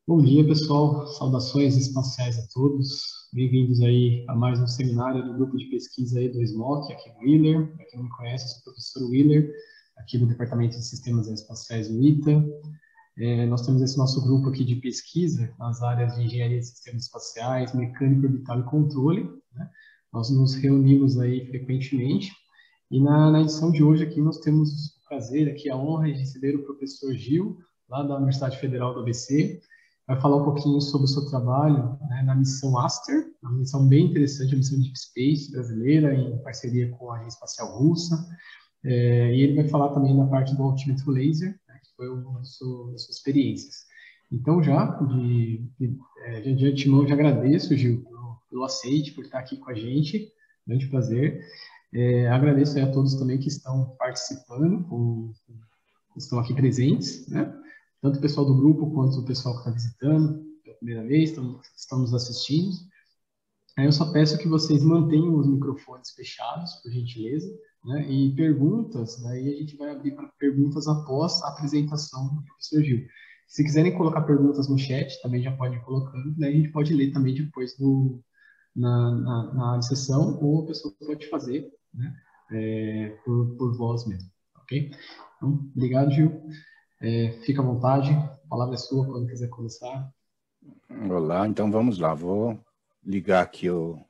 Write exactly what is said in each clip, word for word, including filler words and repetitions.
Bom dia, pessoal. Saudações espaciais a todos. Bem-vindos aí a mais um seminário do grupo de pesquisa aí do SMOC, aqui no Wheeler. Para quem não me conhece, eu sou o professor Wheeler, aqui do Departamento de Sistemas Espaciais do ITA. É, nós temos esse nosso grupo aqui de pesquisa nas áreas de engenharia de sistemas espaciais, mecânica orbital e controle, né? Nós nos reunimos aí frequentemente. E na, na edição de hoje aqui nós temos o prazer, aqui a honra de receber o professor Gil, lá da Universidade Federal do A B C. Vai falar um pouquinho sobre o seu trabalho, né, na missão Aster, uma missão bem interessante, a missão Deep Space brasileira, em parceria com a Agência Espacial Russa. É, e ele vai falar também da parte do altímetro laser, né, que foi uma das suas experiências. Então, já, de, de, de, de antemão, já agradeço, Gil, pelo, pelo aceite, por estar aqui com a gente, grande prazer. É, agradeço a todos também que estão participando, com, que estão aqui presentes, né? Tanto o pessoal do grupo quanto o pessoal que está visitando pela primeira vez, estão, estão nos assistindo. Aí eu só peço que vocês mantenham os microfones fechados, por gentileza, né? E perguntas, daí a gente vai abrir para perguntas após a apresentação do professor Gil. Se quiserem colocar perguntas no chat, também já pode ir colocando, daí a gente pode ler também depois do, na, na, na sessão, ou a pessoa pode fazer, né? É, por, por voz mesmo, ok? Então, obrigado, Gil. É, fica à vontade, a palavra é sua quando quiser começar. Olá, então vamos lá, vou ligar aqui o,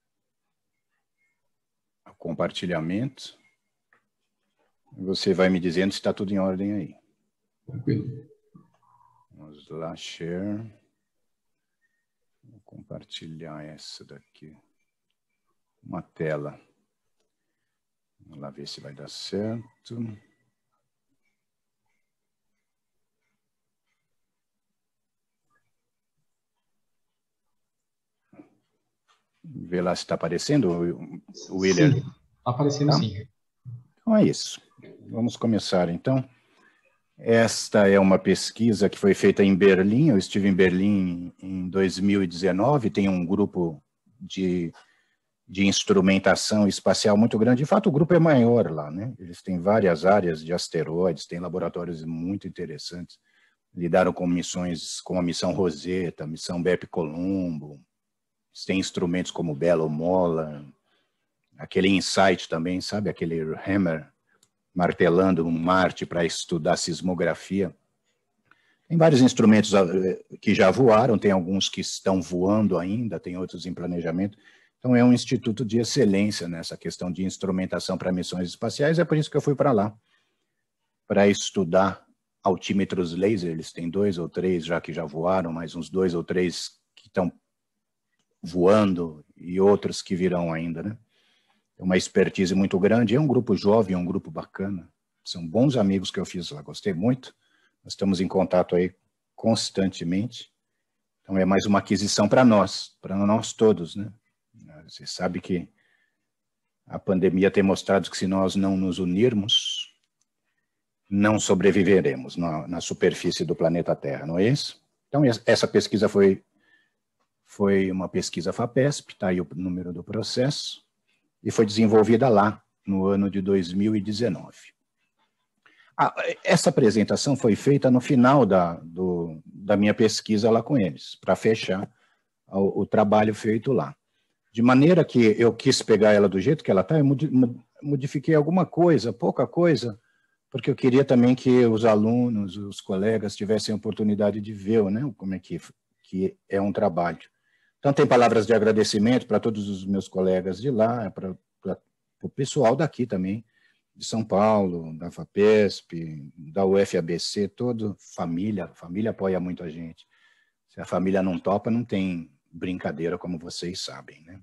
o compartilhamento. Você vai me dizendo se está tudo em ordem aí. Tranquilo. Vamos lá, share. Vou compartilhar essa daqui. Uma tela. Vamos lá ver se vai dar certo. Vê lá se está aparecendo, o Wheeler. Sim, está aparecendo Tá? sim. Então é isso. Vamos começar então. Esta é uma pesquisa que foi feita em Berlim. Eu estive em Berlim em dois mil e dezenove. Tem um grupo de, de instrumentação espacial muito grande. De fato, o grupo é maior lá, né? Eles têm várias áreas de asteroides, têm laboratórios muito interessantes. Lidaram com missões como a missão Rosetta, a missão Bepi-Colombo. Tem instrumentos como Belo Mola, aquele InSight também, sabe? Aquele Hammer martelando um Marte para estudar sismografia. Tem vários instrumentos que já voaram, tem alguns que estão voando ainda, tem outros em planejamento. Então é um instituto de excelência nessa questão de instrumentação para missões espaciais, é por isso que eu fui para lá, para estudar altímetros laser. Eles têm dois ou três já que já voaram, mais uns dois ou três que estão voando e outros que virão ainda, né? É uma expertise muito grande, é um grupo jovem, é um grupo bacana, são bons amigos que eu fiz lá, gostei muito, nós estamos em contato aí constantemente, então é mais uma aquisição para nós, para nós todos, né? Você sabe que a pandemia tem mostrado que se nós não nos unirmos, não sobreviveremos na, na superfície do planeta Terra, não é isso? Então essa pesquisa foi Foi uma pesquisa FAPESP, está aí o número do processo, e foi desenvolvida lá, no ano de dois mil e dezenove. Ah, essa apresentação foi feita no final da, do, da minha pesquisa lá com eles, para fechar o, o trabalho feito lá. De maneira que eu quis pegar ela do jeito que ela está, eu modifiquei alguma coisa, pouca coisa, porque eu queria também que os alunos, os colegas, tivessem a oportunidade de ver, né, como é que, que é um trabalho. Então, tem palavras de agradecimento para todos os meus colegas de lá, para o pessoal daqui também, de São Paulo, da FAPESP, da U F A B C, toda família, a família apoia muito a gente. Se a família não topa, não tem brincadeira, como vocês sabem, né?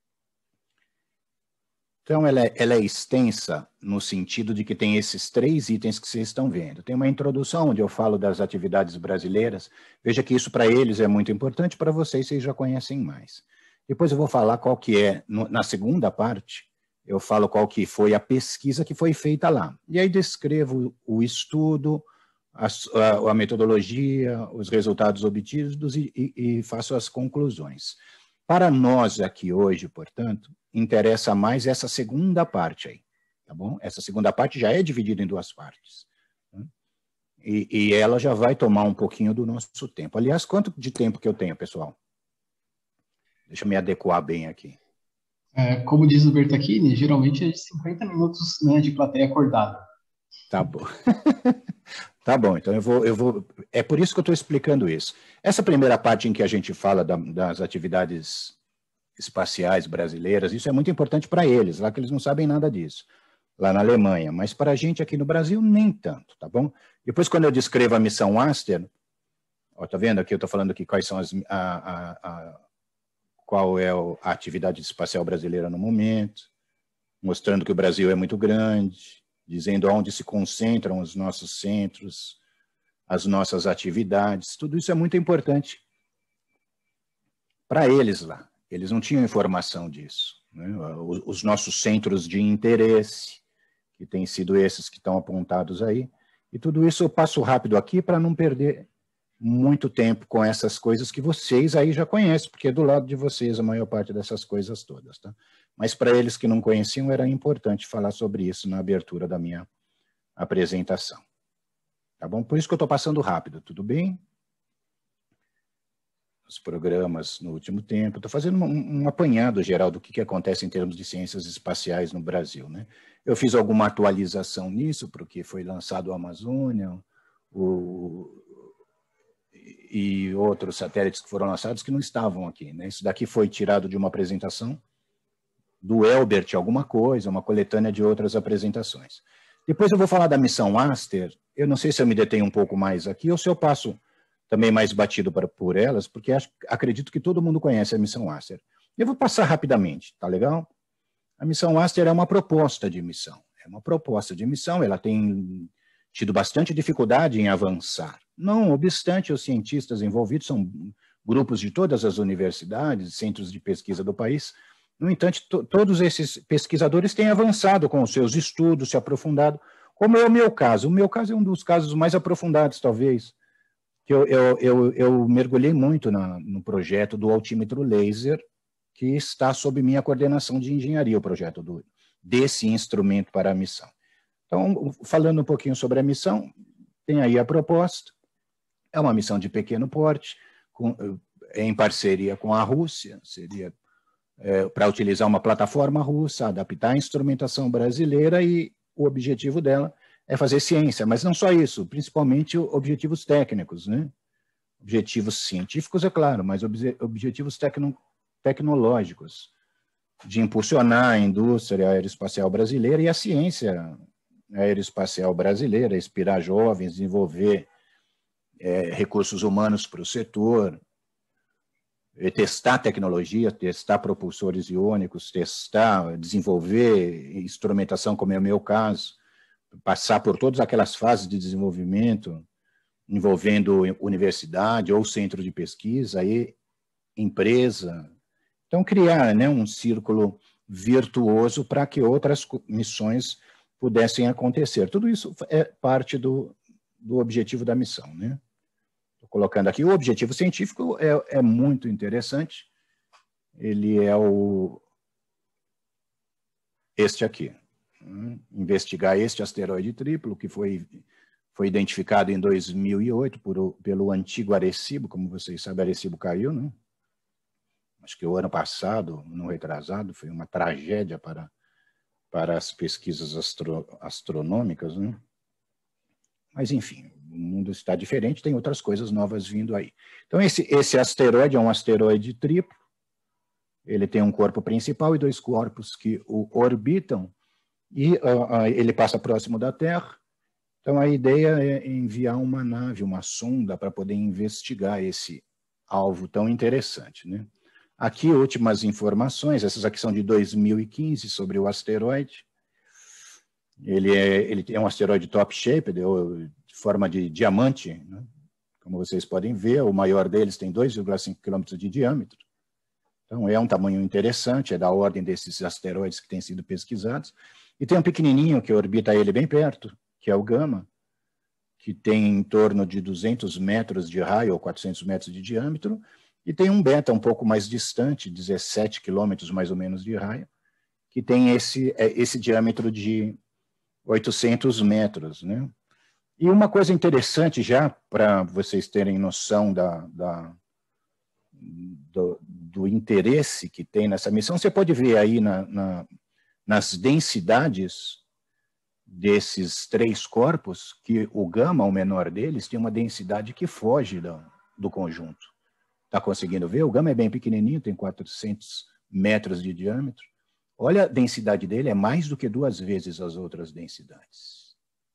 Então, ela é, ela é extensa no sentido de que tem esses três itens que vocês estão vendo. Tem uma introdução onde eu falo das atividades brasileiras. Veja que isso para eles é muito importante, para vocês, vocês já conhecem mais. Depois eu vou falar qual que é, no, na segunda parte, eu falo qual que foi a pesquisa que foi feita lá. E aí descrevo o estudo, a, a, a metodologia, os resultados obtidos e, e, e faço as conclusões. Para nós aqui hoje, portanto, interessa mais essa segunda parte aí, tá bom? Essa segunda parte já é dividida em duas partes. E, e ela já vai tomar um pouquinho do nosso tempo. Aliás, quanto de tempo que eu tenho, pessoal? Deixa eu me adequar bem aqui. É, como diz o Bertachini, geralmente é de cinquenta minutos, né, de plateia acordada. Tá bom. Tá bom, então eu vou, eu vou... É por isso que eu estou explicando isso. Essa primeira parte em que a gente fala da, das atividades espaciais brasileiras, isso é muito importante para eles, lá que eles não sabem nada disso, lá na Alemanha. Mas para a gente aqui no Brasil, nem tanto, tá bom? Depois, quando eu descrevo a missão Aster, ó, tá vendo aqui, eu estou falando aqui quais são as... A, a, a, qual é a atividade espacial brasileira no momento, mostrando que o Brasil é muito grande, dizendo onde se concentram os nossos centros, as nossas atividades, tudo isso é muito importante para eles lá. Eles não tinham informação disso, né? Os, os nossos centros de interesse, que têm sido esses que estão apontados aí, e tudo isso eu passo rápido aqui para não perder muito tempo com essas coisas que vocês aí já conhecem, porque é do lado de vocês a maior parte dessas coisas todas, tá? Mas para eles que não conheciam, era importante falar sobre isso na abertura da minha apresentação. Tá bom? Por isso que eu estou passando rápido, tudo bem? Os programas no último tempo, estou fazendo um, um apanhado geral do que, que acontece em termos de ciências espaciais no Brasil, né? Eu fiz alguma atualização nisso, porque foi lançado o Amazônia, o... e outros satélites que foram lançados que não estavam aqui, né? Isso daqui foi tirado de uma apresentação do Elbert alguma coisa, uma coletânea de outras apresentações. Depois eu vou falar da missão Aster, eu não sei se eu me detenho um pouco mais aqui ou se eu passo também mais batido para, por elas, porque acho, acredito que todo mundo conhece a missão Aster. Eu vou passar rapidamente, tá legal? A missão Aster é uma proposta de missão, é uma proposta de missão, ela tem tido bastante dificuldade em avançar. Não obstante, os cientistas envolvidos são grupos de todas as universidades, centros de pesquisa do país. No entanto, to todos esses pesquisadores têm avançado com os seus estudos, se aprofundado, como é o meu caso. O meu caso é um dos casos mais aprofundados, talvez, que eu, eu, eu, eu mergulhei muito na, no projeto do altímetro laser, que está sob minha coordenação de engenharia, o projeto do, desse instrumento para a missão. Então, falando um pouquinho sobre a missão, tem aí a proposta. É uma missão de pequeno porte, com, em parceria com a Rússia, seria é, para utilizar uma plataforma russa, adaptar a instrumentação brasileira, e o objetivo dela é fazer ciência, mas não só isso, principalmente objetivos técnicos, né? Objetivos científicos, é claro, mas obje, objetivos tecno, tecnológicos, de impulsionar a indústria aeroespacial brasileira e a ciência aeroespacial brasileira, inspirar jovens, desenvolver é, recursos humanos para o setor, testar tecnologia, testar propulsores iônicos, testar, desenvolver instrumentação, como é o meu caso, passar por todas aquelas fases de desenvolvimento, envolvendo universidade ou centro de pesquisa, e empresa. Então, criar, né, um círculo virtuoso para que outras missões pudessem acontecer. Tudo isso é parte do, do objetivo da missão, né? Estou colocando aqui, o objetivo científico é, é muito interessante, ele é o, este aqui, né? Investigar este asteroide triplo, que foi, foi identificado em dois mil e oito por, pelo antigo Arecibo, como vocês sabem, Arecibo caiu, né? Acho que o ano passado, não retrasado, foi uma tragédia para, para as pesquisas astro, astronômicas, né? Mas, enfim, o mundo está diferente, tem outras coisas novas vindo aí. Então, esse, esse asteroide é um asteroide triplo, ele tem um corpo principal e dois corpos que o orbitam, e uh, uh, ele passa próximo da Terra. Então, a ideia é enviar uma nave, uma sonda, para poder investigar esse alvo tão interessante, né? Aqui, últimas informações, essas aqui são de dois mil e quinze, sobre o asteroide. Ele é, ele é um asteroide top-shaped, de forma de diamante, né? Como vocês podem ver, o maior deles tem dois vírgula cinco quilômetros de diâmetro. Então, é um tamanho interessante, é da ordem desses asteroides que têm sido pesquisados. E tem um pequenininho que orbita ele bem perto, que é o Gama, que tem em torno de duzentos metros de raio, ou quatrocentos metros de diâmetro, e tem um Beta um pouco mais distante, dezessete quilômetros mais ou menos de raio, que tem esse, esse diâmetro de oitocentos metros, né? E uma coisa interessante já, para vocês terem noção da, da, do, do interesse que tem nessa missão, você pode ver aí na, na, nas densidades desses três corpos, que o gama, o menor deles, tem uma densidade que foge do, do conjunto. Está conseguindo ver? O gama é bem pequenininho, tem quatrocentos metros de diâmetro. Olha, a densidade dele é mais do que duas vezes as outras densidades.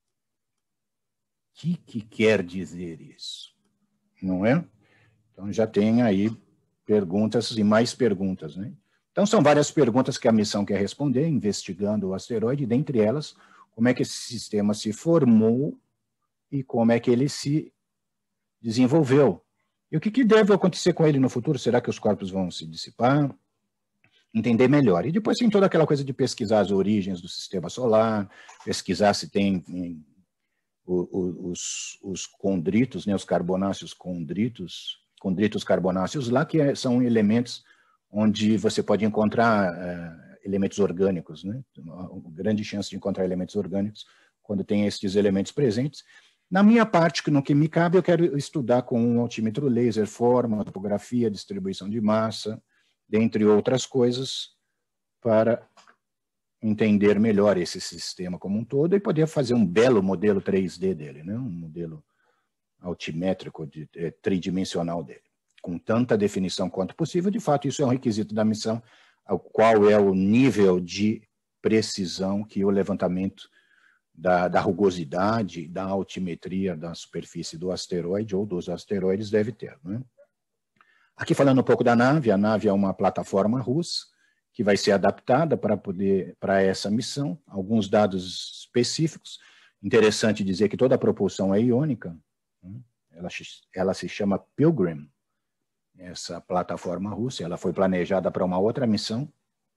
O que, que quer dizer isso? Não é? Então, já tem aí perguntas e mais perguntas, né? Então, são várias perguntas que a missão quer responder, investigando o asteroide, dentre elas, como é que esse sistema se formou e como é que ele se desenvolveu. E o que, que deve acontecer com ele no futuro? Será que os corpos vão se dissipar? Entender melhor. E depois tem toda aquela coisa de pesquisar as origens do sistema solar, pesquisar se tem em, os, os condritos, né, os carbonáceos condritos, condritos carbonáceos lá, que é, são elementos onde você pode encontrar é, elementos orgânicos, né? Uma grande chance de encontrar elementos orgânicos quando tem esses elementos presentes. Na minha parte, no que me cabe, eu quero estudar com um altímetro laser, forma, topografia, distribuição de massa, dentre outras coisas, para entender melhor esse sistema como um todo e poder fazer um belo modelo três D dele, né? Um modelo altimétrico, de, é, tridimensional dele, com tanta definição quanto possível. De fato, isso é um requisito da missão, ao qual é o nível de precisão que o levantamento da, da rugosidade, da altimetria da superfície do asteroide ou dos asteroides deve ter, né? Aqui falando um pouco da nave, a nave é uma plataforma russa que vai ser adaptada para poder para essa missão, alguns dados específicos. Interessante dizer que toda a propulsão é iônica, né? ela, ela se chama Pilgrim, essa plataforma russa, ela foi planejada para uma outra missão.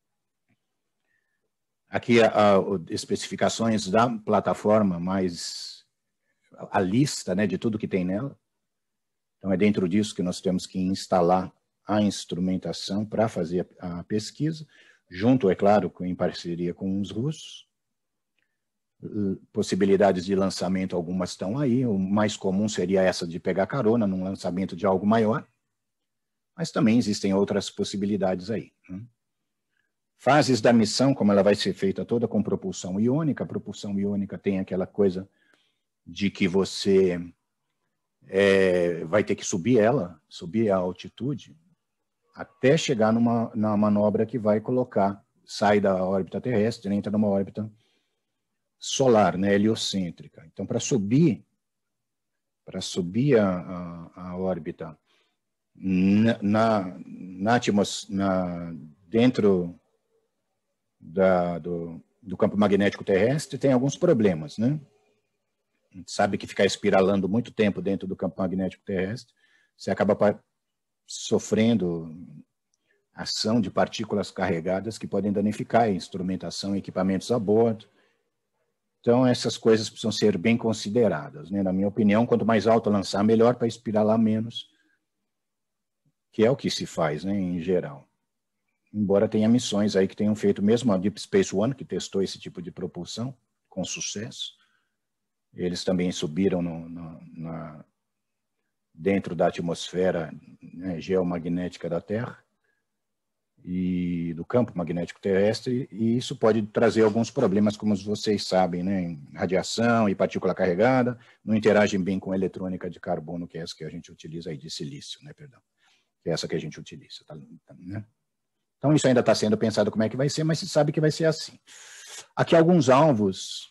Aqui a, a especificações da plataforma, mais a lista, né, de tudo que tem nela. Então, é dentro disso que nós temos que instalar a instrumentação para fazer a pesquisa, junto, é claro, em parceria com os russos. Possibilidades de lançamento, algumas estão aí. O mais comum seria essa de pegar carona num lançamento de algo maior, mas também existem outras possibilidades aí, né? Fases da missão, como ela vai ser feita toda com propulsão iônica. A propulsão iônica tem aquela coisa de que você É, vai ter que subir ela, subir a altitude, até chegar numa, numa manobra que vai colocar, sai da órbita terrestre, entra numa órbita solar, né, heliocêntrica. Então, para subir, para subir a, a, a órbita na, na, na atmosfera, dentro da, do, do campo magnético terrestre, tem alguns problemas, né? A gente sabe que ficar espiralando muito tempo dentro do campo magnético terrestre, você acaba sofrendo ação de partículas carregadas que podem danificar a instrumentação e equipamentos a bordo. Então, essas coisas precisam ser bem consideradas, né? Na minha opinião, quanto mais alto lançar, melhor, para espiralar menos, que é o que se faz, né, em geral. Embora tenha missões aí que tenham feito, mesmo a Deep Space One, que testou esse tipo de propulsão com sucesso, eles também subiram no, no, na, dentro da atmosfera, né, geomagnética da Terra e do campo magnético terrestre, e isso pode trazer alguns problemas, como vocês sabem, né, radiação e partícula carregada, não interagem bem com a eletrônica de carbono, que é essa que a gente utiliza aí, de silício, né, perdão, que é essa que a gente utiliza, tá, né? Então, isso ainda está sendo pensado como é que vai ser, mas se sabe que vai ser assim. Aqui alguns alvos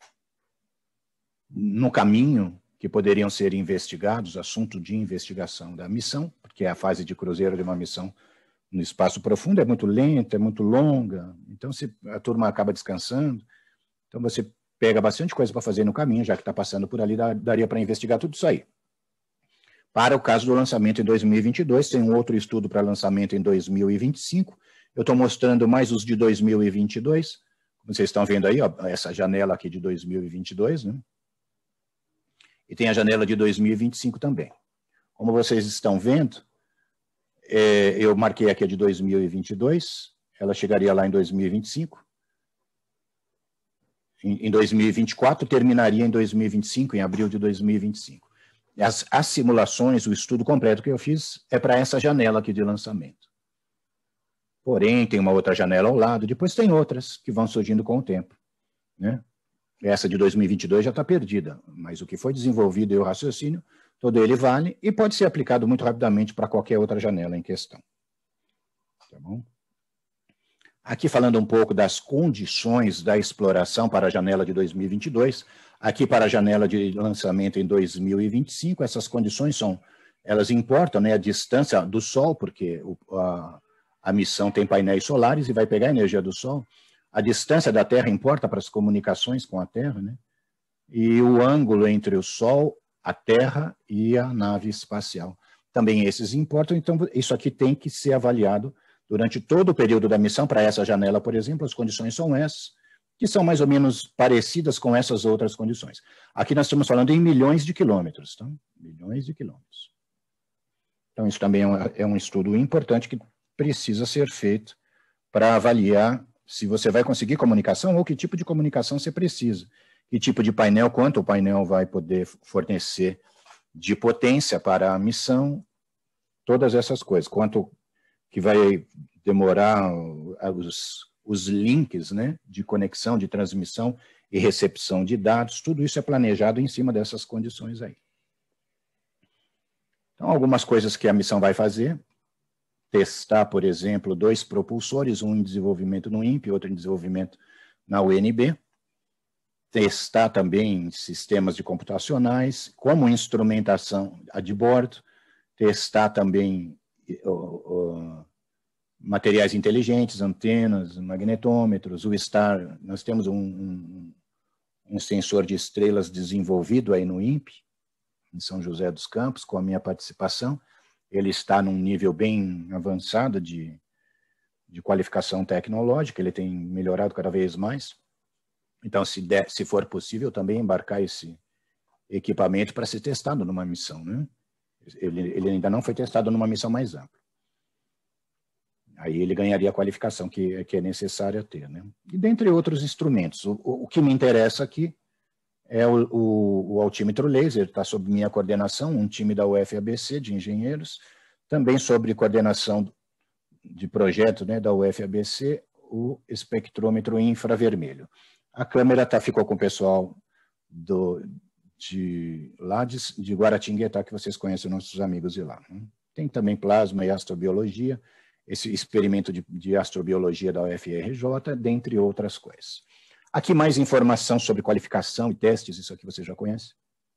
no caminho que poderiam ser investigados, assunto de investigação da missão, porque a fase de cruzeiro de uma missão no espaço profundo é muito lenta, é muito longa, então se a turma acaba descansando, então você pega bastante coisa para fazer no caminho, já que está passando por ali, daria para investigar tudo isso aí. Para o caso do lançamento em dois mil e vinte e dois, tem um outro estudo para lançamento em dois mil e vinte e cinco, eu estou mostrando mais os de dois mil e vinte e dois, como vocês estão vendo aí, ó, essa janela aqui de dois mil e vinte e dois, né? E tem a janela de dois mil e vinte e cinco também. Como vocês estão vendo, é, eu marquei aqui a de dois mil e vinte e dois, ela chegaria lá em dois mil e vinte e cinco. em, em dois mil e vinte e quatro, terminaria em dois mil e vinte e cinco, em abril de dois mil e vinte e cinco. As, as simulações, o estudo completo que eu fiz é para essa janela aqui de lançamento. Porém, tem uma outra janela ao lado, depois tem outras que vão surgindo com o tempo, né? Essa de dois mil e vinte e dois já está perdida, mas o que foi desenvolvido e o raciocínio, todo ele vale e pode ser aplicado muito rapidamente para qualquer outra janela em questão. Tá bom? Aqui falando um pouco das condições da exploração para a janela de dois mil e vinte e dois, aqui para a janela de lançamento em dois mil e vinte e cinco, essas condições são, elas importam, né, a distância do Sol, porque o, a, a missão tem painéis solares e vai pegar a energia do Sol, a distância da Terra importa para as comunicações com a Terra, né, e o ângulo entre o Sol, a Terra e a nave espacial. Também esses importam, então isso aqui tem que ser avaliado durante todo o período da missão. Para essa janela, por exemplo, as condições são essas, que são mais ou menos parecidas com essas outras condições. Aqui nós estamos falando em milhões de quilômetros, tá? Milhões de quilômetros. Então, isso também é um, é um estudo importante que precisa ser feito para avaliar se você vai conseguir comunicação ou que tipo de comunicação você precisa. Que tipo de painel, quanto o painel vai poder fornecer de potência para a missão, todas essas coisas. Quanto que vai demorar os, os links, né, de conexão, de transmissão e recepção de dados, tudo isso é planejado em cima dessas condições aí. Então, algumas coisas que a missão vai fazer: testar, por exemplo, dois propulsores, um em desenvolvimento no I N P, outro em desenvolvimento na U N B, testar também sistemas de computacionais, como instrumentação de bordo, testar também uh, uh, materiais inteligentes, antenas, magnetômetros, o STAR. Nós temos um, um, um sensor de estrelas desenvolvido aí no I N P, em São José dos Campos, com a minha participação. Ele está num nível bem avançado de, de qualificação tecnológica, ele tem melhorado cada vez mais. Então, se, der, se for possível, também embarcar esse equipamento para ser testado numa missão, né? Ele, ele ainda não foi testado numa missão mais ampla. Aí ele ganharia a qualificação que, que é necessária ter, né? E dentre outros instrumentos. O, o, o que me interessa aqui é o, o, o altímetro laser, está sob minha coordenação, um time da U F A B C de engenheiros, também sobre coordenação de projeto, né, da U F A B C, o espectrômetro infravermelho. A câmera tá, ficou com o pessoal do, de, lá de, de Guaratinguetá, que vocês conhecem, nossos amigos de lá, né? Tem também plasma e astrobiologia, esse experimento de, de astrobiologia da U F R J, dentre outras coisas. Aqui mais informação sobre qualificação e testes, isso aqui você já conhece.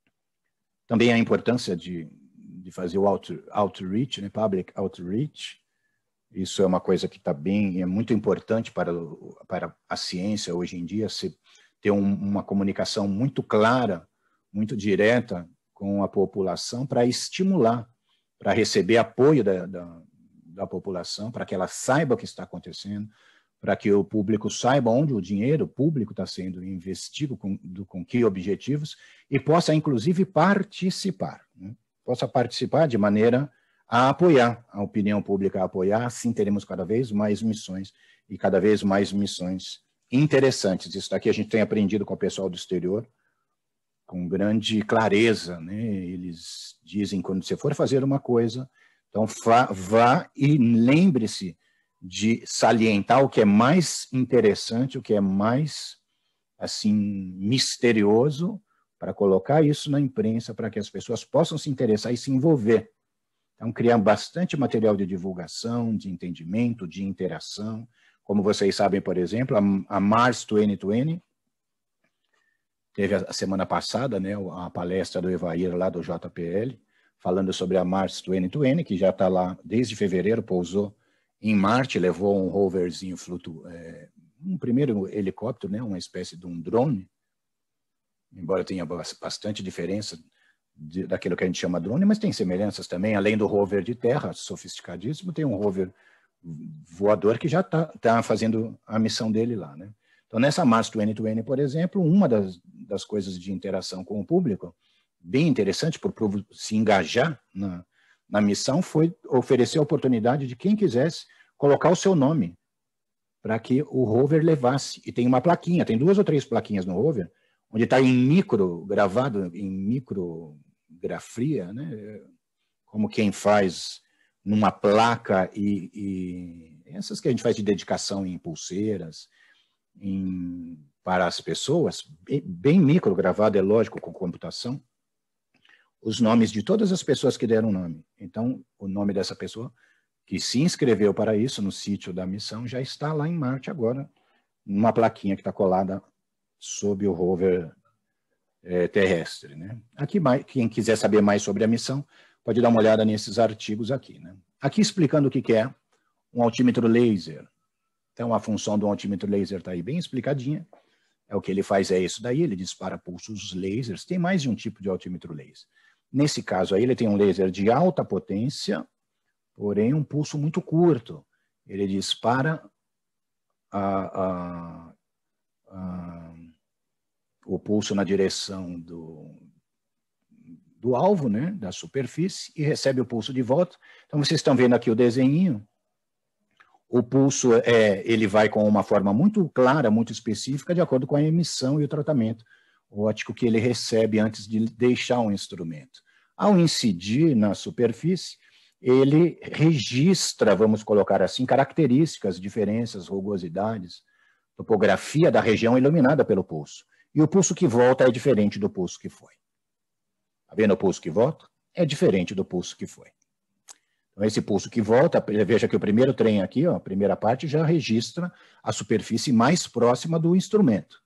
Também a importância de, de fazer o out, outreach, né, public outreach. Isso é uma coisa que está bem, é muito importante para, para a ciência hoje em dia, se ter um, uma comunicação muito clara, muito direta com a população, para estimular, para receber apoio da, da, da população, para que ela saiba o que está acontecendo, para que o público saiba onde o dinheiro público está sendo investido, com, do, com que objetivos, e possa, inclusive, participar, né? Possa participar de maneira a apoiar, a opinião pública a apoiar, assim teremos cada vez mais missões, e cada vez mais missões interessantes. Isso daqui a gente tem aprendido com o pessoal do exterior, com grande clareza, né? Eles dizem, quando você for fazer uma coisa, então vá, vá e lembre-se de salientar o que é mais interessante, o que é mais, assim, misterioso, para colocar isso na imprensa, para que as pessoas possam se interessar e se envolver. Então, criar bastante material de divulgação, de entendimento, de interação. Como vocês sabem, por exemplo, a, a Mars dois mil e vinte, teve a, a semana passada, né, a palestra do Evair, lá do J P L, falando sobre a Mars dois mil e vinte, que já está lá desde fevereiro, pousou em Marte, levou um roverzinho flutuante, é, um primeiro helicóptero, né, uma espécie de um drone, embora tenha bastante diferença de, daquilo que a gente chama drone, mas tem semelhanças também, além do rover de terra, sofisticadíssimo, tem um rover voador que já está tá fazendo a missão dele lá, né? Então, nessa Mars dois mil e vinte, por exemplo, uma das, das coisas de interação com o público, bem interessante, para o povo se engajar na, na missão, foi oferecer a oportunidade de quem quisesse colocar o seu nome para que o rover levasse. E tem uma plaquinha, tem duas ou três plaquinhas no rover, onde está em micro, gravado em micrografia, né? Como quem faz numa placa e, e essas que a gente faz de dedicação em pulseiras, em, para as pessoas, bem, bem micro gravado, é lógico, com computação, os nomes de todas as pessoas que deram nome. Então, o nome dessa pessoa que se inscreveu para isso no sítio da missão já está lá em Marte agora, numa plaquinha que está colada sob o rover é, terrestre, né? Aqui, quem quiser saber mais sobre a missão, pode dar uma olhada nesses artigos aqui, né? Aqui explicando o que é um altímetro laser. Então, a função do altímetro laser está aí bem explicadinha. É o que ele faz, é isso daí, ele dispara pulsos lasers. Tem mais de um tipo de altímetro laser. Nesse caso aí, ele tem um laser de alta potência, porém um pulso muito curto. Ele dispara a, a, a, o pulso na direção do, do alvo, né, da superfície, e recebe o pulso de volta. Então, vocês estão vendo aqui o desenho. O pulso, é, ele vai com uma forma muito clara, muito específica, de acordo com a emissão e o tratamento óptico que ele recebe antes de deixar o instrumento. Ao incidir na superfície, ele registra, vamos colocar assim, características, diferenças, rugosidades, topografia da região iluminada pelo pulso. E o pulso que volta é diferente do pulso que foi. Está vendo o pulso que volta? É diferente do pulso que foi. Então, esse pulso que volta, veja que o primeiro trem aqui, ó, a primeira parte, já registra a superfície mais próxima do instrumento.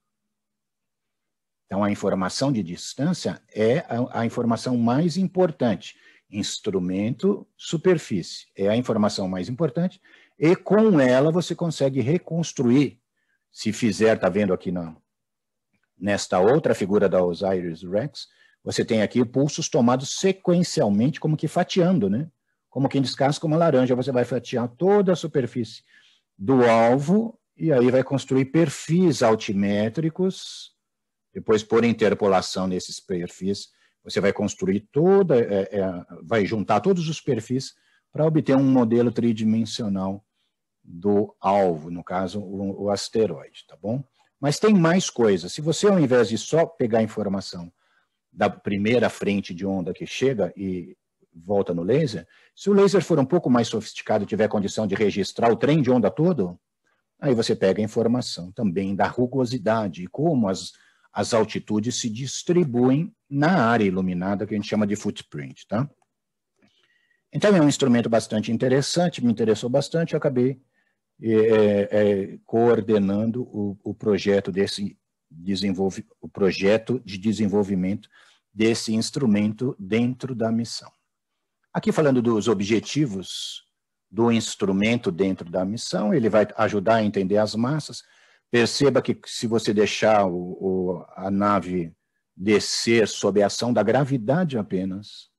Então, a informação de distância é a, a informação mais importante. Instrumento, superfície, é a informação mais importante, e com ela você consegue reconstruir, se fizer, está vendo aqui na, nesta outra figura da OSIRIS-REx, você tem aqui pulsos tomados sequencialmente, como que fatiando, né? Como quem descasca uma laranja, você vai fatiar toda a superfície do alvo e aí vai construir perfis altimétricos, depois por interpolação nesses perfis, você vai construir toda, é, é, vai juntar todos os perfis para obter um modelo tridimensional do alvo, no caso, o, o asteroide, tá bom? Mas tem mais coisas. Se você, ao invés de só pegar a informação da primeira frente de onda que chega e volta no laser, se o laser for um pouco mais sofisticado e tiver condição de registrar o trem de onda todo, aí você pega a informação também da rugosidade e como as, as altitudes se distribuem na área iluminada, que a gente chama de footprint, tá? Então é um instrumento bastante interessante, me interessou bastante, eu acabei é, é, coordenando o, o projeto desse desenvolve, o projeto de desenvolvimento desse instrumento dentro da missão. Aqui falando dos objetivos do instrumento dentro da missão, ele vai ajudar a entender as massas. Perceba que se você deixar o, o, a nave descer sob a ação da gravidade apenas,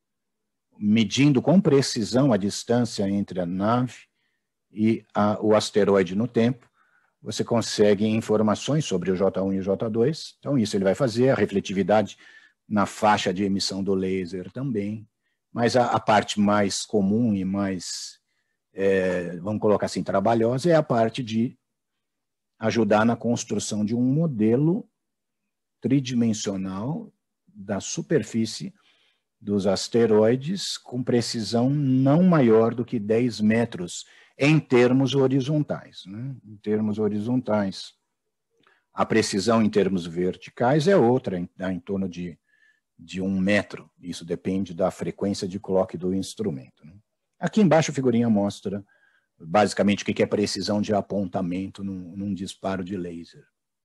medindo com precisão a distância entre a nave e a, o asteroide no tempo, você consegue informações sobre o J um e o J dois. Então isso ele vai fazer, a refletividade na faixa de emissão do laser também. Mas a, a parte mais comum e mais, é, vamos colocar assim, trabalhosa, é a parte de ajudar na construção de um modelo tridimensional da superfície dos asteroides com precisão não maior do que dez metros em termos horizontais, né? Em termos horizontais. A precisão em termos verticais é outra, em, em torno de de um metro. Isso depende da frequência de clock do instrumento, né? Aqui embaixo a figurinha mostra basicamente o que é precisão de apontamento num, num disparo de laser.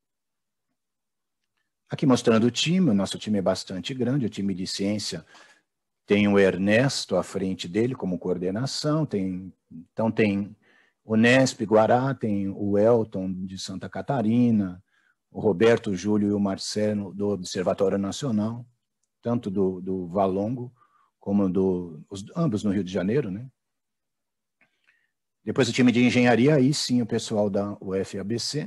Aqui mostrando o time, o nosso time é bastante grande, o time de ciência tem o Ernesto à frente dele como coordenação, tem, então tem o Nesp Guará, tem o Elton de Santa Catarina, o Roberto, o Júlio e o Marcelo do Observatório Nacional, tanto do, do Valongo, como do, os, ambos no Rio de Janeiro, né? Depois o time de engenharia, aí sim o pessoal da U F A B C,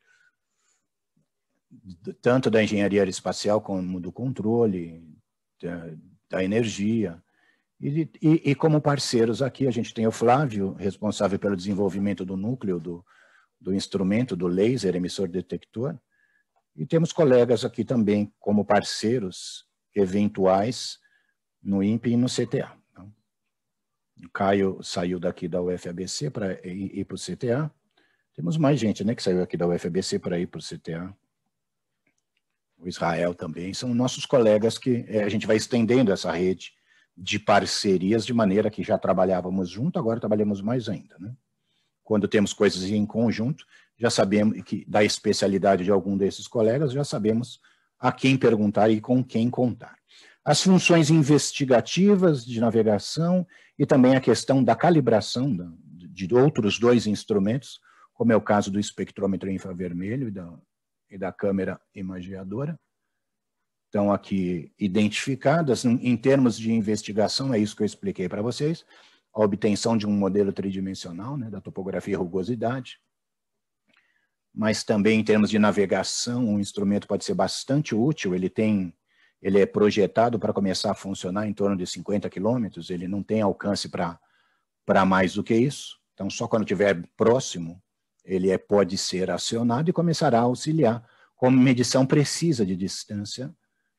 tanto da engenharia aeroespacial como do controle, da, da energia. E, e, e como parceiros aqui, a gente tem o Flávio, responsável pelo desenvolvimento do núcleo do do instrumento, do laser emissor detector, e temos colegas aqui também como parceiros eventuais no I N P e no C T A. Então, o Caio saiu daqui da U F A B C para ir, ir para o C T A. Temos mais gente, né, que saiu aqui da U F A B C para ir para o C T A. O Israel também. São nossos colegas que é, a gente vai estendendo essa rede de parcerias de maneira que já trabalhávamos junto, agora trabalhamos mais ainda, né? Quando temos coisas em conjunto, já sabemos que da especialidade de algum desses colegas, já sabemos a quem perguntar e com quem contar. As funções investigativas de navegação e também a questão da calibração da, de outros dois instrumentos, como é o caso do espectrômetro infravermelho e da, e da câmera imageadora. Estão aqui identificadas. Em termos de investigação, é isso que eu expliquei para vocês, a obtenção de um modelo tridimensional, né, da topografia e rugosidade, mas também em termos de navegação, um instrumento pode ser bastante útil, ele tem, ele é projetado para começar a funcionar em torno de cinquenta quilômetros, ele não tem alcance para para mais do que isso, então só quando estiver próximo, ele é, pode ser acionado e começará a auxiliar como medição precisa de distância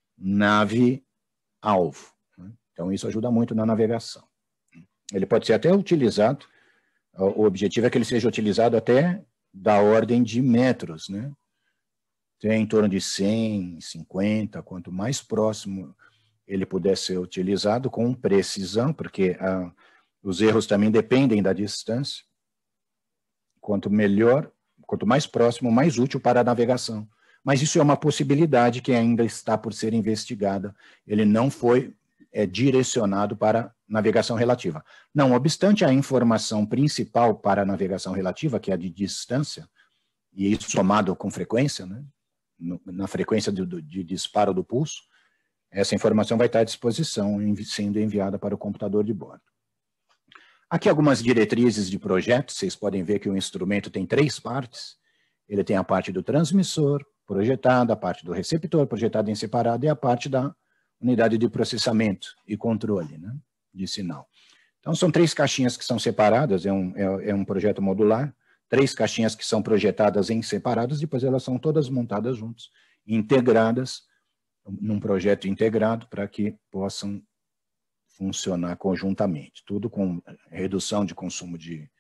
nave-alvo. Né? Então isso ajuda muito na navegação. Ele pode ser até utilizado, o objetivo é que ele seja utilizado até da ordem de metros, né? Tem em torno de cem, cinquenta, quanto mais próximo ele puder ser utilizado com precisão, porque ah, os erros também dependem da distância, quanto melhor, quanto mais próximo, mais útil para a navegação. Mas isso é uma possibilidade que ainda está por ser investigada, ele não foi é, direcionado para navegação relativa. Não obstante, a informação principal para a navegação relativa, que é a de distância, e isso somado com frequência, né, no, na frequência de, de disparo do pulso, essa informação vai estar à disposição, envi, sendo enviada para o computador de bordo. Aqui algumas diretrizes de projeto, vocês podem ver que o instrumento tem três partes. Ele tem a parte do transmissor, projetada, a parte do receptor, projetada em separado, e a parte da unidade de processamento e controle, né, de sinal. Então, são três caixinhas que são separadas, é um, é, é um projeto modular, três caixinhas que são projetadas em separados, depois elas são todas montadas juntas, integradas, num projeto integrado, para que possam funcionar conjuntamente. Tudo com redução de consumo de,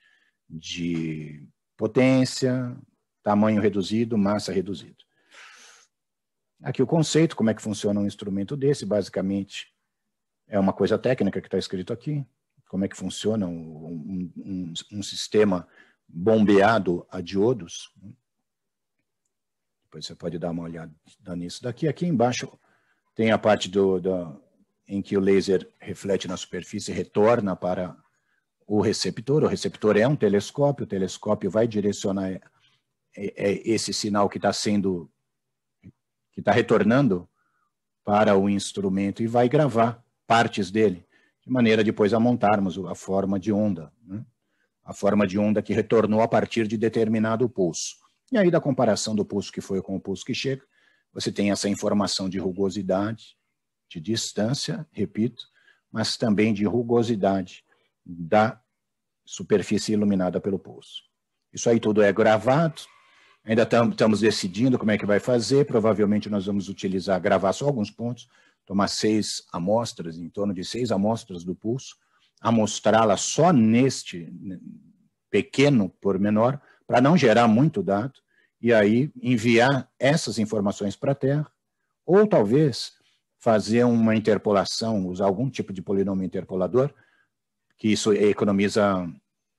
de potência, tamanho reduzido, massa reduzida. Aqui o conceito, como é que funciona um instrumento desse, basicamente é uma coisa técnica que está escrito aqui, como é que funciona um, um, um sistema bombeado a diodos. Depois você pode dar uma olhada nisso daqui. Aqui embaixo tem a parte do, do, em que o laser reflete na superfície e retorna para o receptor. O receptor é um telescópio, o telescópio vai direcionar esse sinal que está sendo, que está retornando para o instrumento e vai gravar partes dele, de maneira depois a montarmos a forma de onda, né? A forma de onda que retornou a partir de determinado pulso. E aí da comparação do pulso que foi com o pulso que chega, você tem essa informação de rugosidade, de distância, repito, mas também de rugosidade da superfície iluminada pelo pulso. Isso aí tudo é gravado, ainda estamos decidindo como é que vai fazer, provavelmente nós vamos utilizar, gravar só alguns pontos, tomar seis amostras, em torno de seis amostras do pulso, amostrá-la só neste pequeno pormenor, para não gerar muito dado, e aí enviar essas informações para a Terra, ou talvez fazer uma interpolação, usar algum tipo de polinômio interpolador, que isso economiza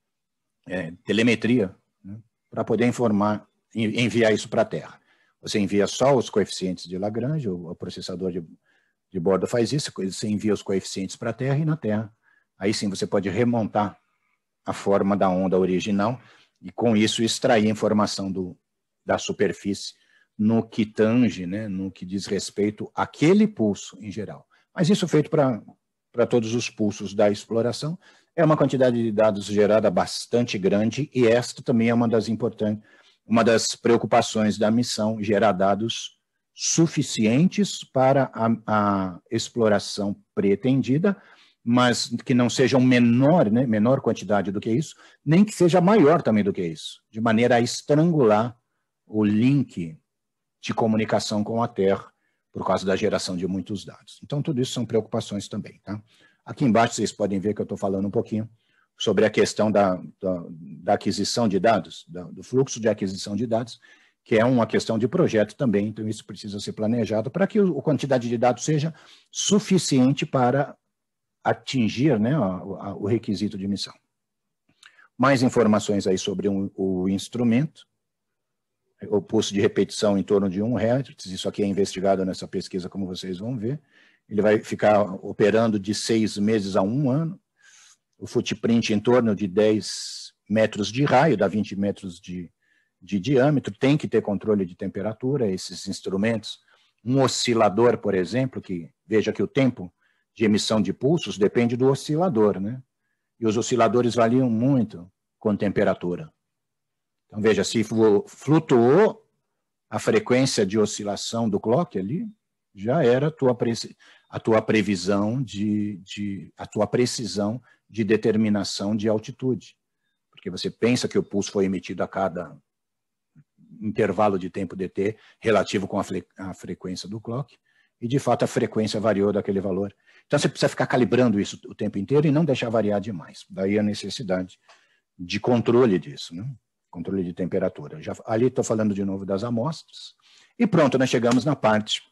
é, telemetria, né, para poder informar, enviar isso para a Terra. Você envia só os coeficientes de Lagrange, o processador de, de bordo faz isso, você envia os coeficientes para a Terra, e na Terra, aí sim você pode remontar a forma da onda original, e com isso extrair informação do, da superfície no que tange, né, no que diz respeito àquele pulso em geral. Mas isso feito para para todos os pulsos da exploração, é uma quantidade de dados gerada bastante grande, e esta também é uma das importantes, uma das preocupações da missão, gerar dados suficientes para a, a exploração pretendida, mas que não seja um menor, né, menor quantidade do que isso, nem que seja maior também do que isso, de maneira a estrangular o link de comunicação com a Terra, por causa da geração de muitos dados. Então, tudo isso são preocupações também. Tá? Aqui embaixo vocês podem ver que eu estou falando um pouquinho sobre a questão da, da, da aquisição de dados, da, do fluxo de aquisição de dados, que é uma questão de projeto também, então isso precisa ser planejado para que a quantidade de dados seja suficiente para atingir, né, a, a, o requisito de missão. Mais informações aí sobre um, o instrumento, o pulso de repetição em torno de um hertz, isso aqui é investigado nessa pesquisa, como vocês vão ver. Ele vai ficar operando de seis meses a um ano, o footprint em torno de dez metros de raio, dá vinte metros de, de diâmetro, tem que ter controle de temperatura, esses instrumentos. Um oscilador, por exemplo, que veja que o tempo de emissão de pulsos depende do oscilador, né? E os osciladores variam muito com temperatura. Então, veja, se flutuou a frequência de oscilação do clock ali, já era a tua, a tua previsão, de, de, a tua precisão de determinação de altitude. Porque você pensa que o pulso foi emitido a cada intervalo de tempo dt relativo com a, fre, a frequência do clock, e, de fato, a frequência variou daquele valor. Então, você precisa ficar calibrando isso o tempo inteiro e não deixar variar demais. Daí a necessidade de controle disso, né? Controle de temperatura. Já, ali estou falando de novo das amostras. E pronto, nós chegamos na parte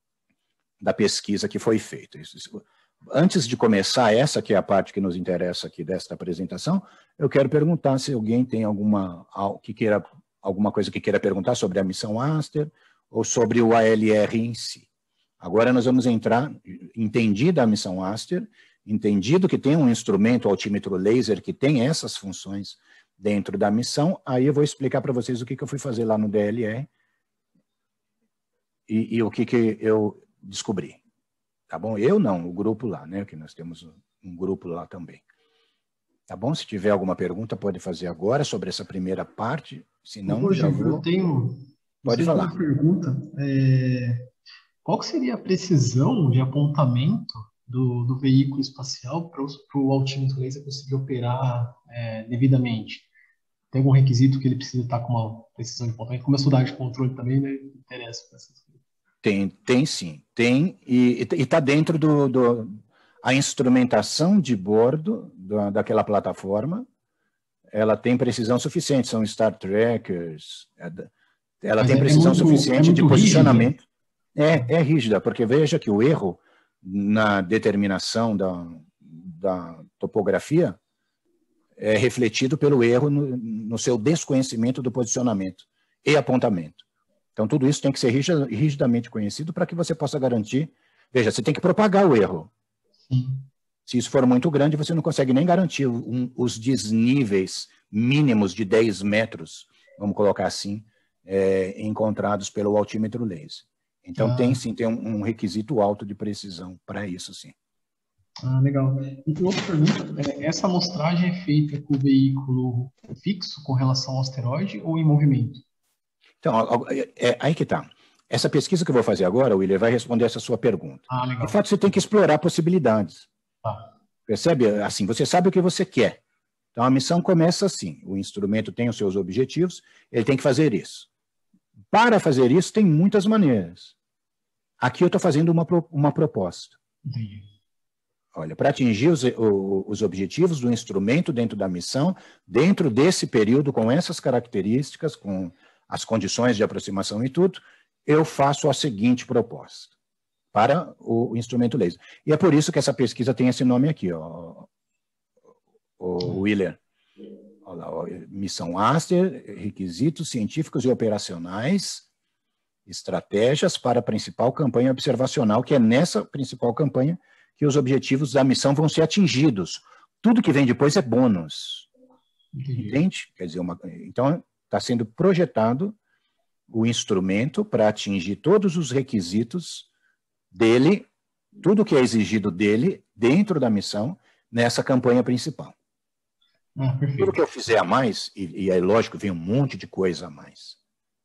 da pesquisa que foi feita. Isso, isso, antes de começar essa, que é a parte que nos interessa aqui desta apresentação, eu quero perguntar se alguém tem alguma, que queira, alguma coisa que queira perguntar sobre a missão Aster ou sobre o A L R em si. Agora nós vamos entrar, entendida a missão Aster, entendido que tem um instrumento altímetro laser que tem essas funções dentro da missão, aí eu vou explicar para vocês o que, que eu fui fazer lá no D L R e, e o que, que eu descobri. Tá bom? Eu não, o grupo lá, né? Que nós temos um grupo lá também. Tá bom? Se tiver alguma pergunta, pode fazer agora sobre essa primeira parte, se não, já vou... Eu tenho... Pode falar. Uma pergunta. É... Qual que seria a precisão de apontamento do, do veículo espacial para o altímetro laser conseguir operar é, devidamente? Tem algum requisito que ele precisa estar com uma precisão de apontamento? Como eu estudar de controle também, né? Me interessa por essas coisas. Tem, tem sim. Tem, e está dentro do, do... A instrumentação de bordo da, daquela plataforma, ela tem precisão suficiente, são Star Trackers, ela Mas tem é precisão muito, suficiente é de posicionamento. Rígida. É, é rígida, porque veja que o erro na determinação da, da topografia é refletido pelo erro no, no seu desconhecimento do posicionamento e apontamento. Então, tudo isso tem que ser rigid, rigidamente conhecido para que você possa garantir. Veja, você tem que propagar o erro. Sim. Se isso for muito grande, você não consegue nem garantir um, os desníveis mínimos de dez metros, vamos colocar assim, é, encontrados pelo altímetro laser. Então, ah. tem sim, tem um, um requisito alto de precisão para isso, sim. Ah, legal. E outra pergunta, é, essa amostragem é feita com o veículo fixo com relação ao asteroide ou em movimento? Então, é, é, aí que está. Essa pesquisa que eu vou fazer agora, William, vai responder essa sua pergunta. Ah, legal. De fato, você tem que explorar possibilidades. Tá. Percebe? Assim, você sabe o que você quer. Então, a missão começa assim. O instrumento tem os seus objetivos, ele tem que fazer isso. Para fazer isso, tem muitas maneiras. Aqui eu estou fazendo uma, uma proposta. Entendi. Olha, para atingir os, os objetivos do instrumento dentro da missão, dentro desse período, com essas características, com as condições de aproximação e tudo, eu faço a seguinte proposta para o instrumento laser. E é por isso que essa pesquisa tem esse nome aqui, ó, o Wheeler. Olha lá, ó, missão Aster, requisitos científicos e operacionais, estratégias para a principal campanha observacional, que é nessa principal campanha que os objetivos da missão vão ser atingidos. Tudo que vem depois é bônus. Entendi. Entende? Quer dizer, uma, então, está sendo projetado o instrumento para atingir todos os requisitos dele, tudo que é exigido dele dentro da missão nessa campanha principal. Ah, tudo que eu fizer a mais, e, e é lógico, vem um monte de coisa a mais.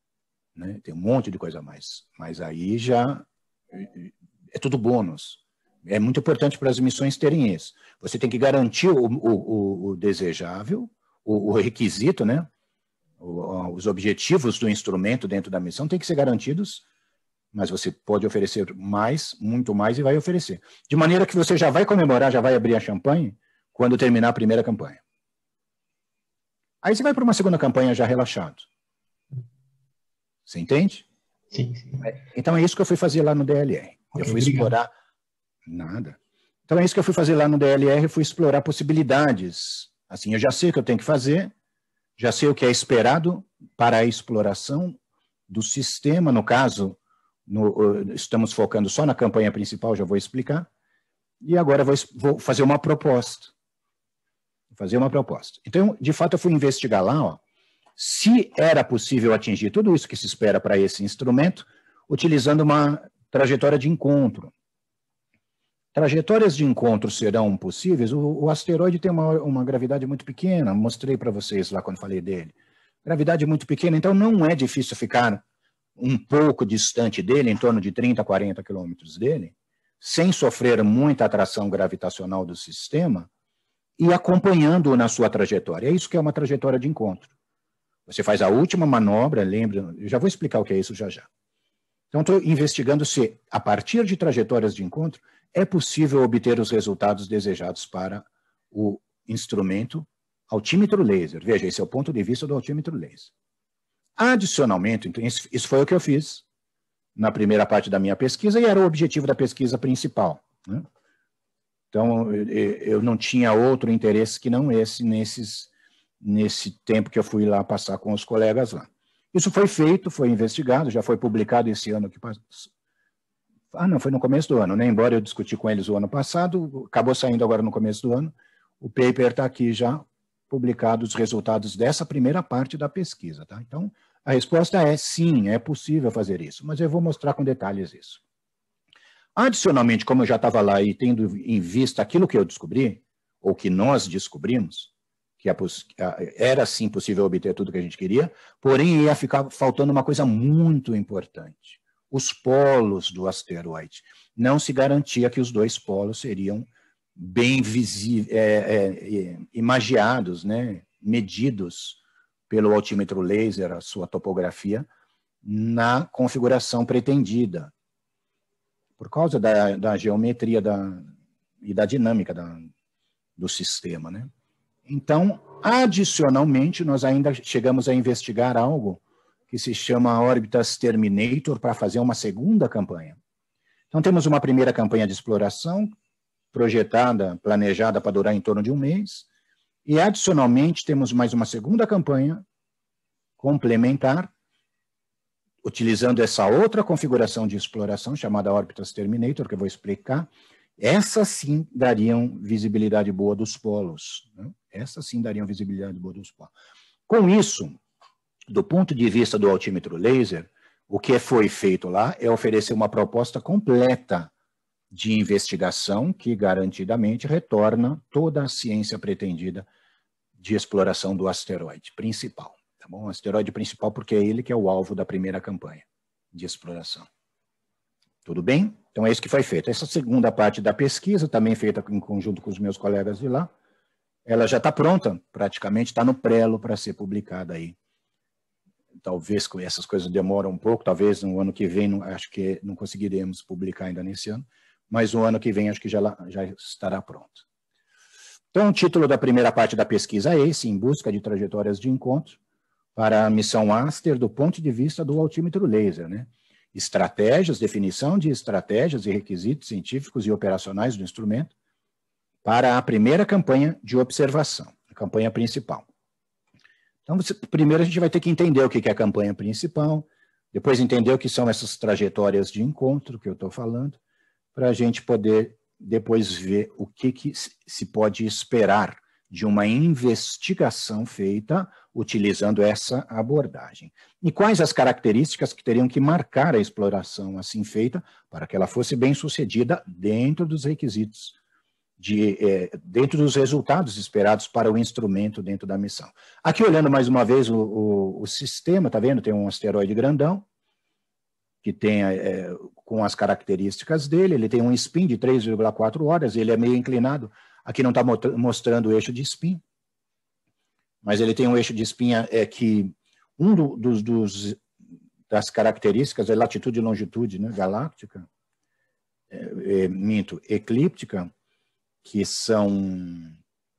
Né? Tem um monte de coisa a mais. Mas aí já é tudo bônus. É muito importante para as missões terem isso. Você tem que garantir o, o, o desejável, o, o requisito, né? O, os objetivos do instrumento dentro da missão têm que ser garantidos, mas você pode oferecer mais, muito mais, e vai oferecer. De maneira que você já vai comemorar, já vai abrir a champanhe quando terminar a primeira campanha. Aí você vai para uma segunda campanha já relaxado. Você entende? Sim, sim. Então é isso que eu fui fazer lá no D L R. Ok, eu fui obrigado. explorar... Nada. Então é isso que eu fui fazer lá no D L R, eu fui explorar possibilidades. Assim, eu já sei o que eu tenho que fazer, já sei o que é esperado para a exploração do sistema, no caso... No, estamos focando só na campanha principal, já vou explicar. E agora vou, vou fazer uma proposta. Vou fazer uma proposta. Então, de fato, eu fui investigar lá, ó, se era possível atingir tudo isso que se espera para esse instrumento, utilizando uma trajetória de encontro. Trajetórias de encontro serão possíveis? O, o asteroide tem uma, uma gravidade muito pequena, mostrei para vocês lá quando falei dele. Gravidade muito pequena, então não é difícil ficar um pouco distante dele, em torno de trinta, quarenta quilômetros dele, sem sofrer muita atração gravitacional do sistema e acompanhando-o na sua trajetória. É isso que é uma trajetória de encontro. Você faz a última manobra, lembra, eu já vou explicar o que é isso já já. Então, estou investigando se, a partir de trajetórias de encontro, é possível obter os resultados desejados para o instrumento altímetro laser. Veja, esse é o ponto de vista do altímetro laser. Adicionalmente, então, isso foi o que eu fiz na primeira parte da minha pesquisa e era o objetivo da pesquisa principal, né? Então, eu não tinha outro interesse que não esse nesses, nesse tempo que eu fui lá passar com os colegas lá. Isso foi feito, foi investigado, já foi publicado esse ano que passou. Ah, não, foi no começo do ano, né? Embora eu discuti com eles o ano passado, acabou saindo agora no começo do ano. O paper está aqui já publicado, os resultados dessa primeira parte da pesquisa, tá? Então, a resposta é sim, é possível fazer isso, mas eu vou mostrar com detalhes isso. Adicionalmente, como eu já estava lá e tendo em vista aquilo que eu descobri, ou que nós descobrimos, que era sim possível obter tudo que a gente queria, porém ia ficar faltando uma coisa muito importante. Os polos do asteroide. Não se garantia que os dois polos seriam bem visíveis, é, é, imagiados, né, medidos pelo altímetro laser, a sua topografia, na configuração pretendida, por causa da, da geometria da, e da dinâmica da, do sistema, né? Então, adicionalmente, nós ainda chegamos a investigar algo que se chama Orbitas Terminator para fazer uma segunda campanha. Então, temos uma primeira campanha de exploração, projetada, planejada para durar em torno de um mês, e, adicionalmente, temos mais uma segunda campanha complementar, utilizando essa outra configuração de exploração, chamada Orbitas Terminator, que eu vou explicar. Essas sim dariam visibilidade boa dos polos, né? Essas sim dariam visibilidade boa dos polos. Com isso, do ponto de vista do altímetro laser, o que foi feito lá é oferecer uma proposta completa de investigação que garantidamente retorna toda a ciência pretendida de exploração do asteroide principal. Tá bom? O asteroide principal porque é ele que é o alvo da primeira campanha de exploração. Tudo bem? Então é isso que foi feito. Essa segunda parte da pesquisa, também feita em conjunto com os meus colegas de lá, ela já está pronta, praticamente está no prelo para ser publicada aí. Talvez com essas coisas demoram um pouco, talvez no ano que vem, não, acho que não conseguiremos publicar ainda nesse ano, mas no ano que vem acho que já, já estará pronto. Então o título da primeira parte da pesquisa é esse, Em Busca de Trajetórias de Encontro, para a missão Aster do ponto de vista do altímetro laser, né? Estratégias, definição de estratégias e requisitos científicos e operacionais do instrumento para a primeira campanha de observação, a campanha principal. Então, você, primeiro a gente vai ter que entender o que é a campanha principal, depois entender o que são essas trajetórias de encontro que eu estou falando, para a gente poder depois ver o que, que se pode esperar de uma investigação feita utilizando essa abordagem. E quais as características que teriam que marcar a exploração assim feita para que ela fosse bem sucedida dentro dos requisitos, de, é, dentro dos resultados esperados para o instrumento dentro da missão. Aqui, olhando mais uma vez o, o, o sistema, tá vendo? Tem um asteroide grandão, que tem é, com as características dele, ele tem um spin de três vírgula quatro horas, ele é meio inclinado, aqui não está mostrando o eixo de spin, mas ele tem um eixo de spin é, que um do, dos, dos, das características é latitude e longitude, né, galáctica, é, é, minto, eclíptica, que são...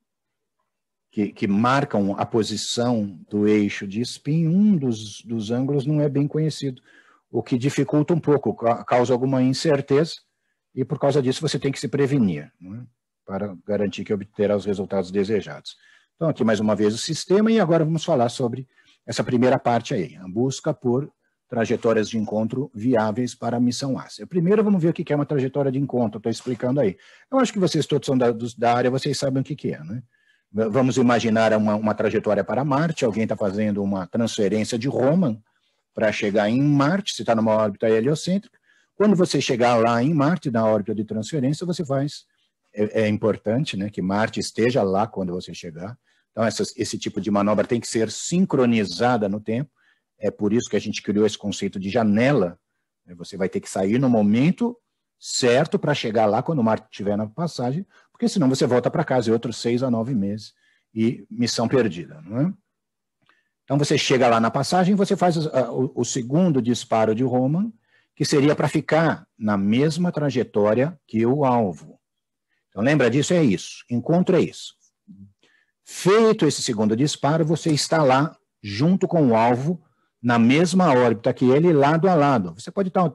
Que, que marcam a posição do eixo de spin, um dos, dos ângulos não é bem conhecido, o que dificulta um pouco, causa alguma incerteza, e por causa disso você tem que se prevenir, não é? Para garantir que obterá os resultados desejados. Então, aqui mais uma vez o sistema, e agora vamos falar sobre essa primeira parte aí, a busca por trajetórias de encontro viáveis para a missão Ásia. Primeiro vamos ver o que é uma trajetória de encontro, estou explicando aí. Eu acho que vocês todos são da, da área, vocês sabem o que é, né? Vamos imaginar uma, uma trajetória para Marte, alguém está fazendo uma transferência de Roman para chegar em Marte, se está numa órbita heliocêntrica. Quando você chegar lá em Marte, na órbita de transferência, você faz, é, é importante, né, que Marte esteja lá quando você chegar. Então, essas, esse tipo de manobra tem que ser sincronizada no tempo, é por isso que a gente criou esse conceito de janela, você vai ter que sair no momento certo para chegar lá quando Marte estiver na passagem, porque senão você volta para casa em outros seis a nove meses e missão perdida, não é? Então você chega lá na passagem, você faz o, o segundo disparo de Roman, que seria para ficar na mesma trajetória que o alvo. Então lembra disso? É isso. Encontro é isso. Feito esse segundo disparo, você está lá junto com o alvo na mesma órbita que ele, lado a lado. Você pode estar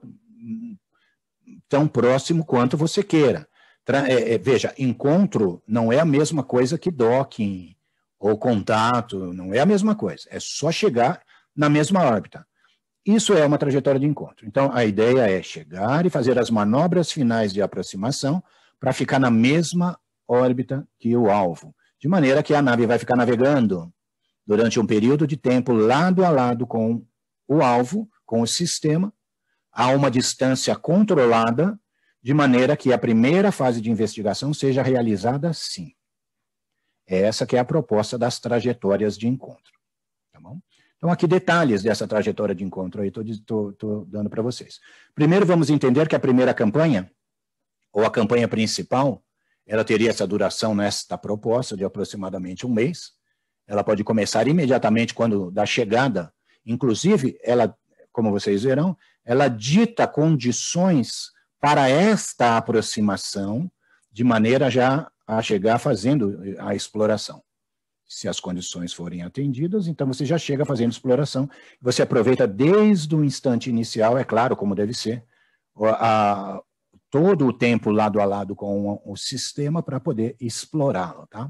tão próximo quanto você queira. É, é, veja, encontro não é a mesma coisa que docking ou contato, não é a mesma coisa, é só chegar na mesma órbita. Isso é uma trajetória de encontro. Então, a ideia é chegar e fazer as manobras finais de aproximação para ficar na mesma órbita que o alvo, de maneira que a nave vai ficar navegando durante um período de tempo lado a lado com o alvo, com o sistema, a uma distância controlada, de maneira que a primeira fase de investigação seja realizada assim. Essa que é a proposta das trajetórias de encontro. Tá bom? Então, aqui detalhes dessa trajetória de encontro aí, estou dando para vocês. Primeiro, vamos entender que a primeira campanha, ou a campanha principal, ela teria essa duração nesta proposta de aproximadamente um mês. Ela pode começar imediatamente quando da chegada. Inclusive, ela, como vocês verão, ela dita condições para esta aproximação, de maneira já a chegar fazendo a exploração. Se as condições forem atendidas, então você já chega fazendo exploração. Você aproveita desde o instante inicial, é claro, como deve ser, a, a, todo o tempo lado a lado com o, o sistema para poder explorá-lo, tá?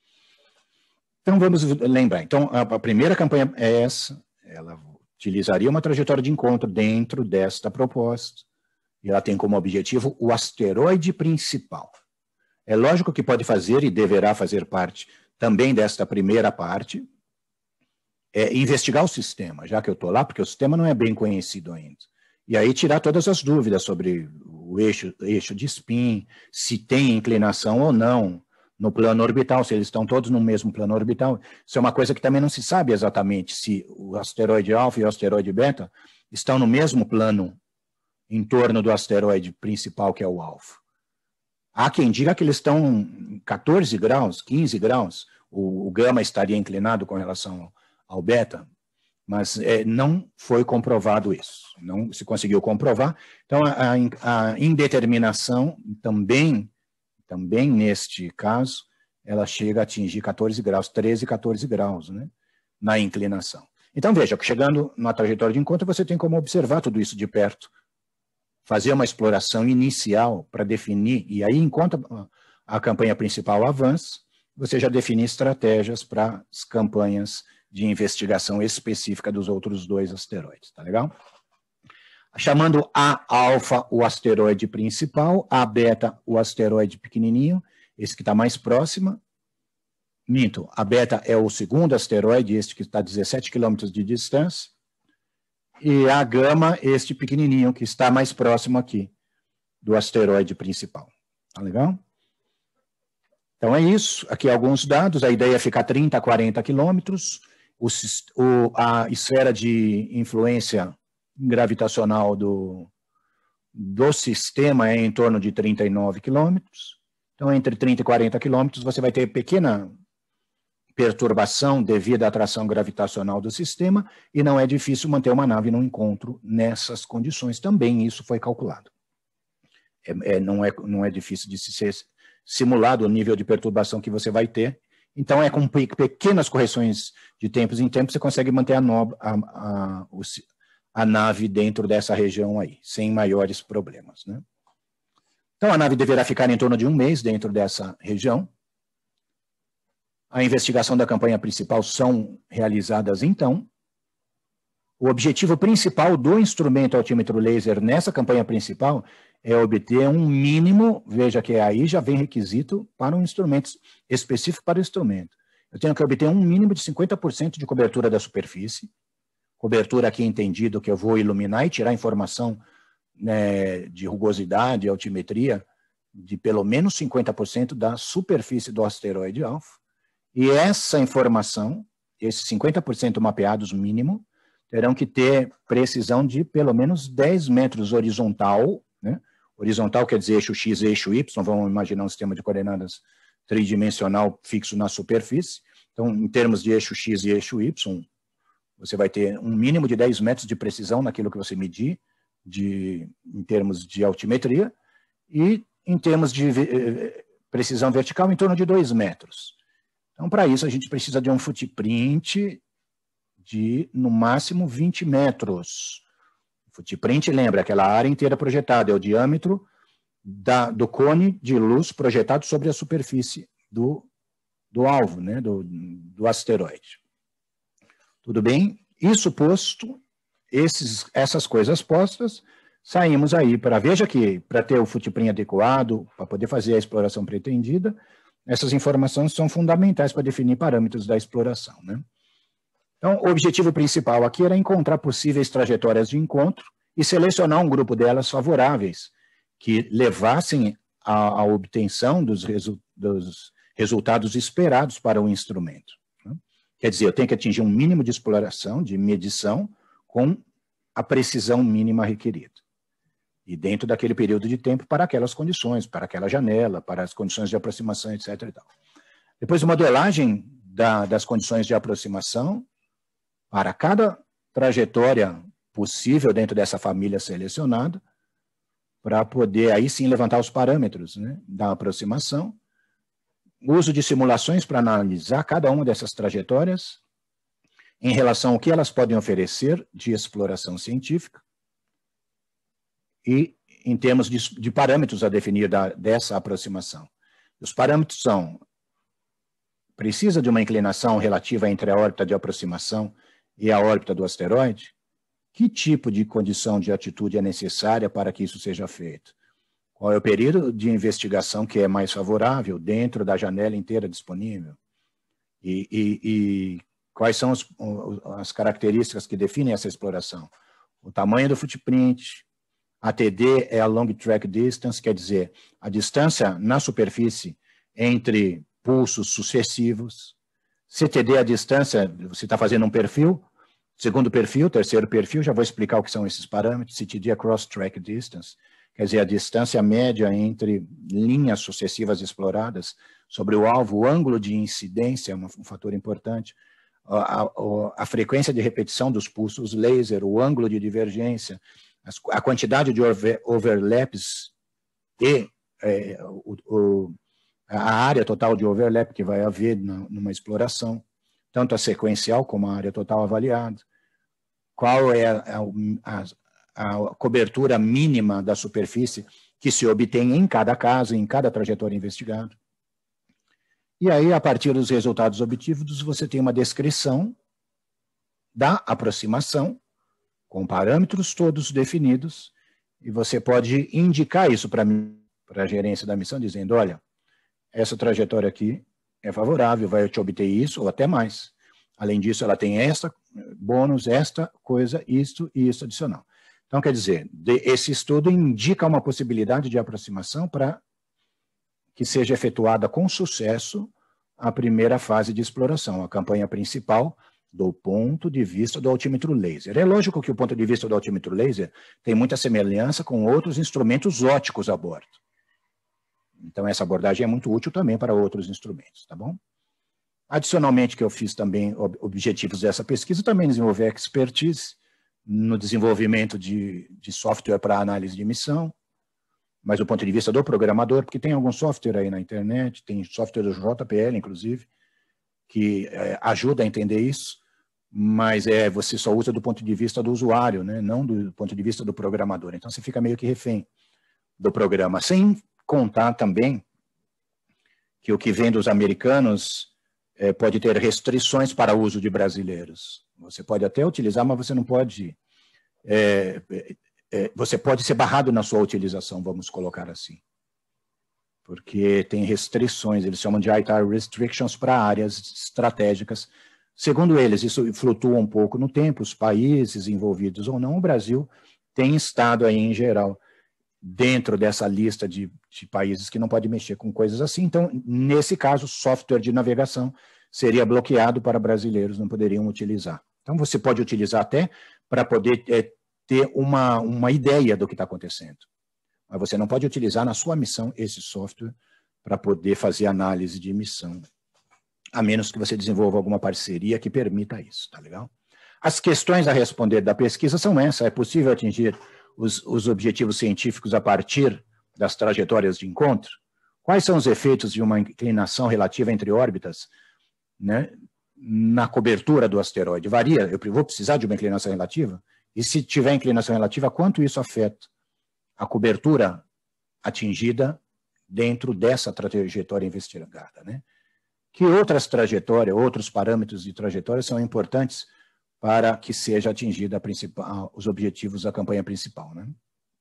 Então vamos lembrar. Então a, a primeira campanha é essa, ela utilizaria uma trajetória de encontro dentro desta proposta, e ela tem como objetivo o asteroide principal. É lógico que pode fazer e deverá fazer parte também desta primeira parte, é investigar o sistema, já que eu estou lá, porque o sistema não é bem conhecido ainda. E aí tirar todas as dúvidas sobre o eixo, eixo de spin, se tem inclinação ou não no plano orbital, se eles estão todos no mesmo plano orbital. Isso é uma coisa que também não se sabe exatamente, se o asteroide alfa e o asteroide beta estão no mesmo plano em torno do asteroide principal, que é o alfa. Há quem diga que eles estão em quatorze graus, quinze graus, o, o gama estaria inclinado com relação ao, ao beta, mas é, não foi comprovado isso, não se conseguiu comprovar. Então, a, a indeterminação também, também neste caso, ela chega a atingir quatorze graus, treze, quatorze graus, né, na inclinação. Então, veja, chegando na trajetória de encontro, você tem como observar tudo isso de perto, fazer uma exploração inicial para definir, e aí, enquanto a campanha principal avança, você já define estratégias para as campanhas de investigação específica dos outros dois asteroides, tá legal? Chamando A alfa o asteroide principal, A beta o asteroide pequenininho, esse que está mais próximo. Minto, a beta é o segundo asteroide, este que está a dezessete quilômetros de distância. E a gama, este pequenininho, que está mais próximo aqui do asteroide principal. Tá legal? Então é isso. Aqui alguns dados. A ideia é ficar trinta a quarenta quilômetros. O, o, a esfera de influência gravitacional do, do sistema é em torno de trinta e nove quilômetros. Então, entre trinta e quarenta quilômetros, você vai ter pequena perturbação devido à atração gravitacional do sistema, e não é difícil manter uma nave no encontro nessas condições. Também isso foi calculado. É, é, não, é, não é difícil de se ser simulado o nível de perturbação que você vai ter. Então, é com pequenas correções de tempos em tempos, você consegue manter a, no, a, a, a nave dentro dessa região aí, sem maiores problemas, né? Então, a nave deverá ficar em torno de um mês dentro dessa região. A investigação da campanha principal são realizadas, então. O objetivo principal do instrumento altímetro laser nessa campanha principal é obter um mínimo, veja que aí já vem requisito para um instrumento específico para o instrumento. Eu tenho que obter um mínimo de cinquenta por cento de cobertura da superfície, cobertura aqui entendido que eu vou iluminar e tirar informação, né, de rugosidade, altimetria, de pelo menos cinquenta por cento da superfície do asteroide alfa. E essa informação, esses cinquenta por cento mapeados mínimo, terão que ter precisão de pelo menos dez metros horizontal, né? Horizontal quer dizer eixo X e eixo Y, vamos imaginar um sistema de coordenadas tridimensional fixo na superfície. Então, em termos de eixo X e eixo Y, você vai ter um mínimo de dez metros de precisão naquilo que você medir, de, em termos de altimetria, e em termos de eh, precisão vertical, em torno de dois metros. Então, para isso, a gente precisa de um footprint de, no máximo, vinte metros. Footprint, lembra, aquela área inteira projetada, é o diâmetro da, do cone de luz projetado sobre a superfície do, do alvo, né, do, do asteroide. Tudo bem? Isso posto, esses, essas coisas postas, saímos aí para, veja que, para ter o footprint adequado, para poder fazer a exploração pretendida, essas informações são fundamentais para definir parâmetros da exploração, né? Então, o objetivo principal aqui era encontrar possíveis trajetórias de encontro e selecionar um grupo delas favoráveis, que levassem à, à obtenção dos, resu dos resultados esperados para o instrumento, né? Quer dizer, eu tenho que atingir um mínimo de exploração, de medição, com a precisão mínima requerida. E dentro daquele período de tempo para aquelas condições, para aquela janela, para as condições de aproximação, etc. E tal. Depois, a modelagem da, das condições de aproximação para cada trajetória possível dentro dessa família selecionada, para poder aí sim levantar os parâmetros, né, da aproximação. O uso de simulações para analisar cada uma dessas trajetórias em relação ao que elas podem oferecer de exploração científica e em termos de, de parâmetros a definir da, dessa aproximação. Os parâmetros são: precisa de uma inclinação relativa entre a órbita de aproximação e a órbita do asteroide? Que tipo de condição de atitude é necessária para que isso seja feito? Qual é o período de investigação que é mais favorável dentro da janela inteira disponível? E, e, e quais são os, as características que definem essa exploração? O tamanho do footprint. A T D é a Long Track Distance, quer dizer, a distância na superfície entre pulsos sucessivos. C T D é a distância, você está fazendo um perfil, segundo perfil, terceiro perfil, já vou explicar o que são esses parâmetros. C T D é Cross Track Distance, quer dizer, a distância média entre linhas sucessivas exploradas sobre o alvo. O ângulo de incidência é um fator importante. A, a, a frequência de repetição dos pulsos laser, o ângulo de divergência, a quantidade de over, overlaps e é, o, o, a área total de overlap que vai haver na, numa exploração, tanto a sequencial como a área total avaliada. Qual é a, a, a cobertura mínima da superfície que se obtém em cada caso, em cada trajetória investigada. E aí, a partir dos resultados obtidos, você tem uma descrição da aproximação, com parâmetros todos definidos, e você pode indicar isso para a gerência da missão, dizendo: olha, essa trajetória aqui é favorável, vai te obter isso, ou até mais. Além disso, ela tem esta bônus, esta coisa, isto e isso adicional. Então, quer dizer, esse estudo indica uma possibilidade de aproximação para que seja efetuada com sucesso a primeira fase de exploração, a campanha principal, do ponto de vista do altímetro laser. É lógico que o ponto de vista do altímetro laser tem muita semelhança com outros instrumentos ópticos a bordo. Então, essa abordagem é muito útil também para outros instrumentos, tá bom? Adicionalmente, que eu fiz também objetivos dessa pesquisa, também desenvolver expertise no desenvolvimento de, de software para análise de emissão, mas do ponto de vista do programador, porque tem algum software aí na internet, tem software do J P L, inclusive, que é, ajuda a entender isso, mas é, você só usa do ponto de vista do usuário, né? Não do ponto de vista do programador. Então, você fica meio que refém do programa, sem contar também que o que vem dos americanos é, pode ter restrições para o uso de brasileiros. Você pode até utilizar, mas você não pode... É, é, você pode ser barrado na sua utilização, vamos colocar assim. Porque tem restrições, eles chamam de I T A R restrictions para áreas estratégicas. Segundo eles, isso flutua um pouco no tempo, os países envolvidos ou não, o Brasil tem estado aí, em geral, dentro dessa lista de, de países que não pode mexer com coisas assim. Então, nesse caso, software de navegação seria bloqueado para brasileiros, não poderiam utilizar. Então, você pode utilizar até para poder é, ter uma, uma ideia do que está acontecendo. Mas você não pode utilizar na sua missão esse software para poder fazer análise de emissão, a menos que você desenvolva alguma parceria que permita isso, tá legal? As questões a responder da pesquisa são essas: é possível atingir os, os objetivos científicos a partir das trajetórias de encontro? Quais são os efeitos de uma inclinação relativa entre órbitas, né, na cobertura do asteroide? Varia, eu vou precisar de uma inclinação relativa? E se tiver inclinação relativa, quanto isso afeta a cobertura atingida dentro dessa trajetória investigada, né? Que outras trajetórias, outros parâmetros de trajetória são importantes para que seja atingida a principal, os objetivos da campanha principal, né?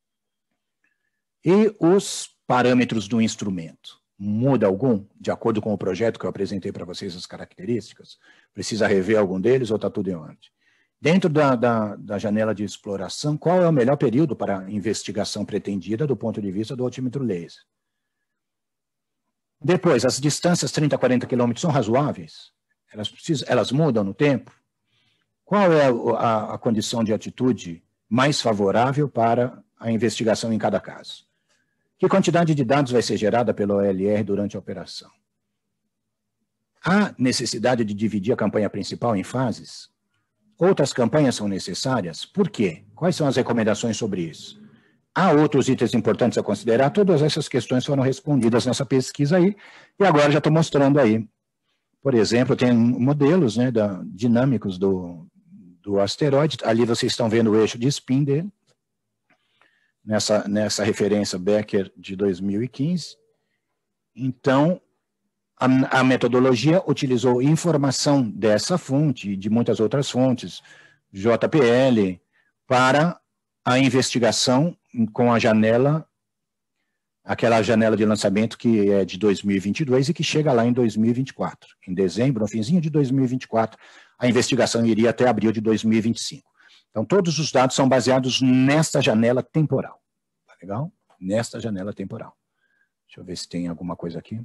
E os parâmetros do instrumento. Muda algum? De acordo com o projeto que eu apresentei para vocês, as características? Precisa rever algum deles ou está tudo em ordem? Dentro da, da, da janela de exploração, qual é o melhor período para a investigação pretendida do ponto de vista do altímetro laser? Depois, as distâncias trinta a quarenta quilômetros são razoáveis? Elas, precisam, elas mudam no tempo? Qual é a, a condição de atitude mais favorável para a investigação em cada caso? Que quantidade de dados vai ser gerada pelo O L R durante a operação? Há necessidade de dividir a campanha principal em fases? Outras campanhas são necessárias? Por quê? Quais são as recomendações sobre isso? Há outros itens importantes a considerar? Todas essas questões foram respondidas nessa pesquisa aí, e agora já estou mostrando aí. Por exemplo, tem modelos, né, da, dinâmicos do, do asteroide. Ali vocês estão vendo o eixo de spin dele, nessa, nessa referência Becker de dois mil e quinze. Então, a, a metodologia utilizou informação dessa fonte e de muitas outras fontes, J P L, para a investigação com a janela, aquela janela de lançamento que é de dois mil e vinte e dois e que chega lá em dois mil e vinte e quatro. Em dezembro, no finzinho de dois mil e vinte e quatro, a investigação iria até abril de dois mil e vinte e cinco. Então, todos os dados são baseados nesta janela temporal. Tá legal? Nesta janela temporal. Deixa eu ver se tem alguma coisa aqui.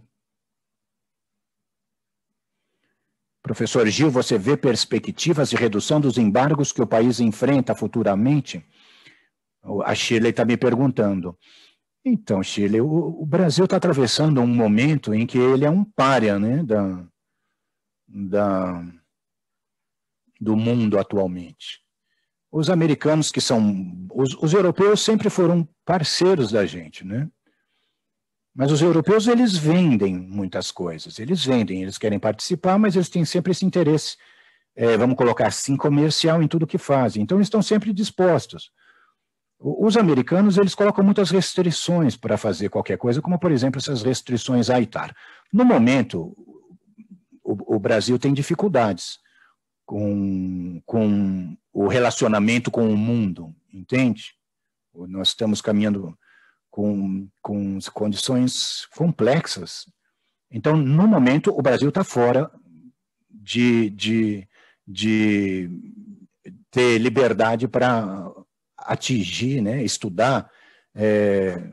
Professor Gil, você vê perspectivas de redução dos embargos que o país enfrenta futuramente? A Shirley está me perguntando. Então, Shirley, o, o Brasil está atravessando um momento em que ele é um pária, né, da, da, do mundo atualmente. Os americanos que são... Os, os europeus sempre foram parceiros da gente, né? Mas os europeus, eles vendem muitas coisas. Eles vendem, eles querem participar, mas eles têm sempre esse interesse, é, vamos colocar assim, comercial em tudo que fazem. Então, eles estão sempre dispostos. Os americanos, eles colocam muitas restrições para fazer qualquer coisa, como, por exemplo, essas restrições à I T A R. No momento, o, o Brasil tem dificuldades com, com o relacionamento com o mundo, entende? Nós estamos caminhando com, com condições complexas. Então, no momento, o Brasil está fora de, de, de ter liberdade para atingir, né, estudar é,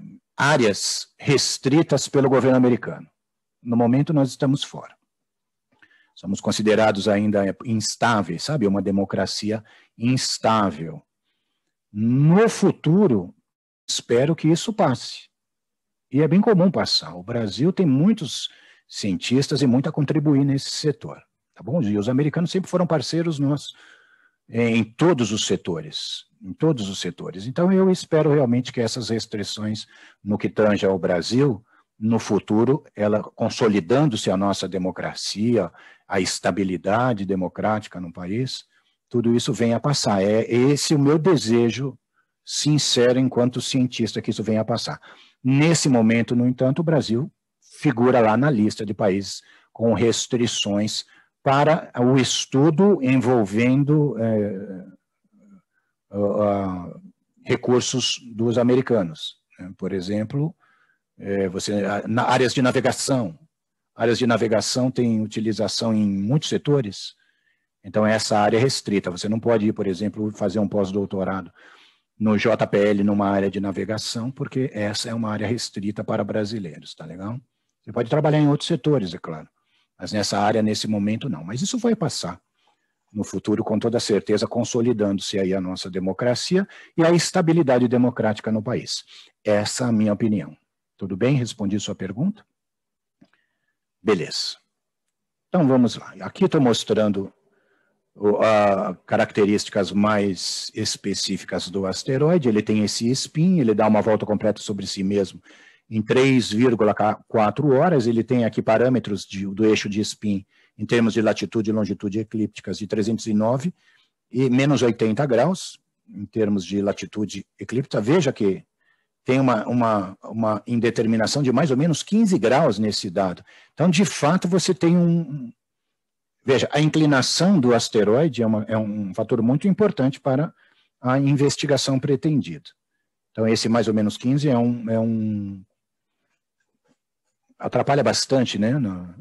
áreas restritas pelo governo americano. No momento, nós estamos fora. Somos considerados ainda instáveis, sabe? Uma democracia instável. No futuro, espero que isso passe. E é bem comum passar. O Brasil tem muitos cientistas e muito a contribuir nesse setor. Tá bom? E os americanos sempre foram parceiros nossos em todos os setores. Em todos os setores. Então, eu espero realmente que essas restrições no que tange ao Brasil, no futuro, ela consolidando-se a nossa democracia, a estabilidade democrática no país, tudo isso venha a passar. É esse o meu desejo sincero enquanto cientista que isso venha a passar. Nesse momento, no entanto, o Brasil figura lá na lista de países com restrições para o estudo envolvendo é, uh, recursos dos americanos. Por exemplo, é, você, na, áreas de navegação. Áreas de navegação têm utilização em muitos setores, então essa área é restrita. Você não pode ir, por exemplo, fazer um pós-doutorado no J P L numa área de navegação, porque essa é uma área restrita para brasileiros, tá legal? Você pode trabalhar em outros setores, é claro, mas nessa área, nesse momento, não. Mas isso vai passar no futuro, com toda certeza, consolidando-se aí a nossa democracia e a estabilidade democrática no país. Essa é a minha opinião. Tudo bem? Respondi sua pergunta? Beleza. Então, vamos lá. Aqui estou mostrando as características mais específicas do asteroide. Ele tem esse spin, ele dá uma volta completa sobre si mesmo em três vírgula quatro horas. Ele tem aqui parâmetros de, do eixo de spin em termos de latitude e longitude eclípticas de trezentos e nove e menos oitenta graus, em termos de latitude eclíptica. Veja que tem uma, uma, uma indeterminação de mais ou menos quinze graus nesse dado. Então, de fato, você tem um... Veja, a inclinação do asteroide é, uma, é um fator muito importante para a investigação pretendida. Então, esse mais ou menos quinze é um... É um atrapalha bastante, né? Na,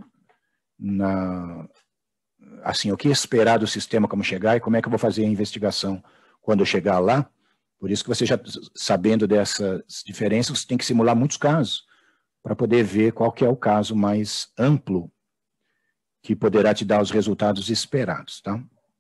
na, assim, o que esperar do sistema, como chegar e como é que eu vou fazer a investigação quando eu chegar lá. Por isso que você já sabendo dessas diferenças, você tem que simular muitos casos para poder ver qual que é o caso mais amplo que poderá te dar os resultados esperados, tá?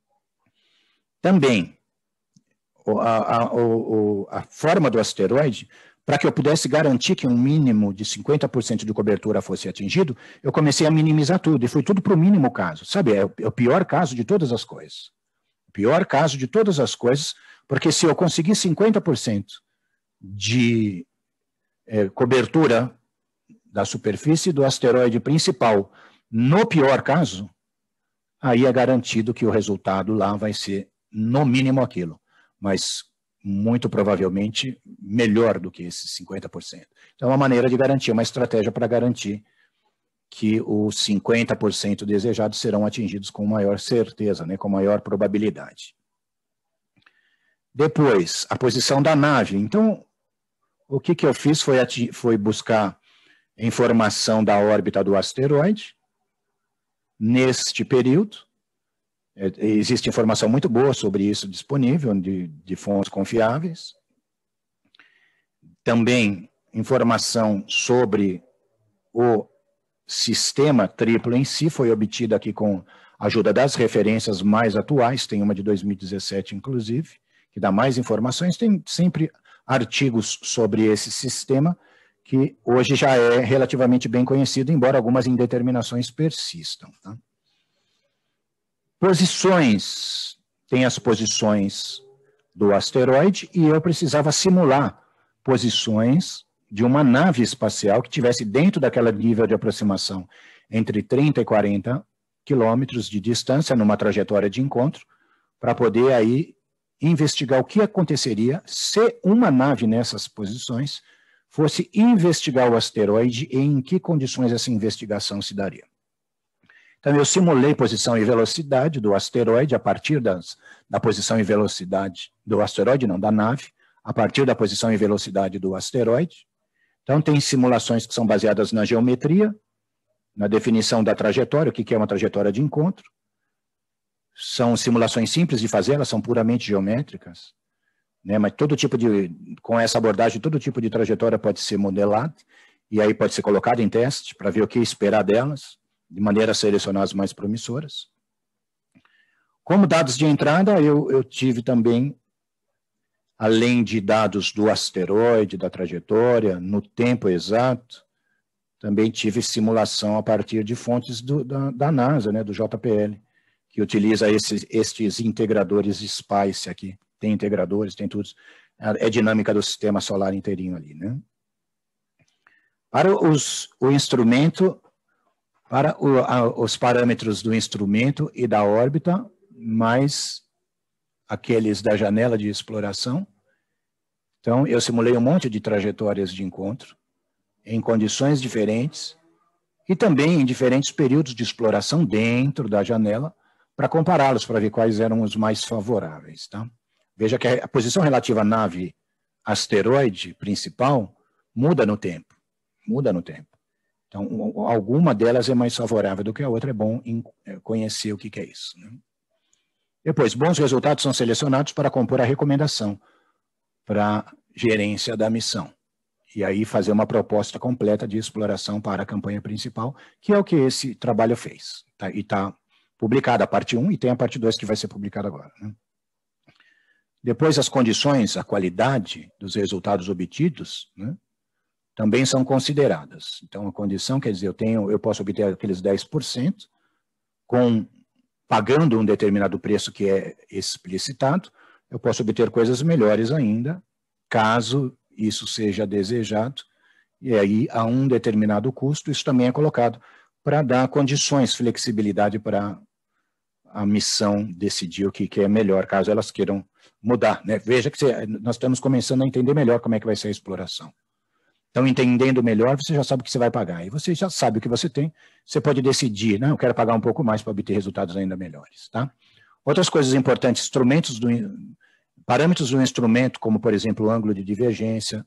Também, a, a, a, a forma do asteroide, para que eu pudesse garantir que um mínimo de cinquenta por cento de cobertura fosse atingido, eu comecei a minimizar tudo, e foi tudo para o mínimo caso. Sabe, é o, é o pior caso de todas as coisas. O pior caso de todas as coisas, porque se eu conseguir cinquenta por cento de é, cobertura da superfície do asteroide principal, no pior caso, aí é garantido que o resultado lá vai ser, no mínimo, aquilo. Mas, muito provavelmente, melhor do que esses cinquenta por cento. Então, é uma maneira de garantir, uma estratégia para garantir que os cinquenta por cento desejados serão atingidos com maior certeza, né, com maior probabilidade. Depois, a posição da nave. Então, o que, que eu fiz foi, foi buscar informação da órbita do asteroide. Neste período, existe informação muito boa sobre isso disponível, de, de fontes confiáveis. Também informação sobre o sistema triplo em si foi obtida aqui com a ajuda das referências mais atuais, tem uma de dois mil e dezessete, inclusive, que dá mais informações. Tem sempre artigos sobre esse sistema, que hoje já é relativamente bem conhecido, embora algumas indeterminações persistam. Tá? Posições, tem as posições do asteroide, e eu precisava simular posições de uma nave espacial que tivesse dentro daquela nível de aproximação entre trinta e quarenta quilômetros de distância, numa trajetória de encontro, para poder aí investigar o que aconteceria se uma nave nessas posições fosse investigar o asteroide e em que condições essa investigação se daria. Então, eu simulei posição e velocidade do asteroide a partir das, da posição e velocidade do asteroide, não, da nave, a partir da posição e velocidade do asteroide. Então, tem simulações que são baseadas na geometria, na definição da trajetória, o que é uma trajetória de encontro. São simulações simples de fazer, elas são puramente geométricas, né? Mas todo tipo de, com essa abordagem, todo tipo de trajetória pode ser modelado, e aí pode ser colocado em teste para ver o que esperar delas, de maneira a selecionar as mais promissoras. Como dados de entrada, eu, eu tive também, além de dados do asteroide, da trajetória, no tempo exato, também tive simulação a partir de fontes do, da, da NASA, né, do J P L, que utiliza esses, estes integradores SPICE aqui. Tem integradores, tem tudo. É dinâmica do sistema solar inteirinho ali, né? Para os, o instrumento, para o, a, os parâmetros do instrumento e da órbita, mais aqueles da janela de exploração. Então, eu simulei um monte de trajetórias de encontro, em condições diferentes, e também em diferentes períodos de exploração dentro da janela, para compará-los, para ver quais eram os mais favoráveis, tá? Veja que a posição relativa à nave asteroide principal muda no tempo, muda no tempo. Então, alguma delas é mais favorável do que a outra, é bom conhecer o que é isso, né? Depois, bons resultados são selecionados para compor a recomendação para a gerência da missão. E aí fazer uma proposta completa de exploração para a campanha principal, que é o que esse trabalho fez. Tá? E está publicada a parte um e tem a parte dois que vai ser publicada agora, né? Depois, as condições, a qualidade dos resultados obtidos, né, também são consideradas. Então, a condição, quer dizer, eu, tenho, eu posso obter aqueles dez por cento com, pagando um determinado preço que é explicitado, eu posso obter coisas melhores ainda, caso isso seja desejado, e aí a um determinado custo, isso também é colocado para dar condições, flexibilidade para a missão decidir o que, que é melhor, caso elas queiram mudar, né? Veja que você, nós estamos começando a entender melhor como é que vai ser a exploração. Então, entendendo melhor, você já sabe o que você vai pagar. E você já sabe o que você tem, você pode decidir, não, eu quero pagar um pouco mais para obter resultados ainda melhores, tá? Outras coisas importantes, instrumentos do, parâmetros do instrumento, como, por exemplo, o ângulo de divergência,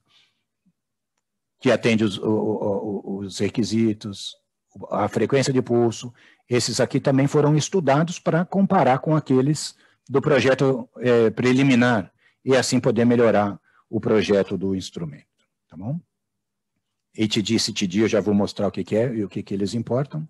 que atende os, os, os requisitos, a frequência de pulso, esses aqui também foram estudados para comparar com aqueles do projeto é, preliminar, e assim poder melhorar o projeto do instrumento, tá bom? H D, C T D, eu já vou mostrar o que, que é e o que, que eles importam.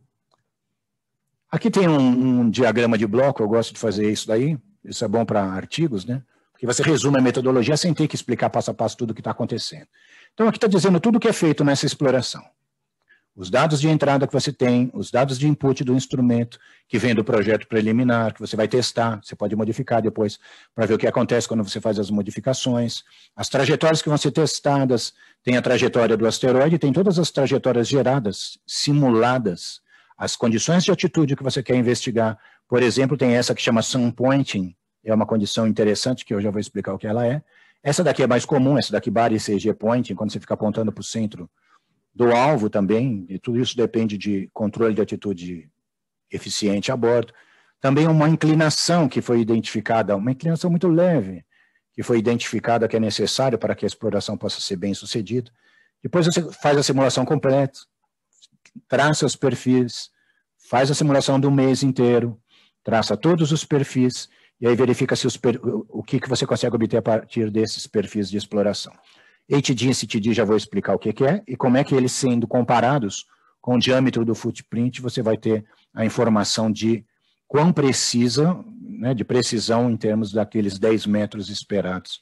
Aqui tem um, um diagrama de bloco, eu gosto de fazer isso daí, isso é bom para artigos, né? Porque você resume a metodologia sem ter que explicar passo a passo tudo o que está acontecendo. Então, aqui está dizendo tudo o que é feito nessa exploração. Os dados de entrada que você tem, os dados de input do instrumento, que vem do projeto preliminar, que você vai testar, você pode modificar depois para ver o que acontece quando você faz as modificações. As trajetórias que vão ser testadas, tem a trajetória do asteroide, tem todas as trajetórias geradas, simuladas, as condições de altitude que você quer investigar. Por exemplo, tem essa que chama sun pointing, é uma condição interessante, que eu já vou explicar o que ela é. Essa daqui é mais comum, essa daqui, Body C G pointing, quando você fica apontando para o centro do alvo também, e tudo isso depende de controle de atitude eficiente a bordo. Também uma inclinação que foi identificada, uma inclinação muito leve, que foi identificada que é necessária para que a exploração possa ser bem sucedida. Depois você faz a simulação completa, traça os perfis, faz a simulação do mês inteiro, traça todos os perfis, e aí verifica se os per... o que, que você consegue obter a partir desses perfis de exploração. H D e C T D já vou explicar o que, que é, e como é que eles sendo comparados com o diâmetro do footprint, você vai ter a informação de quão precisa, né, de precisão em termos daqueles dez metros esperados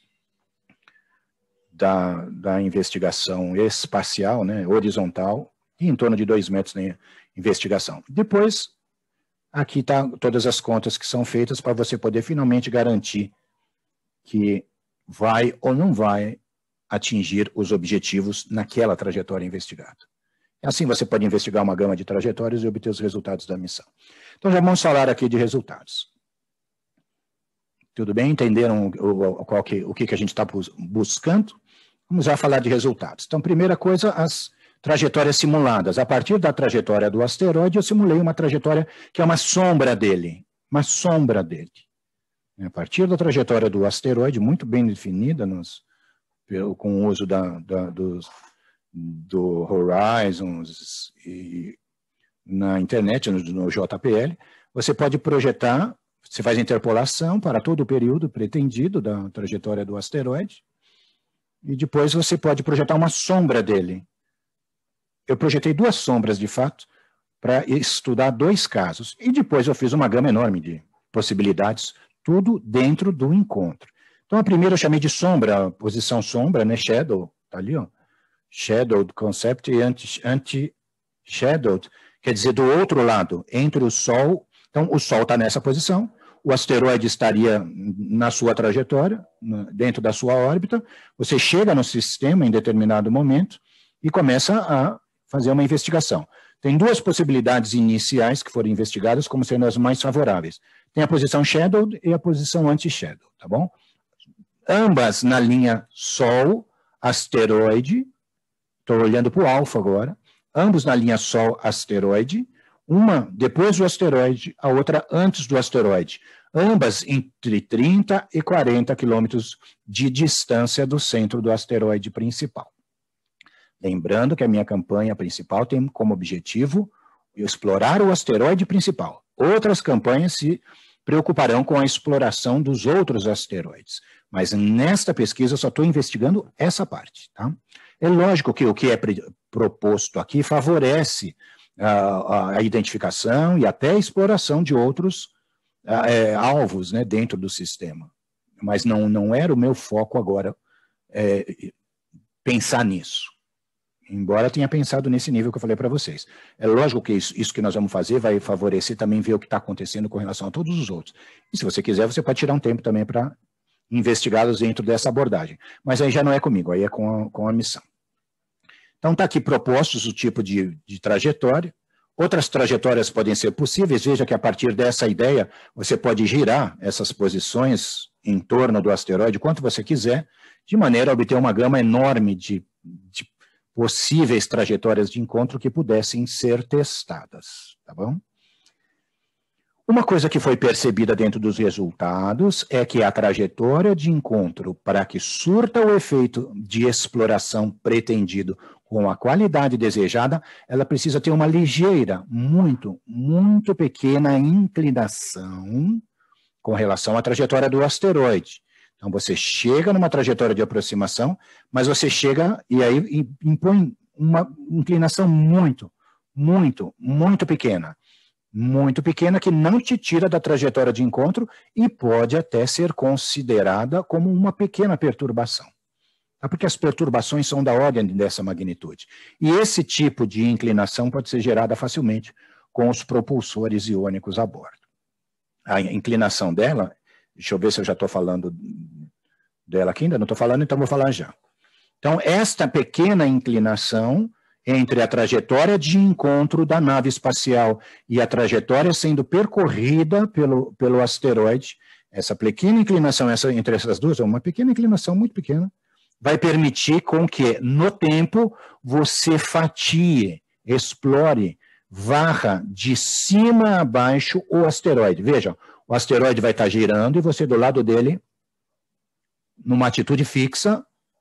da, da investigação espacial, né, horizontal, e em torno de dois metros na investigação. Depois, aqui está todas as contas que são feitas para você poder finalmente garantir que vai ou não vai atingir os objetivos naquela trajetória investigada. Assim você pode investigar uma gama de trajetórias e obter os resultados da missão. Então já vamos falar aqui de resultados. Tudo bem? Entenderam o, qual que, o que, que a gente está buscando? Vamos já falar de resultados. Então, primeira coisa, as trajetórias simuladas. A partir da trajetória do asteroide, eu simulei uma trajetória que é uma sombra dele. Uma sombra dele. A partir da trajetória do asteroide, muito bem definida nos com o uso da, da, dos, do Horizons e na internet, no, no J P L, você pode projetar, você faz interpolação para todo o período pretendido da trajetória do asteroide, e depois você pode projetar uma sombra dele. Eu projetei duas sombras, de fato, para estudar dois casos. E depois eu fiz uma gama enorme de possibilidades, tudo dentro do encontro. Então, a primeira eu chamei de sombra, posição sombra, né? Shadow, tá ali, ó. Shadowed concept e anti-shadowed, quer dizer, do outro lado, entre o Sol. Então, o Sol está nessa posição, o asteroide estaria na sua trajetória, dentro da sua órbita, você chega no sistema em determinado momento e começa a fazer uma investigação. Tem duas possibilidades iniciais que foram investigadas como sendo as mais favoráveis. Tem a posição shadowed e a posição anti-shadow, tá bom? Ambas na linha Sol, asteroide, estou olhando para o alfa agora, ambos na linha Sol, asteroide, uma depois do asteroide, a outra antes do asteroide. Ambas entre trinta e quarenta quilômetros de distância do centro do asteroide principal. Lembrando que a minha campanha principal tem como objetivo explorar o asteroide principal. Outras campanhas se preocuparão com a exploração dos outros asteroides. Mas nesta pesquisa eu só estou investigando essa parte, tá? É lógico que o que é proposto aqui favorece a, a identificação e até a exploração de outros é, alvos, né, dentro do sistema. Mas não, não era o meu foco agora é, pensar nisso. Embora tenha pensado nesse nível que eu falei para vocês. É lógico que isso, isso que nós vamos fazer vai favorecer também ver o que está acontecendo com relação a todos os outros. E se você quiser, você pode tirar um tempo também para investigá-los dentro dessa abordagem. Mas aí já não é comigo, aí é com a, com a missão. Então está aqui propostos o tipo de, de trajetória. Outras trajetórias podem ser possíveis. Veja que a partir dessa ideia, você pode girar essas posições em torno do asteroide quanto você quiser, de maneira a obter uma gama enorme de, de possíveis trajetórias de encontro que pudessem ser testadas, tá bom? Uma coisa que foi percebida dentro dos resultados é que a trajetória de encontro, para que surta o efeito de exploração pretendido com a qualidade desejada, ela precisa ter uma ligeira, muito, muito pequena inclinação com relação à trajetória do asteroide. Então, você chega numa trajetória de aproximação, mas você chega e aí impõe uma inclinação muito, muito, muito pequena. Muito pequena, que não te tira da trajetória de encontro e pode até ser considerada como uma pequena perturbação. Porque as perturbações são da ordem dessa magnitude. E esse tipo de inclinação pode ser gerada facilmente com os propulsores iônicos a bordo. A inclinação dela, deixa eu ver se eu já estou falando dela aqui, ainda não estou falando, então vou falar já. Então, esta pequena inclinação entre a trajetória de encontro da nave espacial e a trajetória sendo percorrida pelo, pelo asteroide, essa pequena inclinação essa, entre essas duas, uma pequena inclinação muito pequena, vai permitir com que, no tempo, você fatie, explore, varra de cima a baixo o asteroide. Veja, o asteroide vai estar girando e você do lado dele, numa atitude fixa,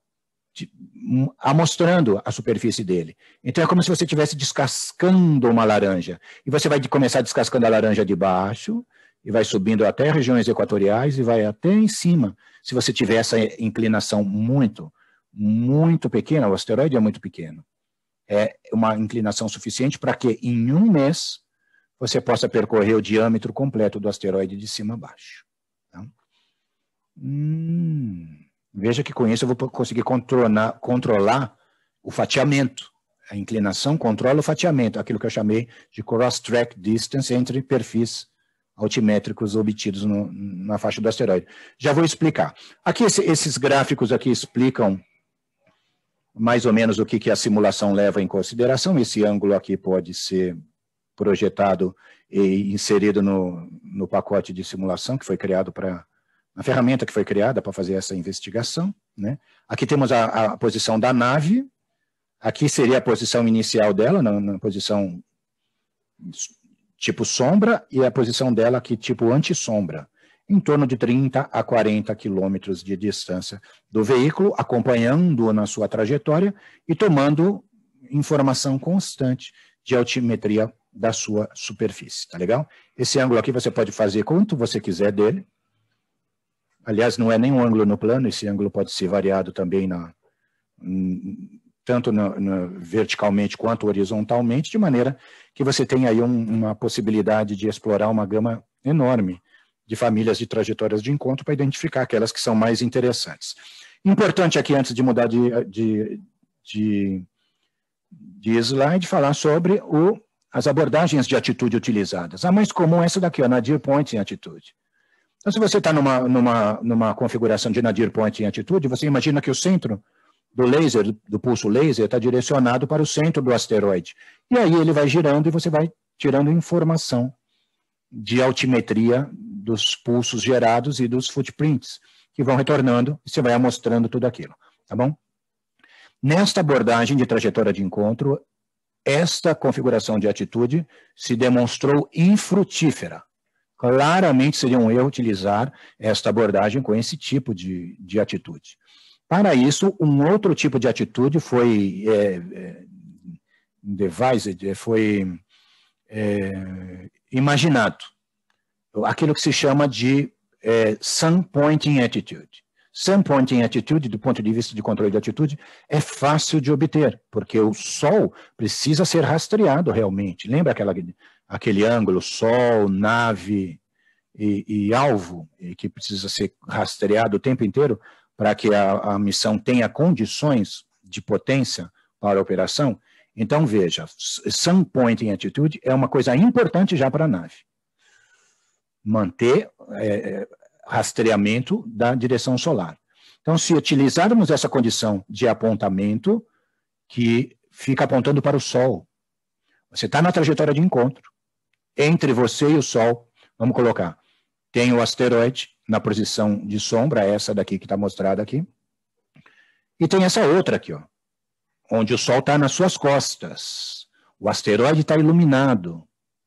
amostrando a superfície dele. Então é como se você estivesse descascando uma laranja. E você vai começar descascando a laranja de baixo, e vai subindo até regiões equatoriais, e vai até em cima. Se você tiver essa inclinação muito, muito pequena, o asteroide é muito pequeno. É uma inclinação suficiente para que em um mês você possa percorrer o diâmetro completo do asteroide de cima a baixo. Tá? Hum... Veja que com isso eu vou conseguir controlar, controlar o fatiamento. A inclinação controla o fatiamento, aquilo que eu chamei de cross-track distance entre perfis altimétricos obtidos no, na faixa do asteroide. Já vou explicar. Aqui, esse, esses gráficos aqui explicam mais ou menos o que, que a simulação leva em consideração. Esse ângulo aqui pode ser projetado e inserido no, no pacote de simulação que foi criado para... a ferramenta que foi criada para fazer essa investigação, né? Aqui temos a, a posição da nave, aqui seria a posição inicial dela, na, na posição tipo sombra, e a posição dela aqui tipo anti-sombra, em torno de trinta a quarenta quilômetros de distância do veículo, acompanhando-o na sua trajetória e tomando informação constante de altimetria da sua superfície, tá legal? Esse ângulo aqui você pode fazer quanto você quiser dele. Aliás, não é nenhum ângulo no plano, esse ângulo pode ser variado também na, tanto no, no, verticalmente quanto horizontalmente, de maneira que você tem aí um, uma possibilidade de explorar uma gama enorme de famílias de trajetórias de encontro para identificar aquelas que são mais interessantes. Importante aqui, antes de mudar de, de, de, de slide, falar sobre o, as abordagens de atitude utilizadas. A mais comum é essa daqui, ó, Nadir Point em atitude. Então, se você está numa, numa, numa configuração de Nadir Point em atitude, você imagina que o centro do laser, do pulso laser, está direcionado para o centro do asteroide. E aí ele vai girando e você vai tirando informação de altimetria dos pulsos gerados e dos footprints, que vão retornando e você vai amostrando tudo aquilo, tá bom? Nesta abordagem de trajetória de encontro, esta configuração de atitude se demonstrou infrutífera. Claramente seria um erro utilizar esta abordagem com esse tipo de, de atitude. Para isso, um outro tipo de atitude foi é, é, devised, foi é, imaginado. Aquilo que se chama de é, Sun Pointing Attitude. Sun Pointing Attitude, do ponto de vista de controle de atitude, é fácil de obter, porque o Sol precisa ser rastreado realmente. Lembra aquela, aquele ângulo Sol, nave e, e alvo, e que precisa ser rastreado o tempo inteiro para que a, a missão tenha condições de potência para a operação? Então, veja, Sun Pointing Attitude é uma coisa importante já para a nave. Manter é, rastreamento da direção solar. Então, se utilizarmos essa condição de apontamento, que fica apontando para o Sol, você está na trajetória de encontro, entre você e o Sol, vamos colocar, tem o asteroide na posição de sombra, essa daqui que está mostrada aqui, e tem essa outra aqui, ó, onde o Sol está nas suas costas, o asteroide está iluminado,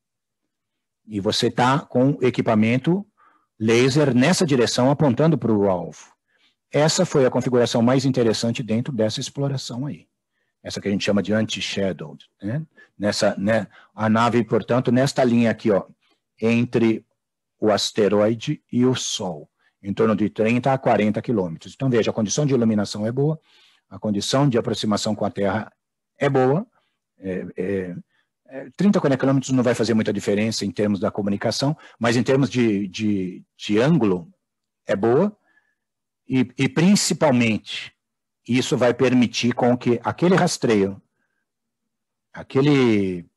e você está com equipamento laser nessa direção, apontando para o alvo. Essa foi a configuração mais interessante dentro dessa exploração aí. Essa que a gente chama de anti-shadowed. Né? Nessa, né? A nave, portanto, nesta linha aqui, ó, entre o asteroide e o Sol, em torno de trinta a quarenta quilômetros. Então, veja, a condição de iluminação é boa, a condição de aproximação com a Terra é boa, é, é, trinta a quarenta quilômetros não vai fazer muita diferença em termos da comunicação, mas em termos de, de, de ângulo é boa, e, e principalmente isso vai permitir com que aquele rastreio, aquele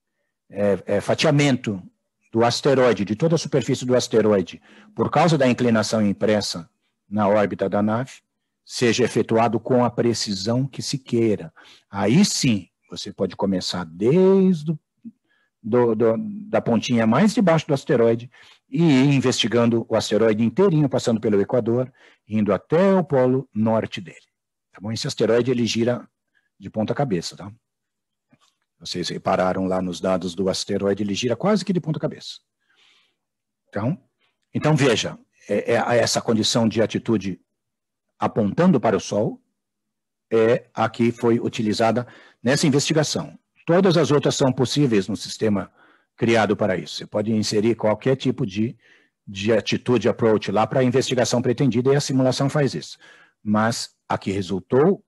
é, é, fatiamento do asteroide, de toda a superfície do asteroide, por causa da inclinação impressa na órbita da nave, seja efetuado com a precisão que se queira. Aí sim, você pode começar desde o, do, do, da pontinha mais debaixo do asteroide e ir investigando o asteroide inteirinho, passando pelo Equador, indo até o polo norte dele. Tá bom? Esse asteroide, ele gira de ponta cabeça, tá? Vocês repararam lá nos dados do asteroide, ele gira quase que de ponta cabeça. Então, então veja, é, é essa condição de atitude apontando para o Sol é a que foi utilizada nessa investigação. Todas as outras são possíveis no sistema criado para isso. Você pode inserir qualquer tipo de, de atitude, approach lá para a investigação pretendida e a simulação faz isso. Mas a que resultou,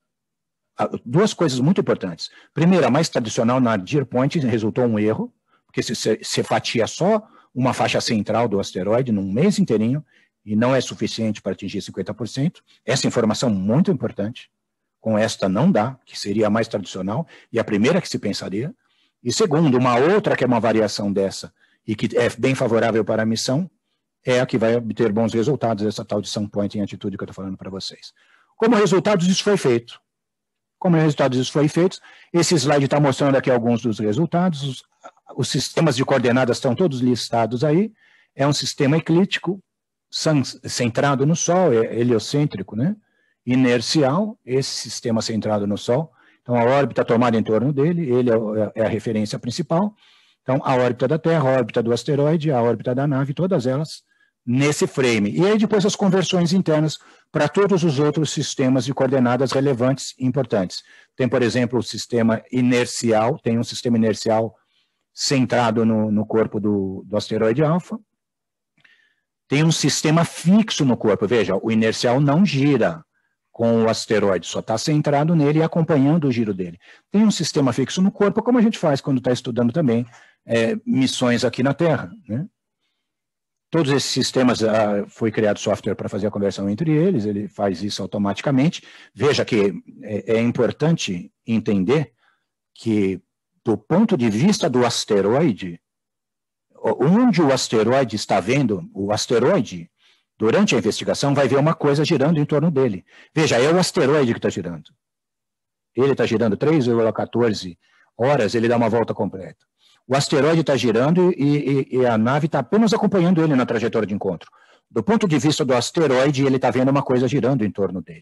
duas coisas muito importantes. Primeiro, a mais tradicional, na Nadir Point, resultou um erro, porque você fatia só uma faixa central do asteroide num mês inteirinho e não é suficiente para atingir cinquenta por cento. Essa informação muito importante. Com esta não dá, que seria a mais tradicional, e a primeira que se pensaria. E segundo, uma outra que é uma variação dessa, e que é bem favorável para a missão, é a que vai obter bons resultados, essa tal de Sun Pointing Attitude que eu estou falando para vocês. Como resultado, isso foi feito. Como resultado disso foi feito, esse slide está mostrando aqui alguns dos resultados, os, os sistemas de coordenadas estão todos listados aí, é um sistema eclíptico, centrado no Sol, é heliocêntrico, né? Inercial, esse sistema centrado no Sol, então a órbita tomada em torno dele, ele é a referência principal, então a órbita da Terra, a órbita do asteroide, a órbita da nave, todas elas nesse frame. E aí depois as conversões internas para todos os outros sistemas de coordenadas relevantes e importantes. Tem, por exemplo, o sistema inercial, tem um sistema inercial centrado no, no corpo do, do asteroide alfa, tem um sistema fixo no corpo, veja, o inercial não gira, com o asteroide, só está centrado nele e acompanhando o giro dele. Tem um sistema fixo no corpo, como a gente faz quando está estudando também é, missões aqui na Terra, né? Todos esses sistemas, ah, foi criado software para fazer a conversão entre eles, ele faz isso automaticamente. Veja que é, é importante entender que, do ponto de vista do asteroide, onde o asteroide está vendo, o asteroide, durante a investigação, vai ver uma coisa girando em torno dele. Veja, é o asteroide que está girando. Ele está girando três vírgula quatorze horas, ele dá uma volta completa. O asteroide está girando e, e, e a nave está apenas acompanhando ele na trajetória de encontro. Do ponto de vista do asteroide, ele está vendo uma coisa girando em torno dele,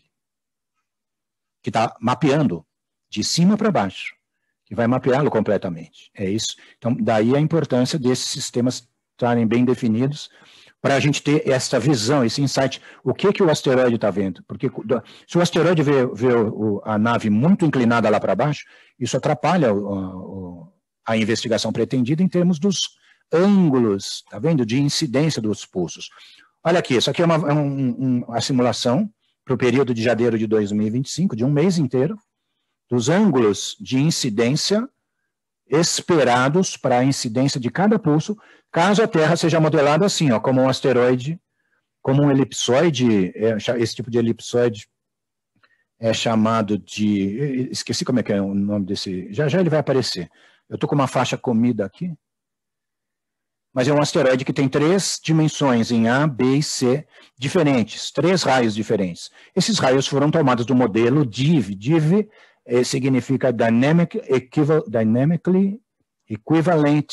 que está mapeando de cima para baixo, que vai mapeá-lo completamente. É isso. Então, daí a importância desses sistemas estarem bem definidos para a gente ter essa visão, esse insight. O que, que o asteroide está vendo? Porque se o asteroide vê, vê o, a nave muito inclinada lá para baixo, isso atrapalha o, o a investigação pretendida em termos dos ângulos, tá vendo? De incidência dos pulsos. Olha aqui, isso aqui é uma, é um, um, uma simulação para o período de janeiro de dois mil e vinte e cinco, de um mês inteiro, dos ângulos de incidência esperados para a incidência de cada pulso, caso a Terra seja modelada assim, ó, como um asteroide, como um elipsoide, é, esse tipo de elipsoide é chamado de... Esqueci como é que é o nome desse... Já já ele vai aparecer. Eu estou com uma faixa comida aqui, mas é um asteroide que tem três dimensões em A, B e C diferentes, três raios diferentes. Esses raios foram tomados do modelo D I V. D I V eh, significa Dynamic Equival Dynamically Equivalent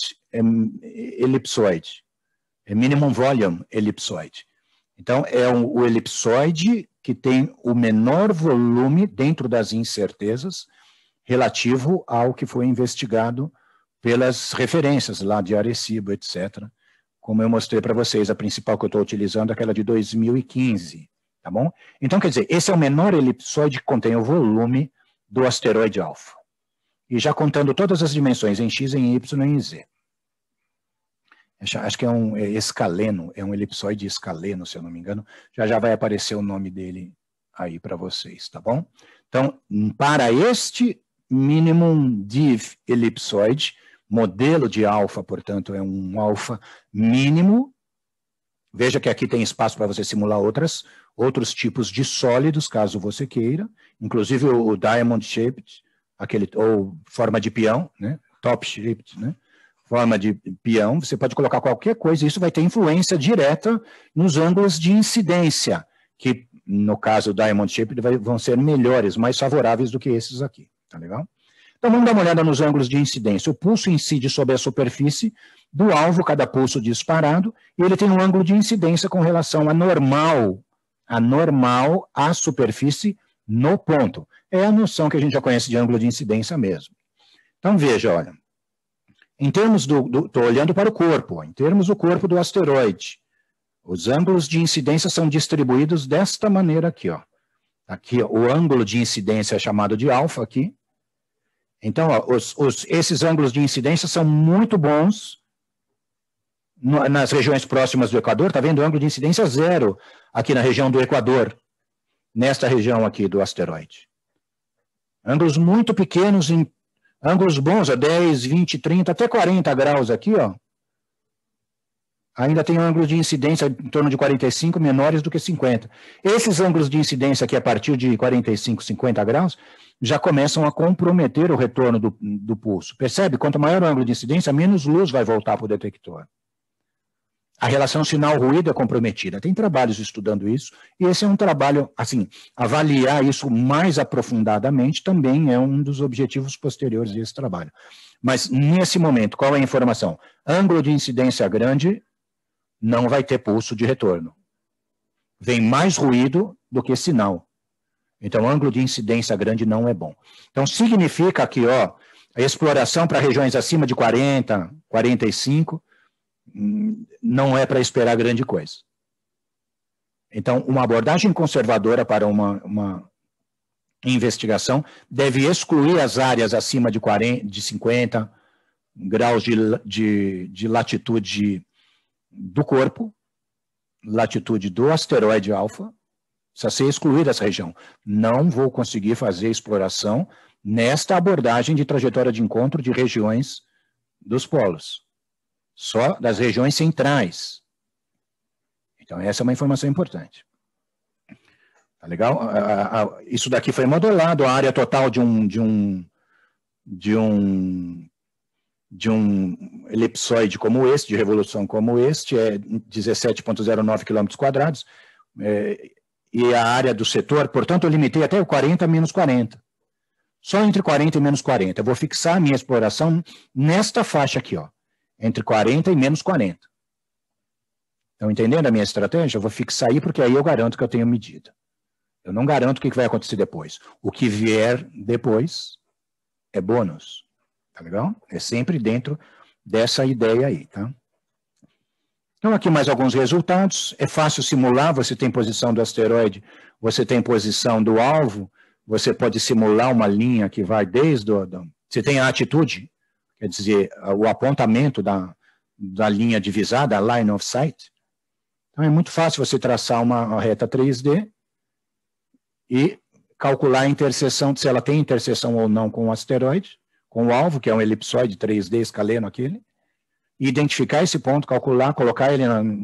Ellipsoid, é Minimum Volume Ellipsoid. Então, é um, o elipsoide que tem o menor volume dentro das incertezas, relativo ao que foi investigado pelas referências lá de Arecibo, etcétera. Como eu mostrei para vocês, a principal que eu estou utilizando é aquela de dois mil e quinze, tá bom? Então, quer dizer, esse é o menor elipsoide que contém o volume do asteroide alfa. E já contando todas as dimensões em X, em Y e em Z. Acho que é um é escaleno, é um elipsoide escaleno, se eu não me engano. Já já vai aparecer o nome dele aí para vocês, tá bom? Então, para este minimum div elipsoide, modelo de alfa, portanto, é um alfa mínimo. Veja que aqui tem espaço para você simular outras, outros tipos de sólidos, caso você queira, inclusive o diamond shaped, aquele, ou forma de peão, né? Top shaped, né? Forma de peão, você pode colocar qualquer coisa, isso vai ter influência direta nos ângulos de incidência, que no caso diamond shaped vai, vão ser melhores, mais favoráveis do que esses aqui. Tá legal? Então, vamos dar uma olhada nos ângulos de incidência. O pulso incide sobre a superfície do alvo, cada pulso disparado, e ele tem um ângulo de incidência com relação a normal, a normal à superfície no ponto. É a noção que a gente já conhece de ângulo de incidência mesmo. Então, veja, olha, em termos do... Estou olhando para o corpo, ó, em termos do corpo do asteroide, os ângulos de incidência são distribuídos desta maneira aqui, ó. Aqui, ó, o ângulo de incidência é chamado de alfa aqui. Então, ó, os, os, esses ângulos de incidência são muito bons no, nas regiões próximas do Equador. Está vendo? O ângulo de incidência zero aqui na região do Equador, nesta região aqui do asteroide. Ângulos muito pequenos, em, ângulos bons, ó, dez, vinte, trinta, até quarenta graus aqui, ó. Ainda tem ângulos de incidência em torno de quarenta e cinco, menores do que cinquenta. Esses ângulos de incidência aqui, a partir de quarenta e cinco, cinquenta graus, já começam a comprometer o retorno do, do pulso. Percebe? Quanto maior o ângulo de incidência, menos luz vai voltar para o detector. A relação sinal-ruído é comprometida. Tem trabalhos estudando isso, e esse é um trabalho, assim, avaliar isso mais aprofundadamente também é um dos objetivos posteriores desse trabalho. Mas, nesse momento, qual é a informação? Ângulo de incidência grande, não vai ter pulso de retorno. Vem mais ruído do que sinal. Então, ângulo de incidência grande não é bom. Então, significa que, ó, a exploração para regiões acima de quarenta, quarenta e cinco, não é para esperar grande coisa. Então, uma abordagem conservadora para uma, uma investigação deve excluir as áreas acima de, quarenta, de cinquenta graus de, de, de latitude do corpo, latitude do asteroide alfa, Precisa ser excluída essa região. Não vou conseguir fazer exploração nesta abordagem de trajetória de encontro de regiões dos polos. Só das regiões centrais. Então, essa é uma informação importante. Tá legal? Isso daqui foi modelado, a área total de um, de um, de um, de um elipsoide como este, de revolução como este, é dezessete vírgula zero nove quilômetros quadrados, é, e a área do setor, portanto, eu limitei até o quarenta menos quarenta. Só entre quarenta e menos quarenta. Eu vou fixar a minha exploração nesta faixa aqui, ó, entre quarenta e menos quarenta. Estão entendendo a minha estratégia? Eu vou fixar aí, porque aí eu garanto que eu tenho medida. Eu não garanto o que vai acontecer depois. O que vier depois é bônus. Tá legal? É sempre dentro dessa ideia aí, tá? Então, aqui mais alguns resultados. É fácil simular, você tem posição do asteroide, você tem posição do alvo, você pode simular uma linha que vai desde o... Do, você tem a atitude, quer dizer, o apontamento da, da linha divisada, a line of sight. Então, é muito fácil você traçar uma, uma reta três D e calcular a interseção, se ela tem interseção ou não com o asteroide, com o alvo, que é um elipsoide três D escaleno aquele, e identificar esse ponto, calcular, colocar ele na,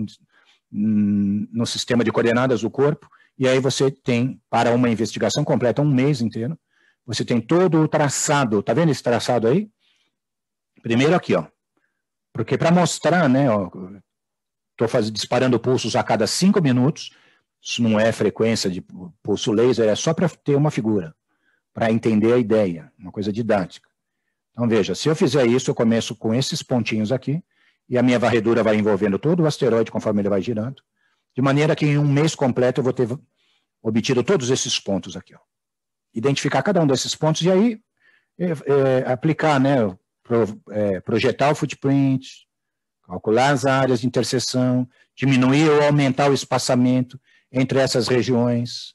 no sistema de coordenadas do corpo, e aí você tem, para uma investigação completa, um mês inteiro, você tem todo o traçado, tá vendo esse traçado aí? Primeiro aqui, ó, porque para mostrar, né, ó, estou disparando pulsos a cada cinco minutos, isso não é frequência de pulso laser, é só para ter uma figura, para entender a ideia, uma coisa didática. Então, veja, se eu fizer isso, eu começo com esses pontinhos aqui, e a minha varredura vai envolvendo todo o asteroide conforme ele vai girando, de maneira que em um mês completo eu vou ter obtido todos esses pontos aqui, ó. Identificar cada um desses pontos e aí é, é, aplicar, né, pro, é, projetar o footprint, calcular as áreas de interseção, diminuir ou aumentar o espaçamento entre essas regiões,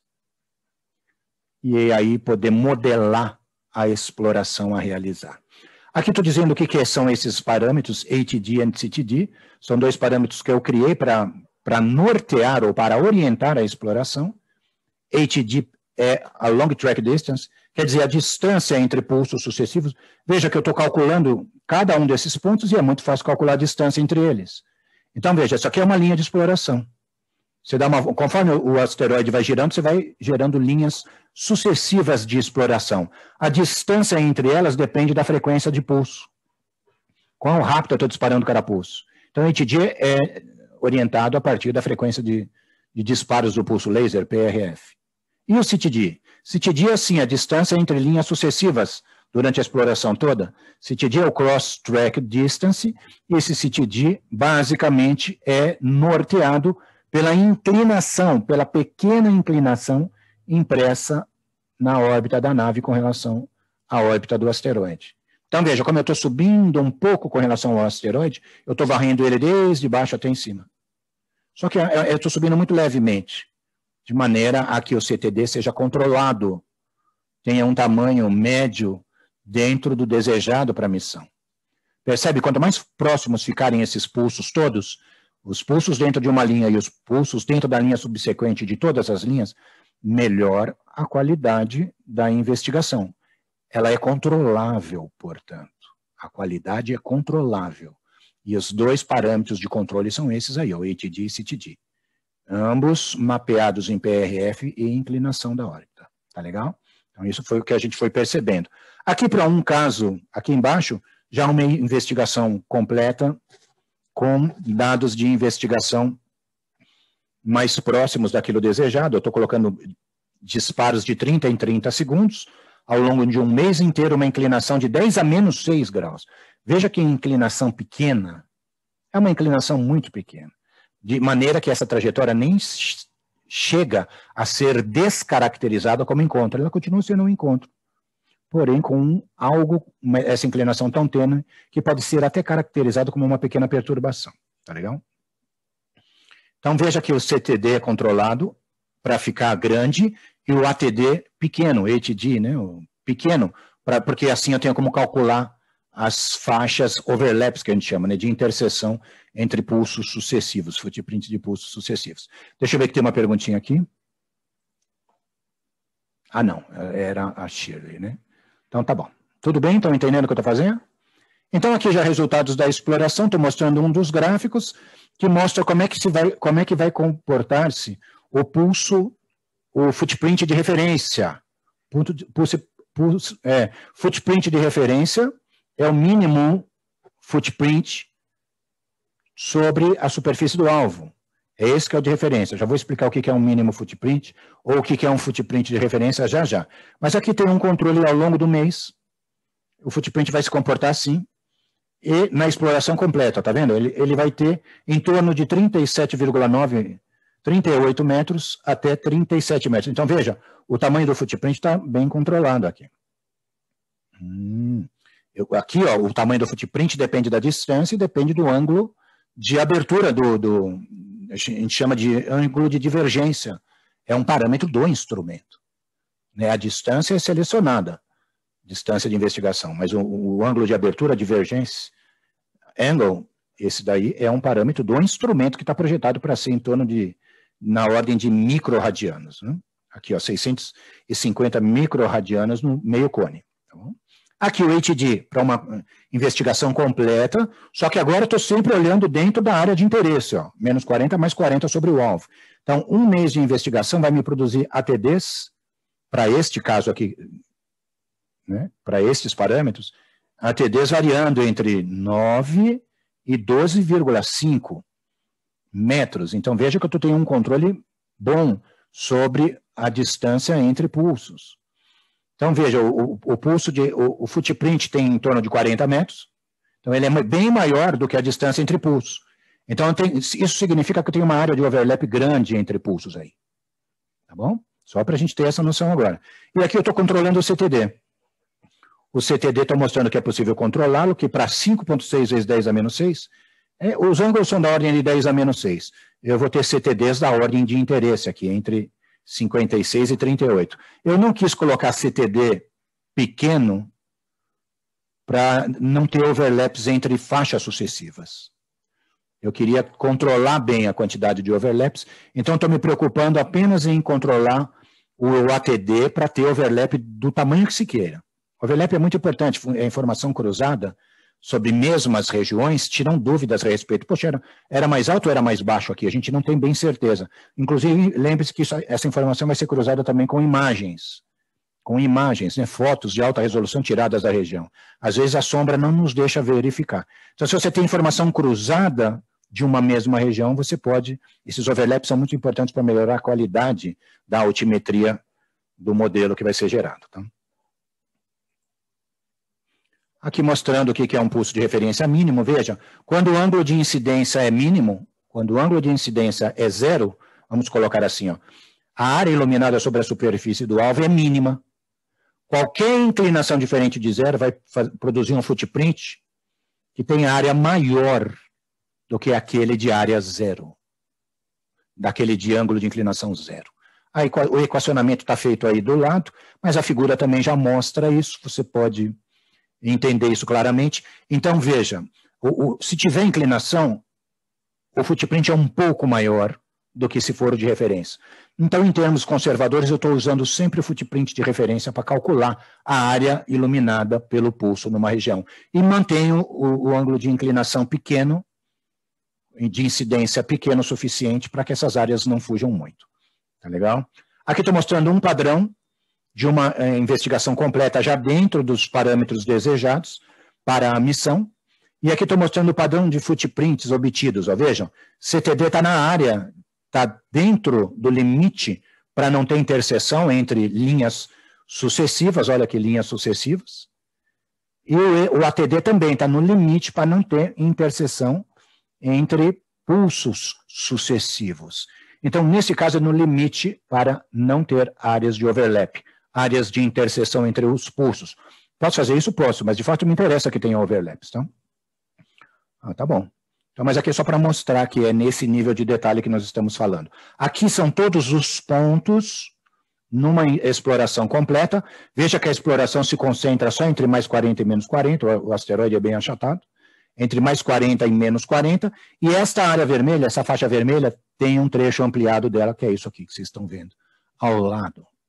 e aí poder modelar a exploração a realizar. Aqui estou dizendo o que, que são esses parâmetros, H D e C T D, são dois parâmetros que eu criei para para nortear ou para orientar a exploração. H D é a long track distance, quer dizer, a distância entre pulsos sucessivos. Veja que eu estou calculando cada um desses pontos e é muito fácil calcular a distância entre eles. Então, veja, isso aqui é uma linha de exploração. Você dá uma, conforme o asteroide vai girando, você vai gerando linhas sucessivas de exploração. A distância entre elas depende da frequência de pulso. Quão rápido eu estou disparando cada pulso. Então, o H D é orientado a partir da frequência de, de disparos do pulso laser, P R F. E o C T D? C T D é, assim, a distância entre linhas sucessivas durante a exploração toda. C T D é o Cross Track Distance, e esse C T D, basicamente, é norteado pela inclinação, pela pequena inclinação impressa na órbita da nave com relação à órbita do asteroide. Então, veja, como eu estou subindo um pouco com relação ao asteroide, eu estou varrendo ele desde baixo até em cima. Só que eu estou subindo muito levemente, de maneira a que o C T D seja controlado, tenha um tamanho médio dentro do desejado para a missão. Percebe? Quanto mais próximos ficarem esses pulsos todos, os pulsos dentro de uma linha e os pulsos dentro da linha subsequente de todas as linhas, melhor a qualidade da investigação. Ela é controlável, portanto. A qualidade é controlável. E os dois parâmetros de controle são esses aí, o H D e C T D. Ambos mapeados em P R F e inclinação da órbita. Tá legal? Então, isso foi o que a gente foi percebendo. Aqui, para um caso, aqui embaixo, já uma investigação completa com dados de investigação mais próximos daquilo desejado. Eu estou colocando disparos de trinta em trinta segundos, ao longo de um mês inteiro, uma inclinação de dez a menos seis graus. Veja que inclinação pequena, é uma inclinação muito pequena, de maneira que essa trajetória nem chega a ser descaracterizada como encontro, ela continua sendo um encontro, porém com algo, essa inclinação tão tênue, que pode ser até caracterizado como uma pequena perturbação, tá legal? Então veja que o C T D é controlado para ficar grande, e o A T D pequeno, H D, né, o pequeno, pra, porque assim eu tenho como calcular as faixas overlaps, que a gente chama, né, de interseção entre pulsos sucessivos, footprint de pulsos sucessivos. Deixa eu ver que tem uma perguntinha aqui. Ah, não, era a Shirley, né? Então, tá bom. Tudo bem? Estão entendendo o que eu estou fazendo? Então, aqui já resultados da exploração, estou mostrando um dos gráficos que mostra como é que, se vai, como é que vai comportar-se o pulso, o footprint de referência. Pulso, pulso, é, footprint de referência é o mínimo footprint sobre a superfície do alvo. É esse que é o de referência. Já vou explicar o que é um mínimo footprint ou o que é um footprint de referência já já. Mas aqui tem um controle ao longo do mês. O footprint vai se comportar assim. E na exploração completa, tá vendo? Ele, ele vai ter em torno de trinta e sete vírgula nove, trinta e oito metros até trinta e sete metros. Então, veja, o tamanho do footprint está bem controlado aqui. Hum, eu, aqui, ó, o tamanho do footprint depende da distância e depende do ângulo de abertura do, do... A gente chama de ângulo de divergência. É um parâmetro do instrumento. Né? A distância é selecionada. Distância de investigação, mas o, o ângulo de abertura, divergência, angle, esse daí é um parâmetro do instrumento que está projetado para ser em torno de, na ordem de microradianos. Né? Aqui, ó, seiscentos e cinquenta microradianos no meio cone. Tá bom? Aqui o H D para uma investigação completa, só que agora eu estou sempre olhando dentro da área de interesse, ó, menos quarenta mais quarenta sobre o alvo. Então, um mês de investigação vai me produzir A T Ds, para este caso aqui, né, para estes parâmetros, A T Ds variando entre nove e doze vírgula cinco metros. Então, veja que eu tenho um controle bom sobre a distância entre pulsos. Então, veja, o, o pulso, de, o, o footprint tem em torno de quarenta metros, então ele é bem maior do que a distância entre pulsos. Então, tem, isso significa que eu tenho uma área de overlap grande entre pulsos aí. Tá bom? Só para a gente ter essa noção agora. E aqui eu estou controlando o C T D. O C T D está mostrando que é possível controlá-lo, que para cinco ponto seis vezes dez a menos seis, é, os ângulos são da ordem de dez a menos seis. Eu vou ter C T Ds da ordem de interesse aqui, entre cinquenta e seis e trinta e oito. Eu não quis colocar C T D pequeno para não ter overlaps entre faixas sucessivas. Eu queria controlar bem a quantidade de overlaps, então estou me preocupando apenas em controlar o A T D para ter overlap do tamanho que se queira. Overlap é muito importante, a informação cruzada sobre mesmas regiões tiram dúvidas a respeito. Poxa, era, era mais alto ou era mais baixo aqui? A gente não tem bem certeza. Inclusive, lembre-se que isso, essa informação vai ser cruzada também com imagens, com imagens, né, fotos de alta resolução tiradas da região. Às vezes a sombra não nos deixa verificar. Então, se você tem informação cruzada de uma mesma região, você pode... Esses overlaps são muito importantes para melhorar a qualidade da altimetria do modelo que vai ser gerado. Tá? Aqui mostrando o que é um pulso de referência mínimo, veja, quando o ângulo de incidência é mínimo, quando o ângulo de incidência é zero, vamos colocar assim, ó, a área iluminada sobre a superfície do alvo é mínima. Qualquer inclinação diferente de zero vai produzir um footprint que tem área maior do que aquele de área zero, daquele de ângulo de inclinação zero. Aí, o equacionamento está feito aí do lado, mas a figura também já mostra isso, você pode entender isso claramente. Então, veja, o, o, se tiver inclinação, o footprint é um pouco maior do que se for o de referência. Então, em termos conservadores, eu estou usando sempre o footprint de referência para calcular a área iluminada pelo pulso numa região. E mantenho o, o ângulo de inclinação pequeno, de incidência pequeno o suficiente para que essas áreas não fujam muito. Tá legal? Aqui estou mostrando um padrão de uma eh, investigação completa já dentro dos parâmetros desejados para a missão. E aqui estou mostrando o padrão de footprints obtidos. Ó, vejam, C T D está na área, está dentro do limite para não ter interseção entre linhas sucessivas, olha aqui, linhas sucessivas. E o, o A T D também está no limite para não ter interseção entre pulsos sucessivos. Então, nesse caso, é no limite para não ter áreas de overlap, áreas de interseção entre os pulsos. Posso fazer isso? Posso, mas de fato me interessa que tenha overlaps, tá? Ah, tá bom. Então, mas aqui é só para mostrar que é nesse nível de detalhe que nós estamos falando. Aqui são todos os pontos numa exploração completa. Veja que a exploração se concentra só entre mais quarenta e menos quarenta, o asteroide é bem achatado, entre mais quarenta e menos quarenta, e esta área vermelha, essa faixa vermelha, tem um trecho ampliado dela, que é isso aqui que vocês estão vendo ao lado.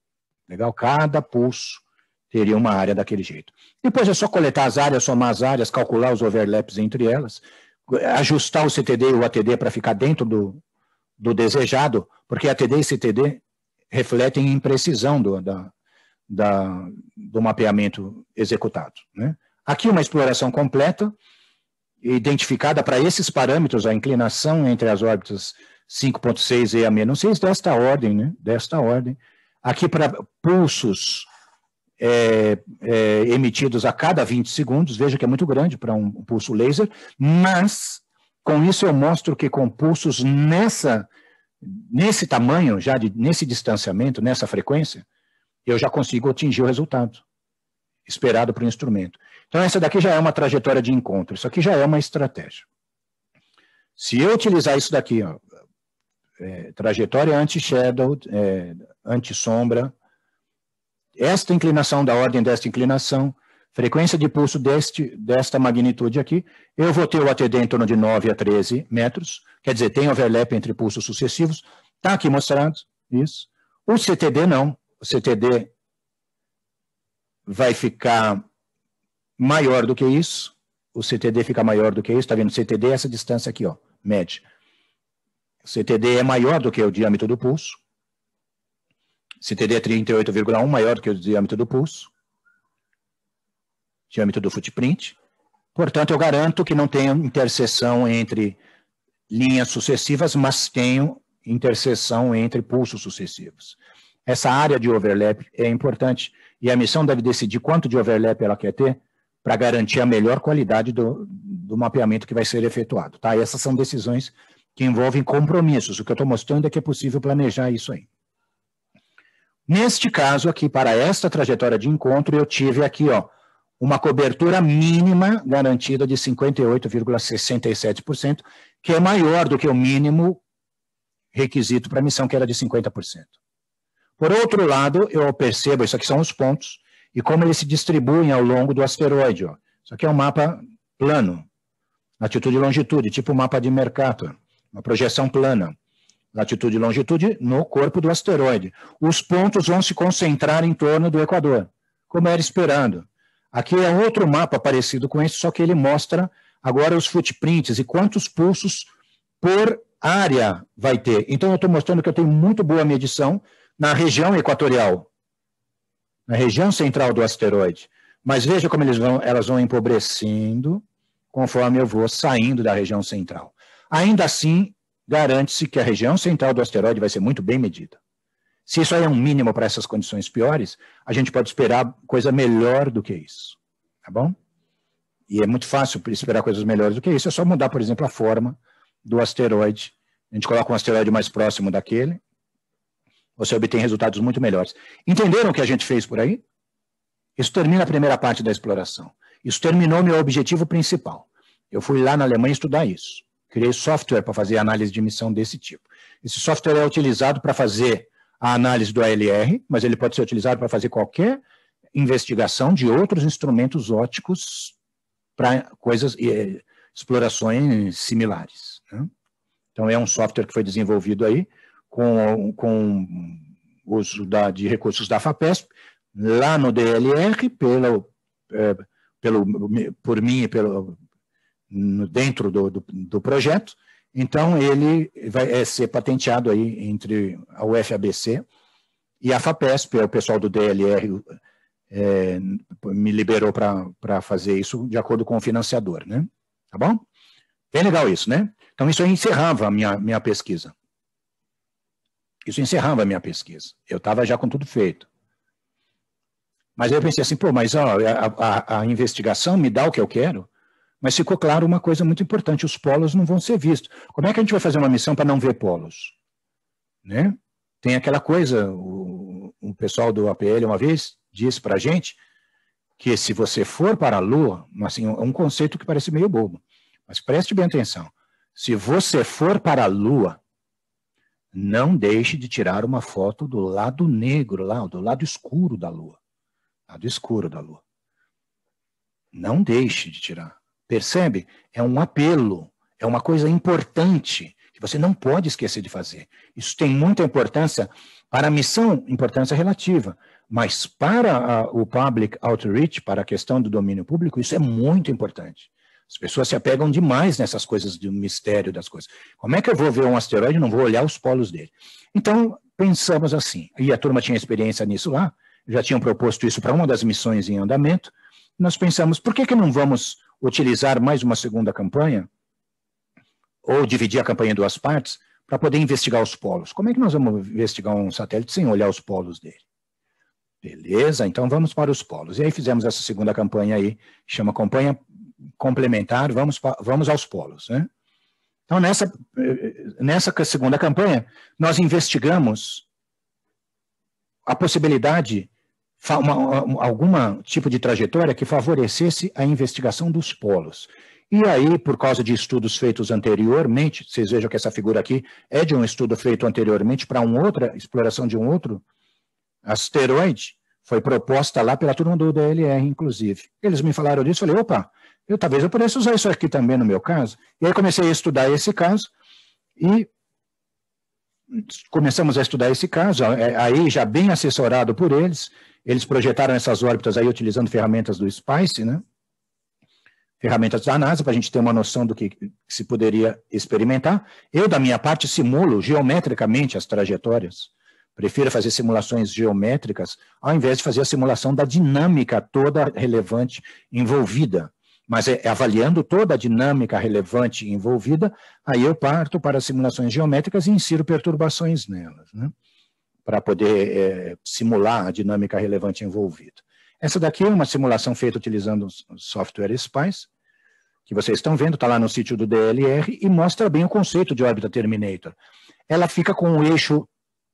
Legal? Cada pulso teria uma área daquele jeito. Depois é só coletar as áreas, somar as áreas, calcular os overlaps entre elas, ajustar o C T D e o A T D para ficar dentro do, do desejado, porque A T D e C T D refletem imprecisão do, da, da, do mapeamento executado, né? Aqui uma exploração completa, identificada para esses parâmetros, a inclinação entre as órbitas cinco ponto seis e a menos seis, desta ordem, né? Desta ordem. Aqui para pulsos é, é, emitidos a cada vinte segundos, veja que é muito grande para um pulso laser, mas com isso eu mostro que com pulsos nessa, nesse tamanho, já de, nesse distanciamento, nessa frequência, eu já consigo atingir o resultado esperado para o instrumento. Então essa daqui já é uma trajetória de encontro, isso aqui já é uma estratégia. Se eu utilizar isso daqui, ó, é, trajetória anti-shadow, é, anti-sombra, esta inclinação da ordem desta inclinação, frequência de pulso deste, desta magnitude aqui, eu vou ter o A T D em torno de nove a treze metros, quer dizer, tem overlap entre pulsos sucessivos, está aqui mostrado, isso. O C T D não, o C T D vai ficar maior do que isso, o C T D fica maior do que isso, está vendo? O C T D é essa distância aqui, ó, média. O C T D é maior do que o diâmetro do pulso, C T D é trinta e oito vírgula um, maior do que o diâmetro do pulso, diâmetro do footprint, portanto eu garanto que não tenho interseção entre linhas sucessivas, mas tenho interseção entre pulsos sucessivos. Essa área de overlap é importante e a missão deve decidir quanto de overlap ela quer ter para garantir a melhor qualidade do, do mapeamento que vai ser efetuado. Tá? Essas são decisões que envolvem compromissos. O que eu estou mostrando é que é possível planejar isso aí. Neste caso aqui, para esta trajetória de encontro, eu tive aqui ó, uma cobertura mínima garantida de cinquenta e oito vírgula sessenta e sete por cento, que é maior do que o mínimo requisito para a missão, que era de cinquenta por cento. Por outro lado, eu percebo, isso aqui são os pontos, e como eles se distribuem ao longo do asteroide. Ó. Isso aqui é um mapa plano, latitude e longitude, tipo mapa de Mercator, uma projeção plana, latitude e longitude no corpo do asteroide. Os pontos vão se concentrar em torno do Equador, como era esperando. Aqui é outro mapa parecido com esse, só que ele mostra agora os footprints e quantos pulsos por área vai ter. Então eu estou mostrando que eu tenho muito boa medição na região equatorial, na região central do asteroide. Mas veja como eles vão, elas vão empobrecendo conforme eu vou saindo da região central. Ainda assim, garante-se que a região central do asteroide vai ser muito bem medida. Se isso aí é um mínimo para essas condições piores, a gente pode esperar coisa melhor do que isso. Tá bom? E é muito fácil esperar coisas melhores do que isso. É só mudar, por exemplo, a forma do asteroide. A gente coloca um asteroide mais próximo daquele, você obtém resultados muito melhores. Entenderam o que a gente fez por aí? Isso termina a primeira parte da exploração. Isso terminou meu objetivo principal. Eu fui lá na Alemanha estudar isso. Criei software para fazer análise de emissão desse tipo. Esse software é utilizado para fazer a análise do A L R, mas ele pode ser utilizado para fazer qualquer investigação de outros instrumentos ópticos para coisas, eh, explorações similares. Né? Então é um software que foi desenvolvido aí com, com uso da, de recursos da FAPESP, lá no D L R, pelo, é, pelo, por mim e pelo, dentro do, do, do projeto. Então, ele vai é, ser patenteado aí entre a U F A B C e a FAPESP, o pessoal do D L R é, me liberou para fazer isso de acordo com o financiador, né? Tá bom? Bem legal isso, né? Então, isso aí encerrava a minha, minha pesquisa. Isso encerrava a minha pesquisa. Eu estava já com tudo feito. Mas aí eu pensei assim, pô, mas ó, a, a, a investigação me dá o que eu quero, mas ficou claro uma coisa muito importante, os polos não vão ser vistos. Como é que a gente vai fazer uma missão para não ver polos? Né? Tem aquela coisa, o, o pessoal do A P L uma vez disse para a gente que se você for para a Lua, assim, um conceito que parece meio bobo, mas preste bem atenção, se você for para a Lua, não deixe de tirar uma foto do lado negro lá, do lado escuro da Lua. Lado escuro da Lua. Não deixe de tirar. Percebe? É um apelo, é uma coisa importante que você não pode esquecer de fazer. Isso tem muita importância para a missão, importância relativa. Mas para a, o public outreach, para a questão do domínio público, isso é muito importante. As pessoas se apegam demais nessas coisas do mistério das coisas. Como é que eu vou ver um asteroide e não vou olhar os polos dele? Então, pensamos assim, e a turma tinha experiência nisso lá, já tinham proposto isso para uma das missões em andamento, nós pensamos, por que que não vamos utilizar mais uma segunda campanha, ou dividir a campanha em duas partes, para poder investigar os polos? Como é que nós vamos investigar um satélite sem olhar os polos dele? Beleza, então vamos para os polos. E aí fizemos essa segunda campanha aí, chama campanha complementar, vamos, vamos aos polos, né? Então, nessa, nessa segunda campanha, nós investigamos a possibilidade, uma, alguma tipo de trajetória que favorecesse a investigação dos polos. E aí, por causa de estudos feitos anteriormente, vocês vejam que essa figura aqui é de um estudo feito anteriormente para uma outra exploração de um outro asteroide, foi proposta lá pela turma do D L R, inclusive. Eles me falaram disso, eu falei, opa, eu talvez eu pudesse usar isso aqui também no meu caso. E aí comecei a estudar esse caso, e começamos a estudar esse caso, aí já bem assessorado por eles, eles projetaram essas órbitas aí utilizando ferramentas do SPICE, né? Ferramentas da NASA, para a gente ter uma noção do que se poderia experimentar. Eu, da minha parte, simulo geometricamente as trajetórias. Prefiro fazer simulações geométricas, ao invés de fazer a simulação da dinâmica toda relevante envolvida. Mas é, é avaliando toda a dinâmica relevante envolvida, aí eu parto para as simulações geométricas e insiro perturbações nelas, né? Para poder é, simular a dinâmica relevante envolvida. Essa daqui é uma simulação feita utilizando o software SPICE, que vocês estão vendo, está lá no sítio do D L R, e mostra bem o conceito de órbita terminator. Ela fica com o eixo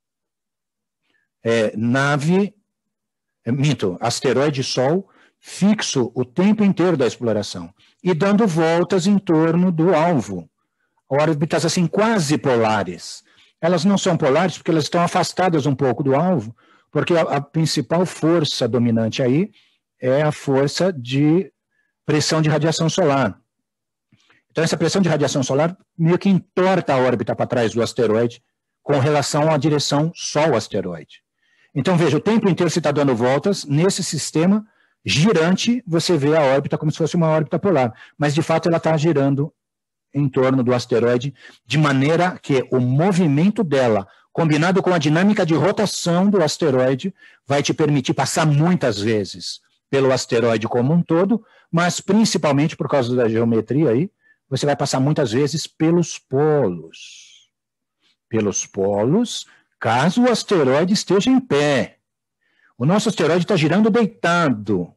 é, nave, é, minto, asteroide-sol, fixo o tempo inteiro da exploração, e dando voltas em torno do alvo. Órbitas assim quase polares. Elas não são polares porque elas estão afastadas um pouco do alvo, porque a, a principal força dominante aí é a força de pressão de radiação solar. Então, essa pressão de radiação solar meio que entorta a órbita para trás do asteroide com relação à direção Sol-asteroide. Então, veja, o tempo inteiro você está dando voltas nesse sistema girante, você vê a órbita como se fosse uma órbita polar, mas, de fato, ela está girando em torno do asteroide de maneira que o movimento dela, combinado com a dinâmica de rotação do asteroide, vai te permitir passar muitas vezes pelo asteroide como um todo, mas principalmente por causa da geometria aí, você vai passar muitas vezes pelos polos. Pelos polos, caso o asteroide esteja em pé. O nosso asteroide está girando deitado,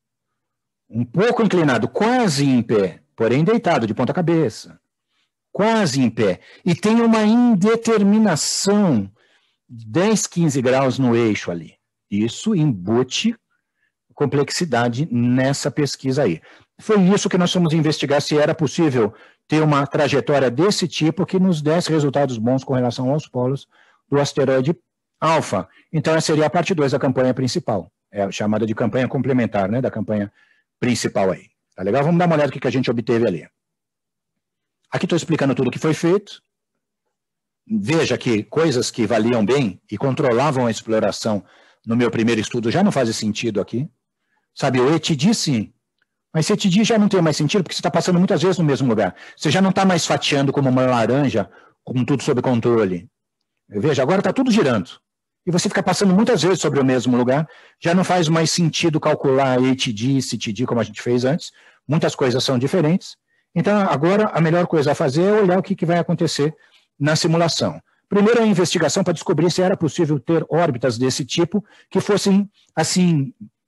um pouco inclinado, quase em pé, porém deitado, de ponta cabeça. Quase em pé. E tem uma indeterminação de dez, quinze graus no eixo ali. Isso embute complexidade nessa pesquisa aí. Foi isso que nós fomos investigar, se era possível ter uma trajetória desse tipo que nos desse resultados bons com relação aos polos do asteroide Alfa. Então, essa seria a parte dois da campanha principal, é chamada de campanha complementar, né, da campanha principal aí. Tá legal? Vamos dar uma olhada no que a gente obteve ali. Aqui estou explicando tudo o que foi feito. Veja que coisas que valiam bem e controlavam a exploração no meu primeiro estudo já não fazem sentido aqui. Sabe, o E T D sim, mas esse E T D já não tem mais sentido porque você está passando muitas vezes no mesmo lugar. Você já não está mais fatiando como uma laranja, com tudo sob controle. Veja, agora está tudo girando. E você fica passando muitas vezes sobre o mesmo lugar, já não faz mais sentido calcular E T D, C T D, como a gente fez antes. Muitas coisas são diferentes. Então, agora, a melhor coisa a fazer é olhar o que, que vai acontecer na simulação. Primeiro, a investigação para descobrir se era possível ter órbitas desse tipo que fossem, assim,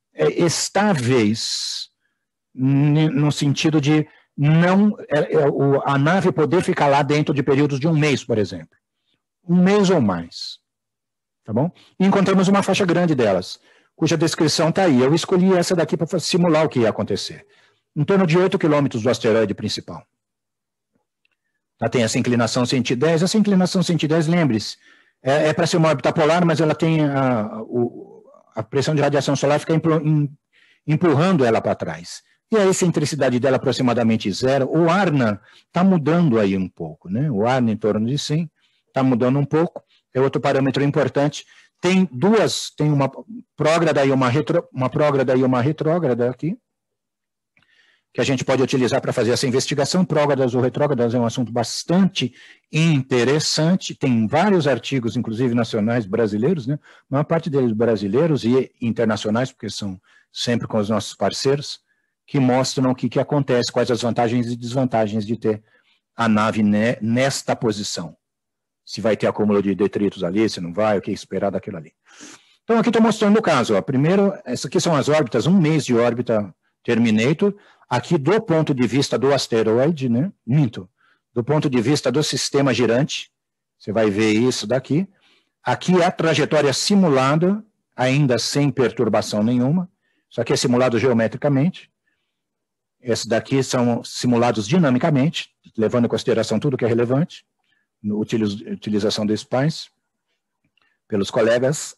estáveis, no sentido de não a nave poder ficar lá dentro de períodos de um mês, por exemplo. Um mês ou mais. Tá bom? E encontramos uma faixa grande delas, cuja descrição está aí. Eu escolhi essa daqui para simular o que ia acontecer. Em torno de oito quilômetros do asteroide principal. Ela tem essa inclinação cento e dez. Essa inclinação cento e dez, lembre-se, é, é para ser uma órbita polar, mas ela tem a, o, a pressão de radiação solar fica empurrando ela para trás. E a excentricidade dela é aproximadamente zero. O Arna está mudando aí um pouco, né? O Arna em torno de cem está mudando um pouco. É outro parâmetro importante. tem duas, tem uma prógrada e uma, retro, uma prógrada e uma retrógrada aqui, que a gente pode utilizar para fazer essa investigação. Prógradas ou retrógradas é um assunto bastante interessante, tem vários artigos, inclusive nacionais brasileiros, né? A maior parte deles brasileiros e internacionais, porque são sempre com os nossos parceiros, que mostram o que, que acontece, quais as vantagens e desvantagens de ter a nave ne, nesta posição. Se vai ter acúmulo de detritos ali, se não vai, o que esperar daquilo ali. Então, aqui estou mostrando o caso. Ó. Primeiro, essas aqui são as órbitas, um mês de órbita Terminator. Aqui, do ponto de vista do asteroide, né? Minto. Do ponto de vista do sistema girante, você vai ver isso daqui. Aqui é a trajetória simulada, ainda sem perturbação nenhuma. Isso aqui é simulado geometricamente. Esses daqui são simulados dinamicamente, levando em consideração tudo que é relevante, no utilização do SPICE, pelos colegas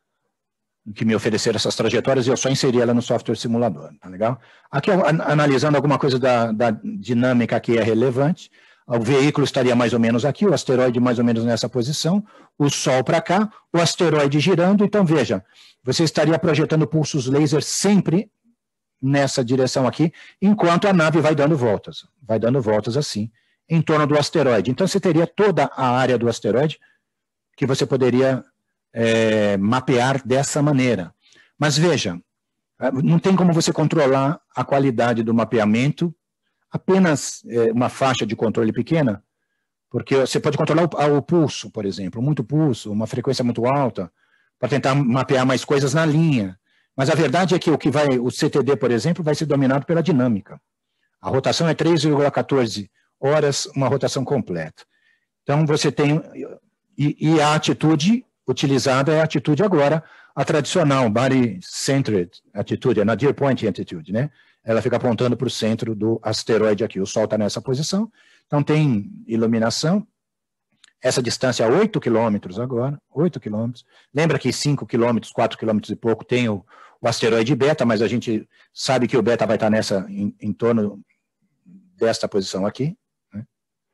que me ofereceram essas trajetórias, e eu só inseri ela no software simulador, tá legal? Aqui, analisando alguma coisa da, da dinâmica que é relevante, o veículo estaria mais ou menos aqui, o asteroide mais ou menos nessa posição, o Sol para cá, o asteroide girando, então veja, você estaria projetando pulsos laser sempre nessa direção aqui, enquanto a nave vai dando voltas, vai dando voltas assim, em torno do asteroide. Então você teria toda a área do asteroide que você poderia é, mapear dessa maneira. Mas veja, não tem como você controlar a qualidade do mapeamento, apenas é, uma faixa de controle pequena, porque você pode controlar o, o pulso, por exemplo, muito pulso, uma frequência muito alta, para tentar mapear mais coisas na linha. Mas a verdade é que o que vai, o C T D, por exemplo, vai ser dominado pela dinâmica. A rotação é três vírgula quatorze horas, uma rotação completa. Então você tem, e, e a atitude utilizada é a atitude agora, a tradicional, body-centered attitude, a nadir point attitude, né? Ela fica apontando para o centro do asteroide aqui. O Sol está nessa posição, então tem iluminação. Essa distância é oito quilômetros agora, oito quilômetros. Lembra que cinco quilômetros, quatro quilômetros e pouco tem o, o asteroide Beta, mas a gente sabe que o Beta vai estar nessa, em, em torno desta posição aqui. Né?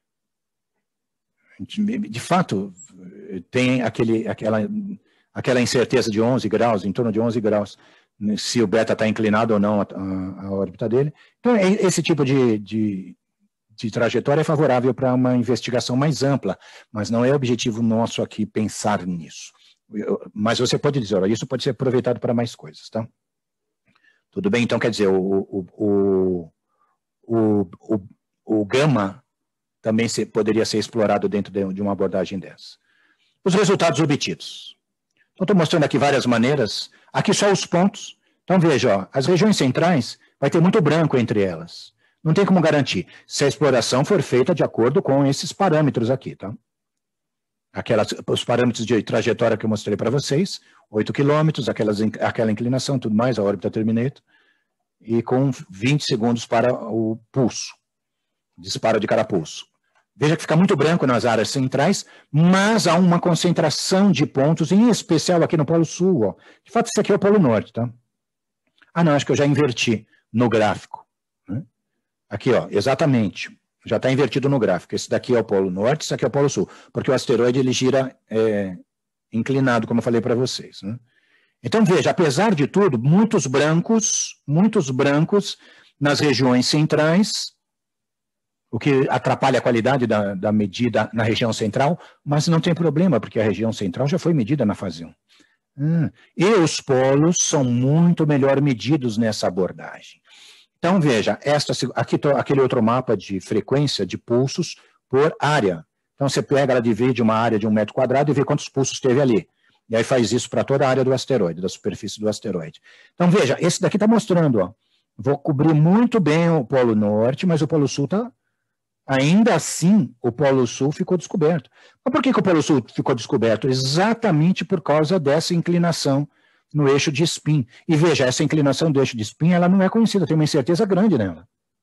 De fato, tem aquele, aquela, aquela incerteza de onze graus, em torno de onze graus, se o Beta está inclinado ou não a, a, a órbita dele. Então, esse tipo de... de de trajetória é favorável para uma investigação mais ampla, mas não é objetivo nosso aqui pensar nisso. Eu, mas você pode dizer, olha, isso pode ser aproveitado para mais coisas, tá? Tudo bem? Então, quer dizer, o, o, o, o, o, o gama também se, poderia ser explorado dentro de, de uma abordagem dessa. Os resultados obtidos. Então, estou mostrando aqui várias maneiras. Aqui só os pontos. Então, veja, ó, as regiões centrais vai ter muito branco entre elas. Não tem como garantir, se a exploração for feita de acordo com esses parâmetros aqui, tá? Aquelas, os parâmetros de trajetória que eu mostrei para vocês, oito quilômetros, aquelas, aquela inclinação, tudo mais, a órbita Terminator, e com vinte segundos para o pulso, disparo de cada pulso. Veja que fica muito branco nas áreas centrais, mas há uma concentração de pontos, em especial aqui no Polo Sul, ó. De fato, esse aqui é o Polo Norte, tá? Ah, não, acho que eu já inverti no gráfico. Aqui, ó, exatamente, já está invertido no gráfico. Esse daqui é o Polo Norte, esse aqui é o Polo Sul, porque o asteroide ele gira é, inclinado, como eu falei para vocês. Né? Então, veja, apesar de tudo, muitos brancos, muitos brancos nas regiões centrais, o que atrapalha a qualidade da, da medida na região central, mas não tem problema, porque a região central já foi medida na fase um. Hum, e os polos são muito melhor medidos nessa abordagem. Então, veja, esta, aqui, aquele outro mapa de frequência de pulsos por área. Então, você pega, ela divide uma área de um metro quadrado e vê quantos pulsos teve ali. E aí faz isso para toda a área do asteroide, da superfície do asteroide. Então, veja, esse daqui está mostrando, ó, vou cobrir muito bem o Polo Norte, mas o Polo Sul está... Ainda assim, o Polo Sul ficou descoberto. Mas por que, que o Polo Sul ficou descoberto? Exatamente por causa dessa inclinação no eixo de spin. E veja, essa inclinação do eixo de spin, ela não é conhecida, tem uma incerteza grande nela.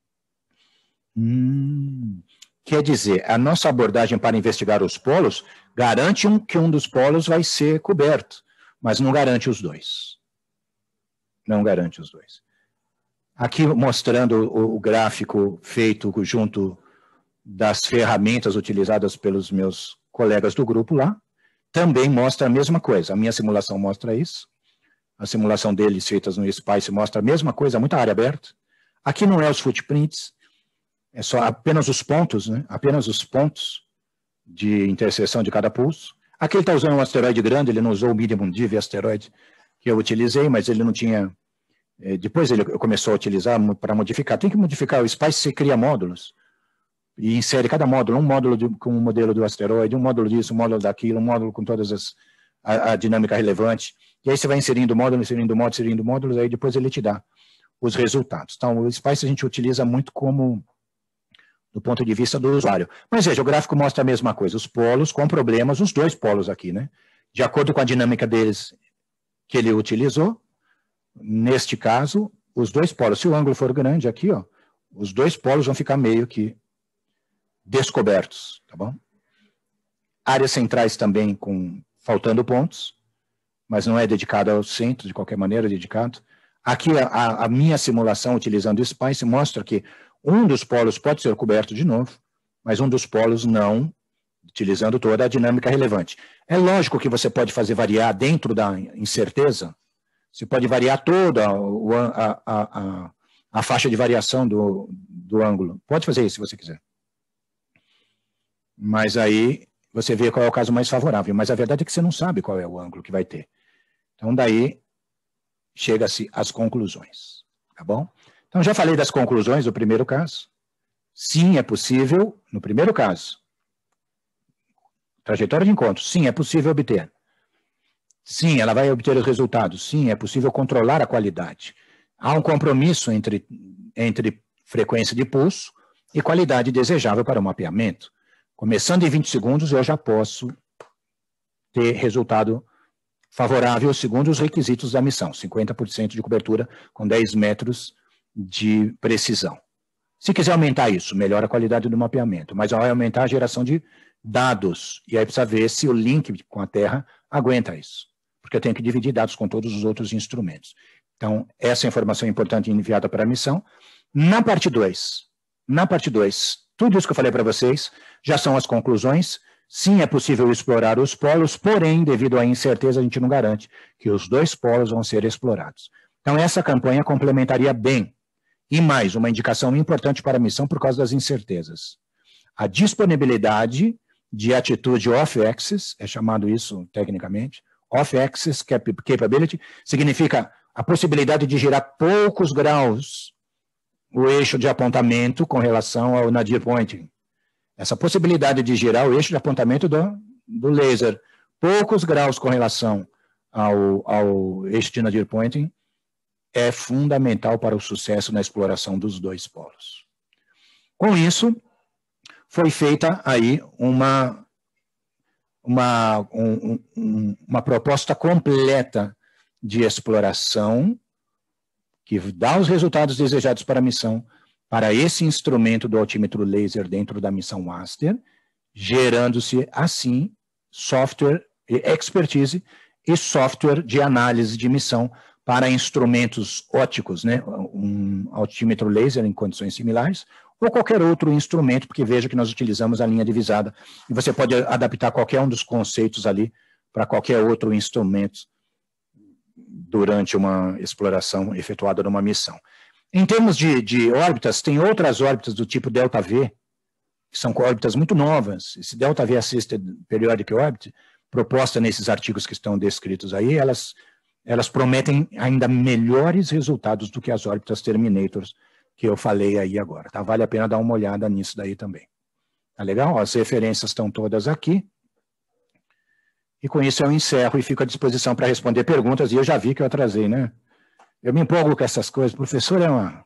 Hum, quer dizer, a nossa abordagem para investigar os polos garante um, que um dos polos vai ser coberto, mas não garante os dois. Não garante os dois. Aqui mostrando o, o gráfico feito junto das ferramentas utilizadas pelos meus colegas do grupo lá. também mostra a mesma coisa. A minha simulação mostra isso. A simulação deles feitas no Spice mostra a mesma coisa, muita área aberta. Aqui não é os footprints, é só apenas os pontos, né? Apenas os pontos de interseção de cada pulso. Aqui ele está usando um asteroide grande, ele não usou o Minimum Div asteroide que eu utilizei, mas ele não tinha... Depois ele começou a utilizar para modificar. Tem que modificar o Spice, você cria módulos e insere cada módulo, um módulo de, com o modelo do asteroide, um módulo disso, um módulo daquilo, um módulo com todas as a, a dinâmica relevante. E aí você vai inserindo módulo, inserindo módulo, inserindo módulos, aí depois ele te dá os resultados. Então, o Spice a gente utiliza muito como do ponto de vista do usuário. Mas veja, o gráfico mostra a mesma coisa. Os polos com problemas, os dois polos aqui, né? De acordo com a dinâmica deles que ele utilizou, neste caso, os dois polos, se o ângulo for grande aqui, ó, os dois polos vão ficar meio que descobertos, tá bom? Áreas centrais também com faltando pontos, mas não é dedicado ao centro, de qualquer maneira, é dedicado. Aqui a, a minha simulação utilizando o Spice mostra que um dos polos pode ser coberto de novo, mas um dos polos não, utilizando toda a dinâmica relevante. É lógico que você pode fazer variar dentro da incerteza, você pode variar toda a, a, a, a faixa de variação do, do ângulo. Pode fazer isso se você quiser. Mas aí você vê qual é o caso mais favorável. Mas a verdade é que você não sabe qual é o ângulo que vai ter. Então, daí, chega-se às conclusões. Tá bom? Então, já falei das conclusões do primeiro caso. Sim, é possível, no primeiro caso, trajetória de encontro, sim, é possível obter. Sim, ela vai obter os resultados. Sim, é possível controlar a qualidade. Há um compromisso entre, entre frequência de pulso e qualidade desejável para o mapeamento. Começando em vinte segundos, eu já posso ter resultado favorável segundo os requisitos da missão. cinquenta por cento de cobertura com dez metros de precisão. Se quiser aumentar isso, melhora a qualidade do mapeamento, mas vai aumentar a geração de dados. E aí precisa ver se o link com a Terra aguenta isso. Porque eu tenho que dividir dados com todos os outros instrumentos. Então, essa informação é importante enviada para a missão. Na parte dois, na parte dois, tudo isso que eu falei para vocês já são as conclusões. Sim, é possível explorar os polos, porém, devido à incerteza, a gente não garante que os dois polos vão ser explorados. Então, essa campanha complementaria bem. E mais, uma indicação importante para a missão por causa das incertezas. A disponibilidade de atitude off-axis, é chamado isso tecnicamente, off-axis capability, significa a possibilidade de girar poucos graus o eixo de apontamento com relação ao nadir pointing. Essa possibilidade de girar o eixo de apontamento do, do laser poucos graus com relação ao, ao eixo de nadir pointing é fundamental para o sucesso na exploração dos dois polos. Com isso, foi feita aí uma, uma, um, um, uma proposta completa de exploração que dá os resultados desejados para a missão, para esse instrumento do altímetro laser dentro da missão Master, gerando-se, assim, software e expertise e software de análise de missão para instrumentos ópticos, né? Um altímetro laser em condições similares, ou qualquer outro instrumento, porque veja que nós utilizamos a linha divisada, e você pode adaptar qualquer um dos conceitos ali para qualquer outro instrumento durante uma exploração efetuada numa missão. Em termos de, de órbitas, tem outras órbitas do tipo delta V, que são órbitas muito novas. Esse delta V Assisted Periodic Orbit, proposta nesses artigos que estão descritos aí, elas, elas prometem ainda melhores resultados do que as órbitas Terminators que eu falei aí agora. Tá? Vale a pena dar uma olhada nisso daí também. Tá legal? As referências estão todas aqui. E com isso eu encerro e fico à disposição para responder perguntas. E eu já vi que eu atrasei, né? Eu me empolgo com essas coisas. Professor é uma...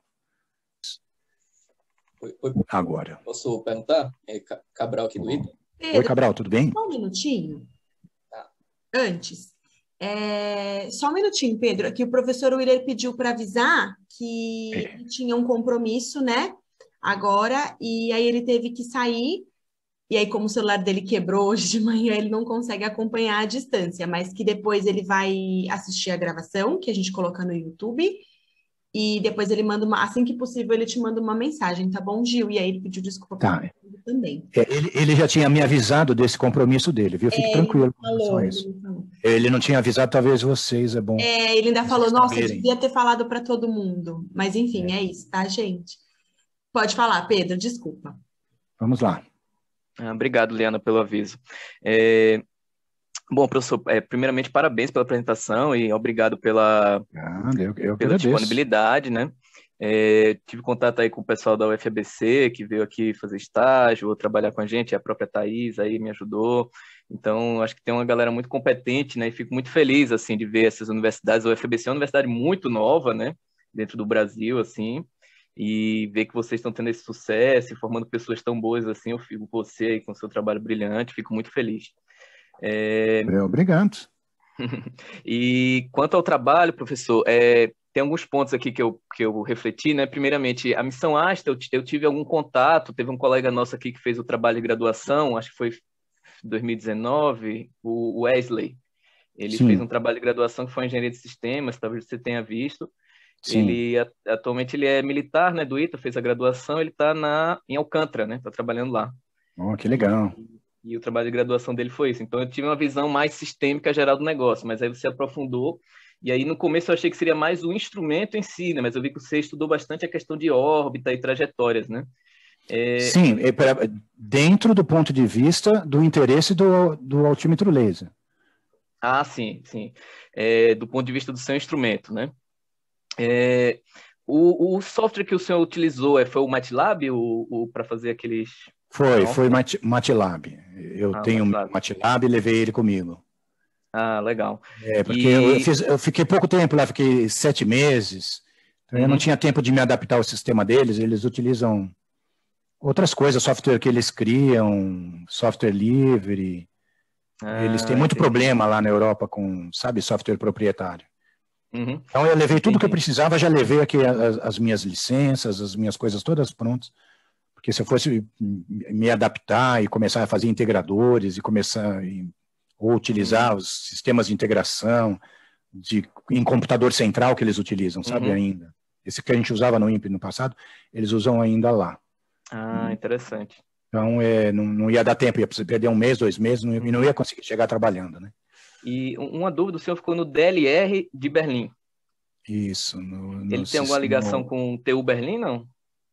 Oi, oi, Agora. Posso perguntar? É Cabral aqui do I T A. Oi, Cabral, tudo bem? Só um minutinho. Tá. Antes. É... Só um minutinho, Pedro. Aqui o professor Willer pediu para avisar que é. tinha um compromisso, né? Agora, e aí ele teve que sair. E aí, como o celular dele quebrou hoje de manhã, ele não consegue acompanhar à distância, mas que depois ele vai assistir a gravação, que a gente coloca no YouTube, e depois ele manda uma, assim que possível, ele te manda uma mensagem, tá bom, Gil? E aí ele pediu desculpa tá. também. É, ele, ele já tinha me avisado desse compromisso dele, viu? Fique é, tranquilo com falou, relação a isso. Ele, falou. ele não tinha avisado, talvez vocês, é bom. É, ele ainda falou, nossa, eu devia ter falado para todo mundo. Mas, enfim, é. é isso, tá, gente? Pode falar, Pedro, desculpa. Vamos lá. Ah, obrigado, Liana, pelo aviso. É... Bom, professor, é, primeiramente, parabéns pela apresentação e obrigado pela, ah, eu, eu pela disponibilidade, né? É, tive contato aí com o pessoal da U F A B C, que veio aqui fazer estágio, ou trabalhar com a gente, a própria Thaís aí me ajudou. Então, acho que tem uma galera muito competente, né? E fico muito feliz, assim, de ver essas universidades. A U F A B C é uma universidade muito nova, né? Dentro do Brasil, assim, e ver que vocês estão tendo esse sucesso e formando pessoas tão boas assim, eu fico com você aí, com o seu trabalho brilhante, fico muito feliz. É... Obrigado. E quanto ao trabalho, professor, é, tem alguns pontos aqui que eu, que eu refleti, né? Primeiramente, a missão Asta, eu, eu tive algum contato, teve um colega nosso aqui que fez o trabalho de graduação, acho que foi em dois mil e dezenove, o Wesley. Ele Sim. fez um trabalho de graduação que foi em engenharia de sistemas, talvez você tenha visto. Sim. Ele atualmente ele é militar, né, do I T A, fez a graduação, ele está em Alcântara, né? Está trabalhando lá. Oh, que legal. E, E o trabalho de graduação dele foi isso. Então, eu tive uma visão mais sistêmica geral do negócio, mas aí você aprofundou. E aí, no começo, eu achei que seria mais o instrumento em si, né? Mas eu vi que você estudou bastante a questão de órbita e trajetórias, né? É... Sim, é pra, dentro do ponto de vista do interesse do, do altímetro laser. Ah, sim, sim. É, do ponto de vista do seu instrumento, né? É, o, o software que o senhor utilizou é, foi o MATLAB o, o, para fazer aqueles... Foi, foi MATLAB. Eu ah, tenho MATLAB. um MATLAB e levei ele comigo. Ah, legal. É, porque e... eu, fiz, eu fiquei pouco tempo lá, fiquei sete meses. Então uhum. Eu não tinha tempo de me adaptar ao sistema deles. Eles utilizam outras coisas, software que eles criam, software livre. Ah, eles têm muito entendi. problema lá na Europa com, sabe, software proprietário. Uhum. Então eu levei tudo entendi. que eu precisava, já levei aqui as, as minhas licenças, as minhas coisas todas prontas. Porque se eu fosse me adaptar e começar a fazer integradores e começar e, ou utilizar uhum. os sistemas de integração de, em computador central que eles utilizam, sabe, uhum. ainda. Esse que a gente usava no I N P E no passado, eles usam ainda lá. Ah, interessante. Então, é, não, não ia dar tempo, ia perder um mês, dois meses, não, e não ia conseguir chegar trabalhando, né? E uma dúvida, o senhor ficou no D L R de Berlim. Isso. No, no Ele tem sistema... alguma ligação com o T U Berlim, não?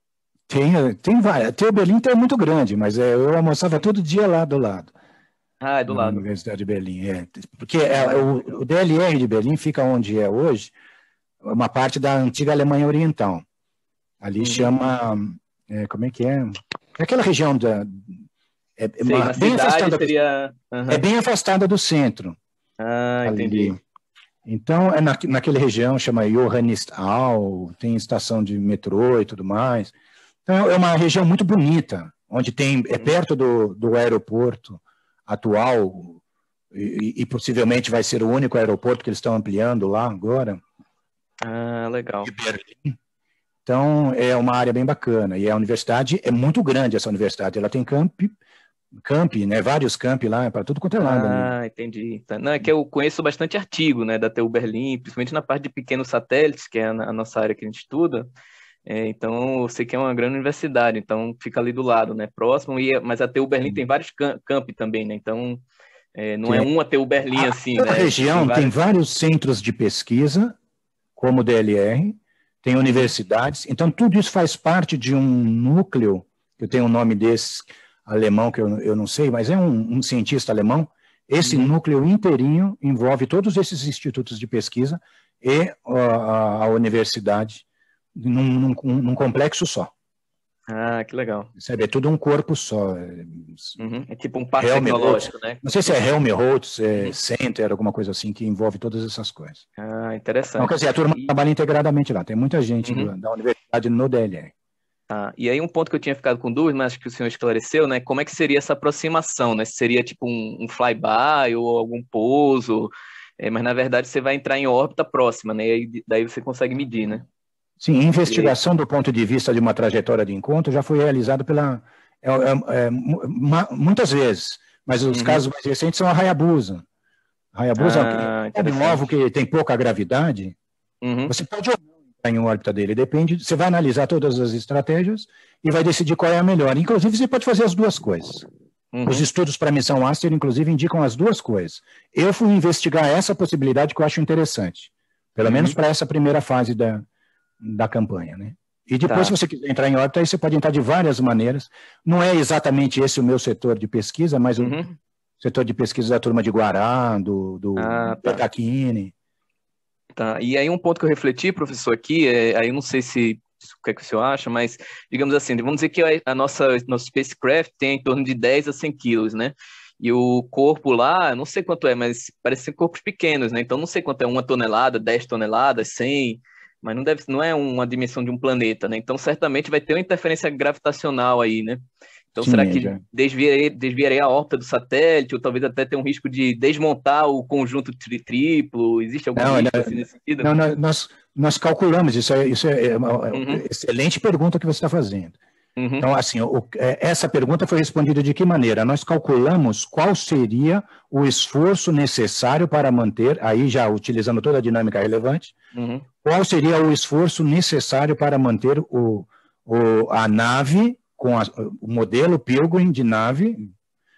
Tem, tem várias. T U Berlim é muito grande, mas é, eu almoçava todo dia lá do lado. Ah, é do na lado. Universidade de Berlim, é. Porque é, o, o D L R de Berlim fica onde é hoje, uma parte da antiga Alemanha Oriental. Ali uhum. chama... É, como é que é? É aquela região da... É, Sei, uma, bem afastada seria... do, uhum. é bem afastada do centro. Ah, ali. entendi. Então, é na, naquela região, chama Johannisthal, tem estação de metrô e tudo mais. Então, é uma região muito bonita, onde tem, é perto do, do aeroporto atual, e, e possivelmente vai ser o único aeroporto que eles estão ampliando lá agora. Ah, legal. De Berlim. Então, é uma área bem bacana. E a universidade é muito grande, essa universidade. Ela tem campi, campi né? Vários campi lá, para tudo quanto é lado. Ah, ali. Entendi. Não, é que eu conheço bastante artigo, né, da T U Berlim, principalmente na parte de pequenos satélites, que é a, a nossa área que a gente estuda. É, então, eu sei que é uma grande universidade, então fica ali do lado, né, próximo. E, mas a T U Berlim tem vários campi também, né? Então, é, não é, é uma T U Berlim a, assim, a né? região tem vários... tem vários centros de pesquisa, como o D L R, tem universidades, então tudo isso faz parte de um núcleo, eu tenho um nome desse alemão que eu, eu não sei, mas é um, um cientista alemão. Esse uhum. núcleo inteirinho envolve todos esses institutos de pesquisa e a, a universidade num, num, num complexo só. Ah, que legal. Sabe, é tudo um corpo só. Uhum. É tipo um parque tecnológico, né? Não sei se é Helmholtz, é uhum. Center, alguma coisa assim, que envolve todas essas coisas. Ah, interessante. Então, quer dizer, a turma e... trabalha integradamente lá. Tem muita gente uhum. do, da universidade no D L R. Ah, e aí um ponto que eu tinha ficado com dúvida, mas acho que o senhor esclareceu, né? Como é que seria essa aproximação, né? Seria tipo um, um flyby ou algum pouso, é, mas na verdade você vai entrar em órbita próxima, né? E aí, daí você consegue medir, né? Sim, investigação do ponto de vista de uma trajetória de encontro já foi realizada pela é, é, é, muitas vezes, mas os uhum. casos mais recentes são a Hayabusa. A Hayabusa ah, é um ovo que tem pouca gravidade. Uhum. Você pode está em órbita dele. Depende, você vai analisar todas as estratégias e vai decidir qual é a melhor. Inclusive, você pode fazer as duas coisas. Uhum. Os estudos para a missão Aster, inclusive, indicam as duas coisas. Eu fui investigar essa possibilidade que eu acho interessante, pelo uhum. menos para essa primeira fase da, da campanha, né? E depois, tá. se você quiser entrar em órbita, aí você pode entrar de várias maneiras. Não é exatamente esse o meu setor de pesquisa, mas uhum. o setor de pesquisa da turma de Guará, do, do ah, tá. Taquini. Tá. E aí um ponto que eu refleti, professor, aqui, é, aí eu não sei se o que, é que o senhor acha, mas digamos assim, vamos dizer que a, a nossa nosso spacecraft tem em torno de dez a cem quilos, né? E o corpo lá, não sei quanto é, mas parecem corpos pequenos, né? Então não sei quanto é uma tonelada, dez toneladas, cem, mas não deve, não é uma dimensão de um planeta, né? Então certamente vai ter uma interferência gravitacional aí, né? Então, Sim, será que já. desviarei, desviarei a órbita do satélite, ou talvez até tenha um risco de desmontar o conjunto tri triplo? Existe algum não, risco não, assim nesse sentido? Não, nós, nós calculamos, isso é, isso é uma uhum. excelente pergunta que você está fazendo. Uhum. Então, assim, o, essa pergunta foi respondida de que maneira? Nós calculamos qual seria o esforço necessário para manter, aí já utilizando toda a dinâmica relevante, uhum. qual seria o esforço necessário para manter o, o, a nave com a, o modelo Pilgrim de nave,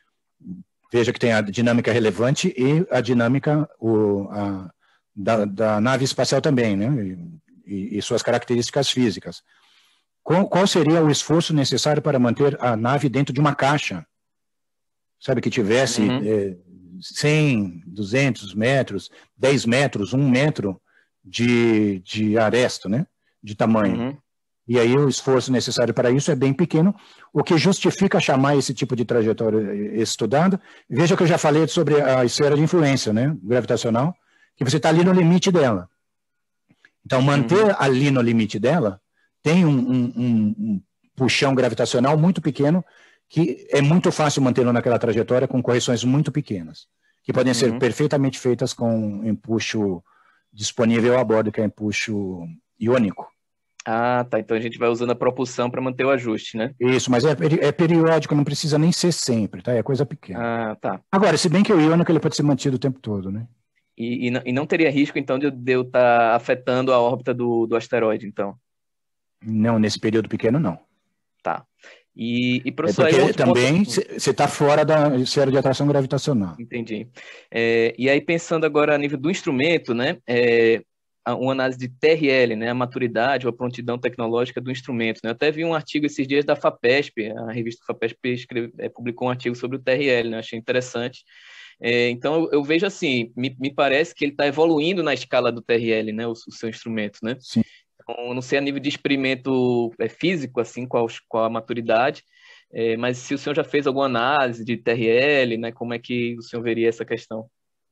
veja que tem a dinâmica relevante e a dinâmica o, a, da, da nave espacial também, né? E, e suas características físicas. Qual, qual seria o esforço necessário para manter a nave dentro de uma caixa? Sabe, que tivesse uhum. é, cem, duzentos metros, dez metros, um metro de, de aresto, né? De tamanho. Uhum. E aí o esforço necessário para isso é bem pequeno, o que justifica chamar esse tipo de trajetória estudada. Veja que eu já falei sobre a esfera de influência, né, gravitacional, que você está ali no limite dela. Então, manter uhum. ali no limite dela tem um, um, um, um puxão gravitacional muito pequeno, que é muito fácil mantê-lo naquela trajetória com correções muito pequenas, que podem ser uhum. perfeitamente feitas com empuxo disponível a bordo, que é empuxo iônico. Ah, tá. Então a gente vai usando a propulsão para manter o ajuste, né? Isso, mas é, é periódico, não precisa nem ser sempre, tá? É coisa pequena. Ah, tá. Agora, se bem que o iônico ele pode ser mantido o tempo todo, né? E, e, não, e não teria risco, então, de eu estar tá afetando a órbita do, do asteroide, então? Não, nesse período pequeno, não. Tá. E, e professor... É porque aí, também você ponto... está fora da esfera de atração gravitacional. Entendi. É, e aí, pensando agora a nível do instrumento, né? É, uma análise de T R L, né, a maturidade ou a prontidão tecnológica do instrumento, né? Eu até vi um artigo esses dias da FAPESP, a revista FAPESP escreve, é, publicou um artigo sobre o T R L, né? Achei interessante. É, então, eu, eu vejo assim, me, me parece que ele está evoluindo na escala do T R L, né, o, o seu instrumento, né? Sim. Então, não sei a nível de experimento é, físico, assim, qual, qual a maturidade, é, mas se o senhor já fez alguma análise de T R L, né, como é que o senhor veria essa questão?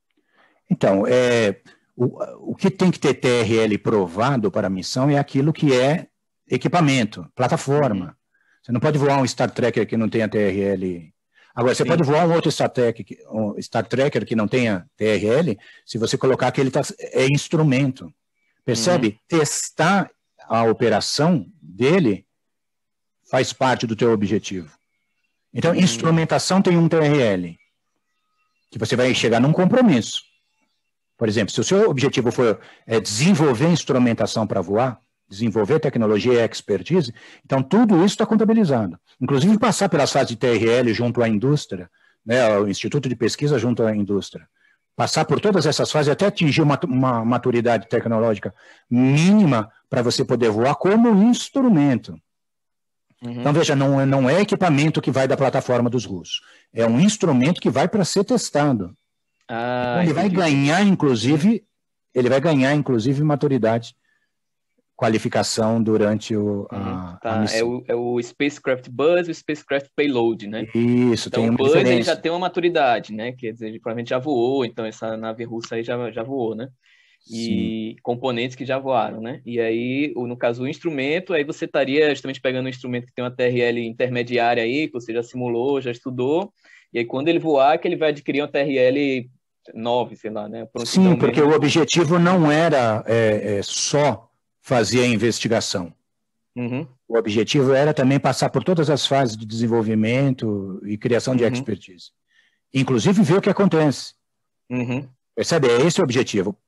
Então, é... O, o que tem que ter T R L provado para a missão é aquilo que é equipamento, plataforma. Uhum. Você não pode voar um Star Tracker que não tenha T R L. Agora, você Sim. pode voar um outro Star Tracker, um Star Tracker que não tenha T R L, se você colocar que ele tá, é instrumento. Percebe? Uhum. Testar a operação dele faz parte do teu objetivo. Então, uhum. instrumentação tem um T R L, que você vai chegar num compromisso. Por exemplo, se o seu objetivo for é, desenvolver instrumentação para voar, desenvolver tecnologia e expertise, então tudo isso está contabilizado. Inclusive passar pelas fases de T R L junto à indústria, né, o Instituto de Pesquisa junto à indústria. Passar por todas essas fases até atingir uma, uma maturidade tecnológica mínima para você poder voar como instrumento. Uhum. Então, veja, não, não é equipamento que vai da plataforma dos russos. É um instrumento que vai para ser testado. Ah, então, ele vai ganhar, inclusive, ele vai ganhar, inclusive, maturidade, qualificação durante o, a, tá, a missão. É o, é o Spacecraft Buzz e o Spacecraft Payload, né? Isso, então, tem uma o Buzz diferença. ele já tem uma maturidade, né? Quer dizer, ele provavelmente já voou, então essa nave russa aí já, já voou, né? E Sim. componentes que já voaram, né? E aí, no caso, o instrumento, aí você estaria justamente pegando um instrumento que tem uma T R L intermediária aí, que você já simulou, já estudou, e aí quando ele voar, que ele vai adquirir uma T R L nove, sei lá, né? Sim, porque mesmo. O objetivo não era é, é, só fazer a investigação. Uhum. O objetivo era também passar por todas as fases de desenvolvimento e criação de uhum. expertise. Inclusive ver o que acontece. Uhum. Percebe? É esse o objetivo.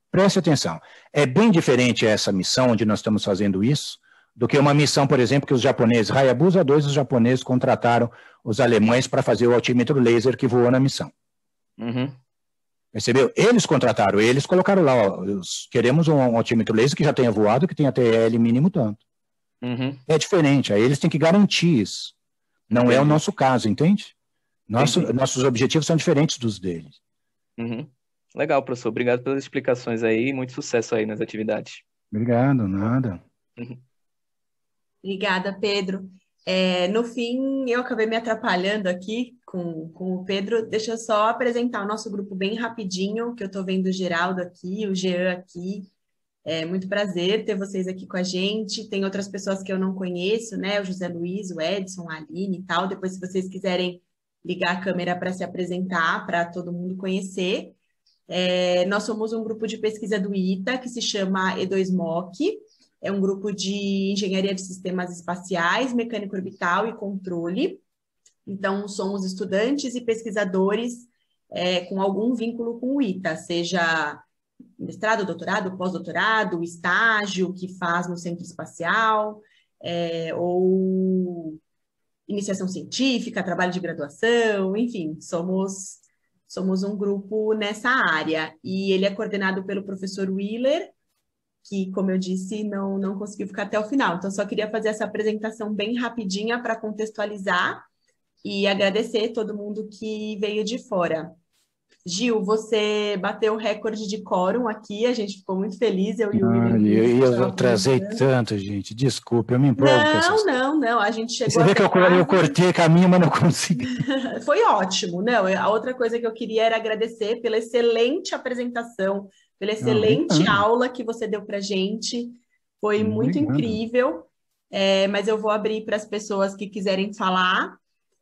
Preste atenção. É bem diferente essa missão, onde nós estamos fazendo isso, do que uma missão, por exemplo, que os japoneses, Hayabusa dois, os japoneses contrataram os alemães para fazer o altímetro laser que voou na missão. Uhum. Percebeu? Eles contrataram, eles colocaram lá, ó, os, queremos um altímetro laser que já tenha voado, que tenha T L mínimo tanto. Uhum. É diferente, aí eles têm que garantir isso. Não Entendi. É o nosso caso, entende? Nosso, nossos objetivos são diferentes dos deles. Uhum. Legal, professor. Obrigado pelas explicações aí. Muito sucesso aí nas atividades. Obrigado, nada. Uhum. Obrigada, Pedro. É, no fim, eu acabei me atrapalhando aqui com, com o Pedro. Deixa eu só apresentar o nosso grupo bem rapidinho, que eu estou vendo o Geraldo aqui, o Jean aqui. É muito prazer ter vocês aqui com a gente. Tem outras pessoas que eu não conheço, né? O José Luiz, o Edson, a Aline e tal. Depois, se vocês quiserem ligar a câmera para se apresentar, para todo mundo conhecer. É, nós somos um grupo de pesquisa do I T A, que se chama E dois M O C. É um grupo de engenharia de sistemas espaciais, mecânica orbital e controle. Então, somos estudantes e pesquisadores é, com algum vínculo com o I T A, seja mestrado, doutorado, pós-doutorado, estágio que faz no centro espacial, é, ou iniciação científica, trabalho de graduação, enfim, somos, somos um grupo nessa área. E ele é coordenado pelo professor Willer, que, como eu disse, não, não conseguiu ficar até o final. Então, só queria fazer essa apresentação bem rapidinha para contextualizar e agradecer todo mundo que veio de fora. Gil, você bateu o recorde de quórum aqui, a gente ficou muito feliz, eu e o William. Ah, eu, eu atrasei tanto, gente, desculpa, eu me empolgo não, com essas... Não, não, a gente chegou Você vê que eu, quase... eu cortei caminho, mas não consegui. Foi ótimo, não, a outra coisa que eu queria era agradecer pela excelente apresentação, pela excelente não, aula que você deu para a gente, foi não, muito obrigado. incrível, é, mas eu vou abrir para as pessoas que quiserem falar,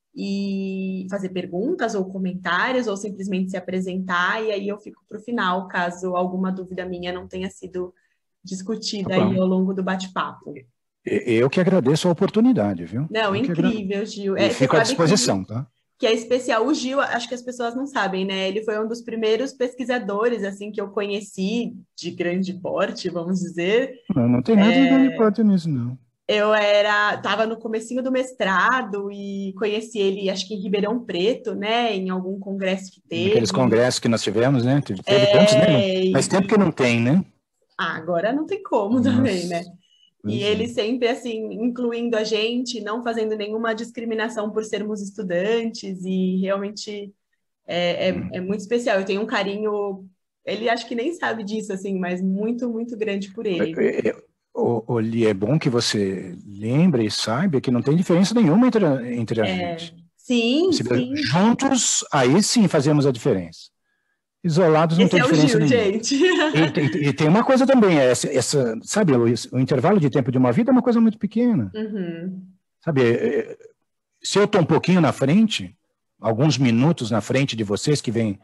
e fazer perguntas ou comentários, ou simplesmente se apresentar, e aí eu fico para o final, caso alguma dúvida minha não tenha sido discutida Tá aí ao longo do bate-papo. Eu que agradeço a oportunidade, viu? Não, eu incrível, Gil. É, fico à disposição, que, tá? Que é especial. O Gil, acho que as pessoas não sabem, né? Ele foi um dos primeiros pesquisadores, assim, que eu conheci de grande porte, vamos dizer. Não, não tem nada é... de grande porte nisso, não. Eu era, estava no comecinho do mestrado e conheci ele, acho que em Ribeirão Preto, né? Em algum congresso que teve. Aqueles congressos que nós tivemos, né? Teve é... tantos, né? Faz tempo que não tem, né? Ah, agora não tem como Nossa. Também, né? E ele é. sempre, assim, incluindo a gente, não fazendo nenhuma discriminação por sermos estudantes, e realmente é, é, hum. é muito especial. Eu tenho um carinho, ele acho que nem sabe disso, assim, mas muito, muito grande por ele. É, é, Oli, é bom que você lembre e saiba que não tem diferença nenhuma entre, entre a é, gente. Sim, Você, sim. Juntos, aí sim fazemos a diferença. Isolados não Esse tem é diferença o Gil, nenhuma. gente. E, e, e tem uma coisa também, essa, essa, sabe, o, o intervalo de tempo de uma vida é uma coisa muito pequena. Uhum. Sabe, se eu estou um pouquinho na frente, alguns minutos na frente de vocês que vêm,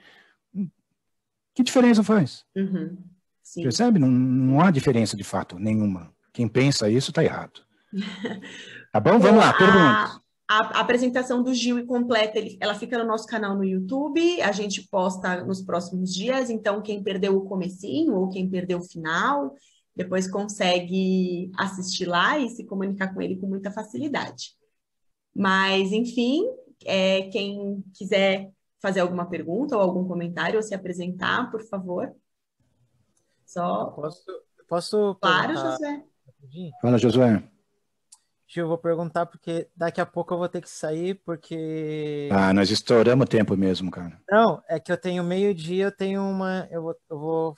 que diferença faz? Uhum. Sim. Percebe? Não, não há diferença de fato nenhuma. Quem pensa isso está errado. Tá bom? Vamos lá, perguntas. A, a apresentação do Gil completa, ele, ela fica no nosso canal no YouTube, a gente posta nos próximos dias, então quem perdeu o comecinho ou quem perdeu o final, depois consegue assistir lá e se comunicar com ele com muita facilidade. Mas, enfim, é, quem quiser fazer alguma pergunta ou algum comentário ou se apresentar, por favor. Só... Posso, posso Claro, perguntar... Josué. Fala, Josué. Gil, eu vou perguntar porque daqui a pouco eu vou ter que sair, porque... Ah, nós estouramos o tempo mesmo, cara. Não, é que eu tenho meio-dia, eu tenho uma... Eu vou, eu vou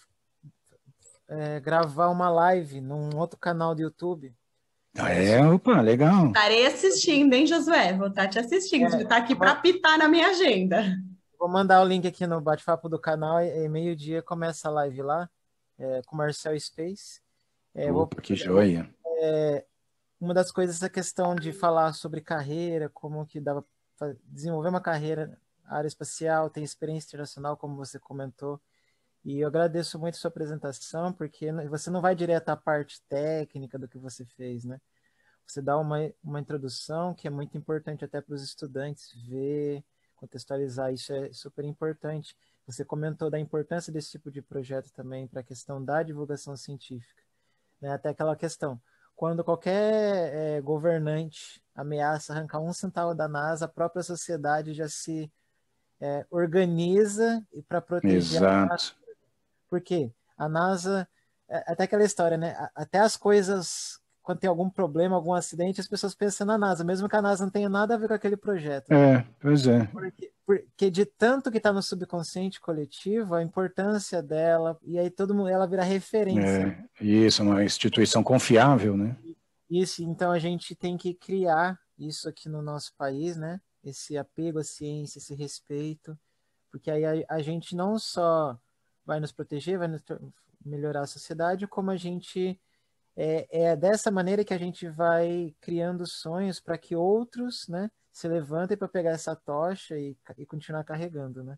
é, gravar uma live num outro canal do YouTube. Ah, é? Opa, legal. Estarei assistindo, hein, Josué? Vou estar te assistindo. É, está aqui para apitar na minha agenda. Vou mandar o link aqui no bate-papo do canal e, e meio-dia começa a live lá, é, com o Marcel Space. É, Opa, vou, que joia. É, uma das coisas é a questão de falar sobre carreira, como que dá para desenvolver uma carreira na área espacial, tem experiência internacional, como você comentou. E eu agradeço muito a sua apresentação, porque você não vai direto à parte técnica do que você fez, né? Você dá uma, uma introdução que é muito importante até para os estudantes ver contextualizar, isso é super importante. Você comentou da importância desse tipo de projeto também para a questão da divulgação científica, né? Até aquela questão, quando qualquer é, governante ameaça arrancar um centavo da NASA, a própria sociedade já se é, organiza para proteger Exato. a NASA. Por quê? A NASA, até aquela história, né? Até as coisas, quando tem algum problema, algum acidente, as pessoas pensam na NASA, mesmo que a NASA não tenha nada a ver com aquele projeto. É, pois é. Porque, porque de tanto que está no subconsciente coletivo, a importância dela, e aí todo mundo, ela vira referência. É, isso, uma instituição confiável, né? Isso, então a gente tem que criar isso aqui no nosso país, né? Esse apego à ciência, esse respeito, porque aí a, a gente não só vai nos proteger, vai nos melhorar a sociedade, como a gente é, é dessa maneira que a gente vai criando sonhos para que outros, né, se levantem para pegar essa tocha e, e continuar carregando, né?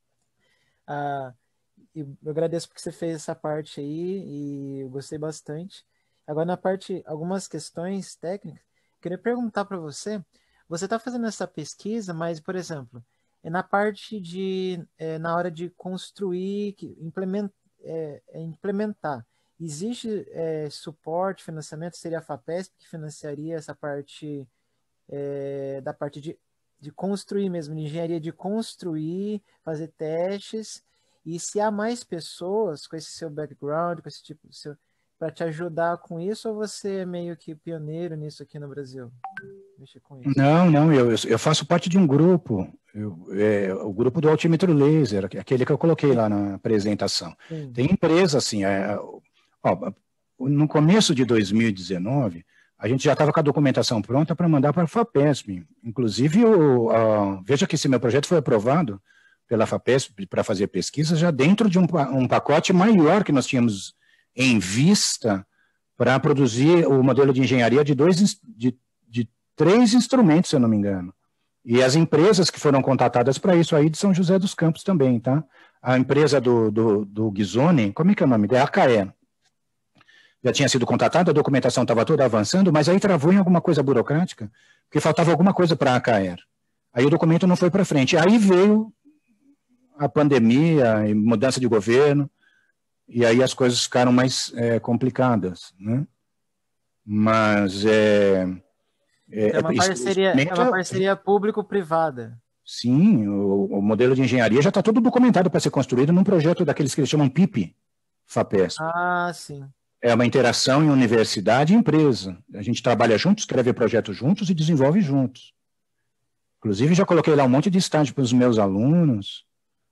Ah, eu agradeço porque você fez essa parte aí e eu gostei bastante. Agora na parte, algumas questões técnicas, queria perguntar para você, você está fazendo essa pesquisa, mas, por exemplo, é na parte de, é, na hora de construir, implementar, é, é implementar. Existe é, suporte, financiamento? Seria a FAPESP que financiaria essa parte, é, da parte de, de construir mesmo, de engenharia de construir, fazer testes, e se há mais pessoas com esse seu background, com esse tipo de seu, para te ajudar com isso, ou você é meio que pioneiro nisso aqui no Brasil? Mexer com isso. Não, não, eu, eu faço parte de um grupo, eu, é, o grupo do altímetro laser, aquele que eu coloquei lá na apresentação. Sim. Tem empresa, assim, é, ó, no começo de dois mil e dezenove, a gente já estava com a documentação pronta para mandar para a FAPESP. Inclusive, o, a, veja que esse meu projeto foi aprovado pela FAPESP para fazer pesquisa já dentro de um, um pacote maior que nós tínhamos em vista para produzir o modelo de engenharia de, dois, de, de três instrumentos, se eu não me engano. E as empresas que foram contatadas para isso aí de São José dos Campos também, tá? A empresa do, do, do Ghisoni, como é que é o nome dela? A Caer. Já tinha sido contatada, a documentação estava toda avançando, mas aí travou em alguma coisa burocrática, porque faltava alguma coisa para a Caer. Aí o documento não foi para frente. Aí veio a pandemia e mudança de governo, e aí as coisas ficaram mais é, complicadas, né? Mas é, é, é, uma, parceria, é uma parceria público-privada. Sim, o, o modelo de engenharia já está todo documentado para ser construído num projeto daqueles que eles chamam P I P, FAPESP. Ah, sim. É uma interação em universidade e empresa. A gente trabalha juntos, escreve projetos juntos e desenvolve juntos. Inclusive, já coloquei lá um monte de estágio para os meus alunos,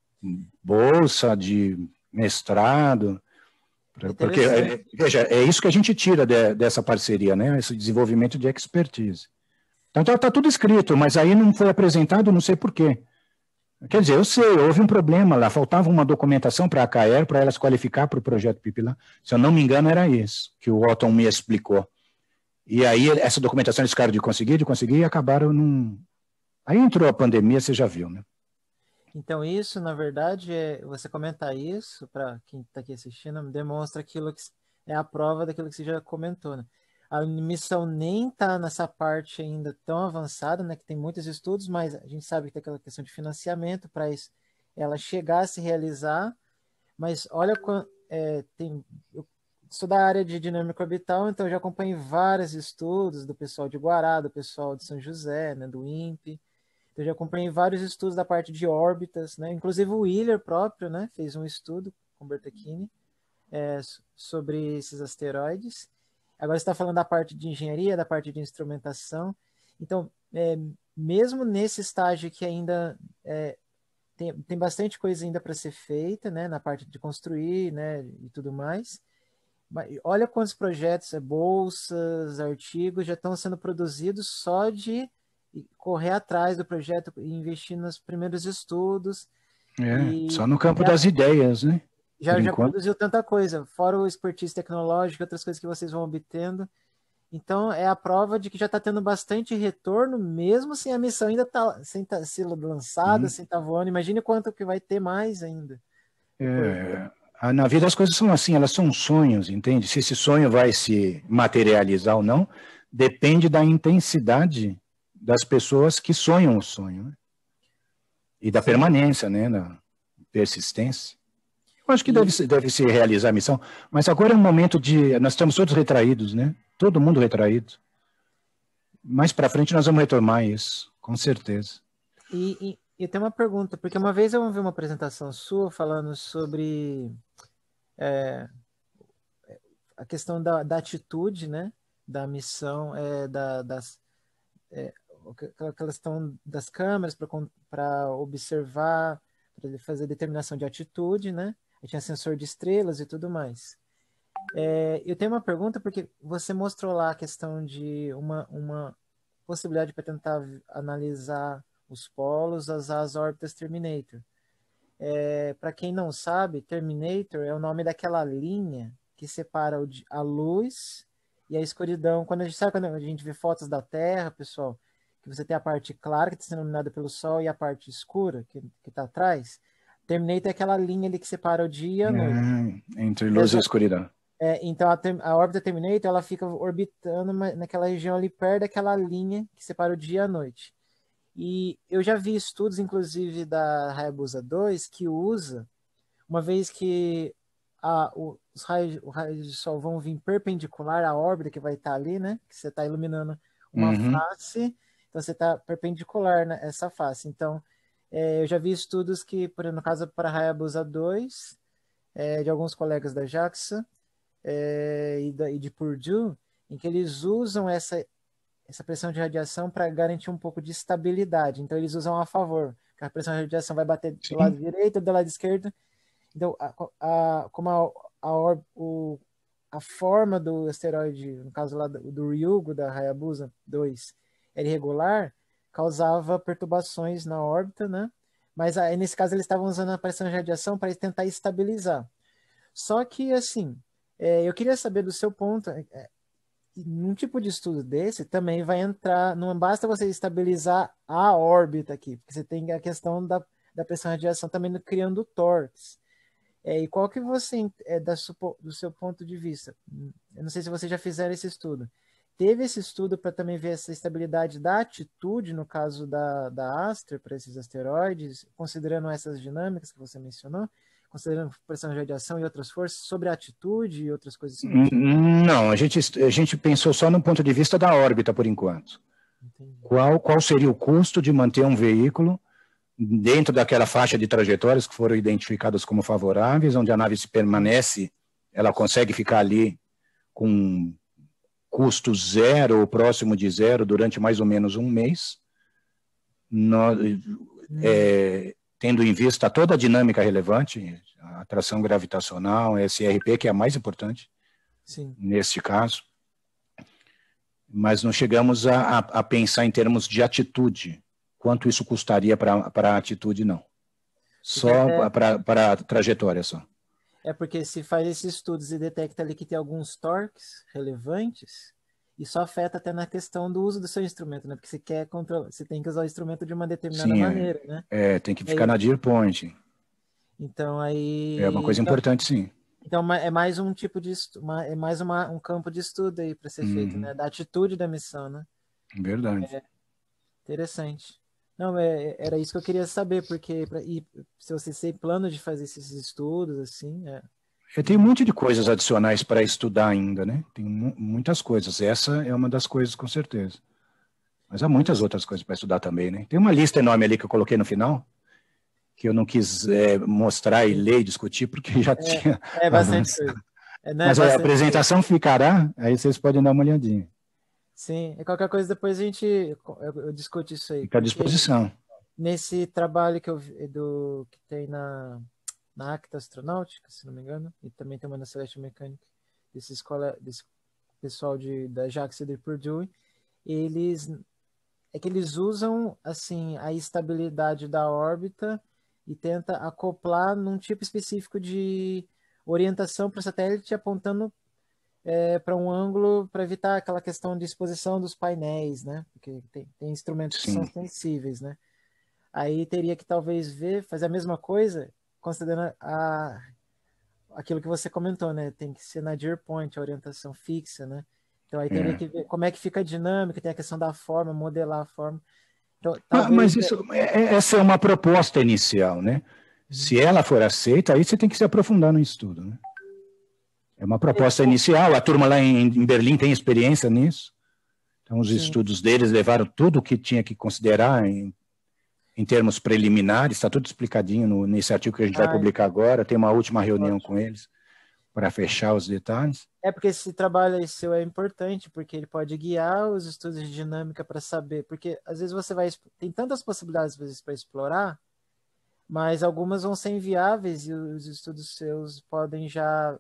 bolsa de mestrado, porque, é, veja, é isso que a gente tira de, dessa parceria, né? Esse desenvolvimento de expertise. Então, está tudo escrito, mas aí não foi apresentado, não sei por quê. Quer dizer, eu sei, houve um problema lá, faltava uma documentação para a Caer, para ela se qualificar para o projeto P I P lá. Se eu não me engano, era isso que o Otton me explicou. E aí, essa documentação eles ficaram de conseguir, de conseguir, e acabaram num... Aí entrou a pandemia, você já viu, né? Então, isso, na verdade, é, você comentar isso, para quem está aqui assistindo, demonstra aquilo que é a prova daquilo que você já comentou, né? A missão nem está nessa parte ainda tão avançada, né? Que tem muitos estudos, mas a gente sabe que tem aquela questão de financiamento para ela chegar a se realizar. Mas olha, é, tem, eu sou da área de dinâmica orbital, então eu já acompanhei vários estudos do pessoal de Guará, do pessoal de São José, né? Do INPE. Eu já acompanhei vários estudos da parte de órbitas, né? Inclusive o Wheeler próprio, né? Fez um estudo com Bertolini é, sobre esses asteroides. Agora você está falando da parte de engenharia, da parte de instrumentação. Então, é, mesmo nesse estágio que ainda é, tem, tem bastante coisa ainda para ser feita, né? Na parte de construir, né? E tudo mais. Mas olha quantos projetos, é, bolsas, artigos já estão sendo produzidos só de e correr atrás do projeto e investir nos primeiros estudos. É, e, só no campo já, das ideias, né? Já, já produziu tanta coisa, fora o expertise tecnológico, outras coisas que vocês vão obtendo. Então, é a prova de que já está tendo bastante retorno, mesmo sem a missão ainda tá, sem tá, ser lançada, hum. sem estar tá voando. Imagine quanto que vai ter mais ainda. É, na vida as coisas são assim, elas são sonhos, entende? Se esse sonho vai se materializar ou não, depende da intensidade das pessoas que sonham o sonho, né? e da Sim. permanência, né, da persistência. Eu acho que deve, deve se realizar a missão, mas agora é um momento de... Nós estamos todos retraídos, né? Todo mundo retraído. Mais para frente nós vamos retomar isso, com certeza. E, e, e tem uma pergunta, porque uma vez eu vi uma apresentação sua falando sobre é, a questão da, da atitude, né? Da missão, é, da, das, é, aquela questão das câmeras para observar, para fazer determinação de atitude, né? Aí tinha sensor de estrelas e tudo mais. É, eu tenho uma pergunta, porque você mostrou lá a questão de uma, uma possibilidade para tentar analisar os polos, as, as órbitas Terminator. É, para quem não sabe, Terminator é o nome daquela linha que separa o, a luz e a escuridão. Quando a gente sabe, quando a gente vê fotos da Terra, pessoal, que você tem a parte clara, que está sendo iluminada pelo Sol, e a parte escura, que está atrás, Terminator é aquela linha ali que separa o dia e a noite. É, entre luz Essa, e escuridão. É, então, a, a órbita Terminator, ela fica orbitando naquela região ali perto daquela linha que separa o dia e a noite. E eu já vi estudos, inclusive, da Hayabusa dois, que usa, uma vez que a, os raios, os raios de sol vão vir perpendicular à órbita que vai estar ali, né? Que você está iluminando uma Uhum. face, então você está perpendicular nessa face. Então, é, eu já vi estudos que, por exemplo, no caso para a Hayabusa dois, é, de alguns colegas da JAXA, é, e, da, e de Purdue, em que eles usam essa, essa pressão de radiação para garantir um pouco de estabilidade. Então, eles usam a favor, que a pressão de radiação vai bater Sim. do lado direito ou do lado esquerdo. Então, a, a, como a, a, o, a forma do asteroide, no caso lá do, do Ryugu, da Hayabusa dois, era irregular, causava perturbações na órbita, né? Mas aí, nesse caso, eles estavam usando a pressão de radiação para tentar estabilizar. Só que, assim, é, eu queria saber do seu ponto, é, num tipo de estudo desse, também vai entrar, não basta você estabilizar a órbita aqui, porque você tem a questão da, da pressão de radiação também criando torques. É, e qual que você, é, da, do seu ponto de vista, eu não sei se vocês já fizeram esse estudo, teve esse estudo para também ver essa estabilidade da atitude, no caso da, da Aster, para esses asteroides, considerando essas dinâmicas que você mencionou, considerando pressão de radiação e outras forças, sobre a atitude e outras coisas assim? Não, a gente, a gente pensou só no ponto de vista da órbita, por enquanto. Entendi. Qual, qual seria o custo de manter um veículo dentro daquela faixa de trajetórias que foram identificadas como favoráveis, onde a nave se permanece, ela consegue ficar ali com custo zero ou próximo de zero durante mais ou menos um mês, no, hum. é, tendo em vista toda a dinâmica relevante, a atração gravitacional, S R P, que é a mais importante. Sim. Neste caso. Mas não chegamos a, a, a pensar em termos de atitude, quanto isso custaria para a atitude, não. Só é, para a trajetória, só. É porque se faz esses estudos e detecta ali que tem alguns torques relevantes, isso afeta até na questão do uso do seu instrumento, né? Porque você quer controlar, você tem que usar o instrumento de uma determinada sim, maneira, né? É, tem que ficar aí, na deer point. Então aí... É uma coisa então, importante, sim. Então é mais um tipo de uma, é mais uma, um campo de estudo aí para ser uhum. feito, né? Da atitude da missão, né? Verdade. É, interessante. Não, é, era isso que eu queria saber, porque pra, e, se você tem plano de fazer esses estudos, assim... É... Eu tenho um monte de coisas adicionais para estudar ainda, né? Tem muitas coisas. Essa é uma das coisas, com certeza. Mas há muitas outras coisas para estudar também, né? Tem uma lista enorme ali que eu coloquei no final, que eu não quis é, mostrar e ler e discutir, porque já é, tinha... É bastante coisa. É, Mas é a apresentação coisa. Ficará, aí vocês podem dar uma olhadinha. Sim, e qualquer coisa depois a gente eu, eu discute isso aí. Fica à disposição. Nesse trabalho que eu do que tem na, na Acta Astronáutica, se não me engano, e também tem uma na Celestial Mechanics, desse, escola, desse pessoal de, da JAXA de Purdue, eles é que eles usam assim a estabilidade da órbita e tenta acoplar num tipo específico de orientação para o satélite apontando é, para um ângulo para evitar aquela questão de exposição dos painéis, né? Porque tem, tem instrumentos Sim. que são sensíveis, né? Aí teria que talvez ver, fazer a mesma coisa, considerando a, aquilo que você comentou, né? Tem que ser na deer point, a orientação fixa, né? Então aí teria é. que ver como é que fica a dinâmica, tem a questão da forma, modelar a forma. Então, Ah, talvez... mas isso, é- essa é uma proposta inicial, né? Se ela for aceita, aí você tem que se aprofundar no estudo, né? É uma proposta inicial, a turma lá em, em Berlim tem experiência nisso. Então, os Sim. estudos deles levaram tudo o que tinha que considerar em, em termos preliminares, está tudo explicadinho no, nesse artigo que a gente vai Ah, publicar agora. Tem uma última reunião ótimo. com eles para fechar os detalhes. É porque esse trabalho aí seu é importante, porque ele pode guiar os estudos de dinâmica para saber, porque às vezes você vai, tem tantas possibilidades às vezes para explorar, mas algumas vão ser inviáveis e os estudos seus podem já,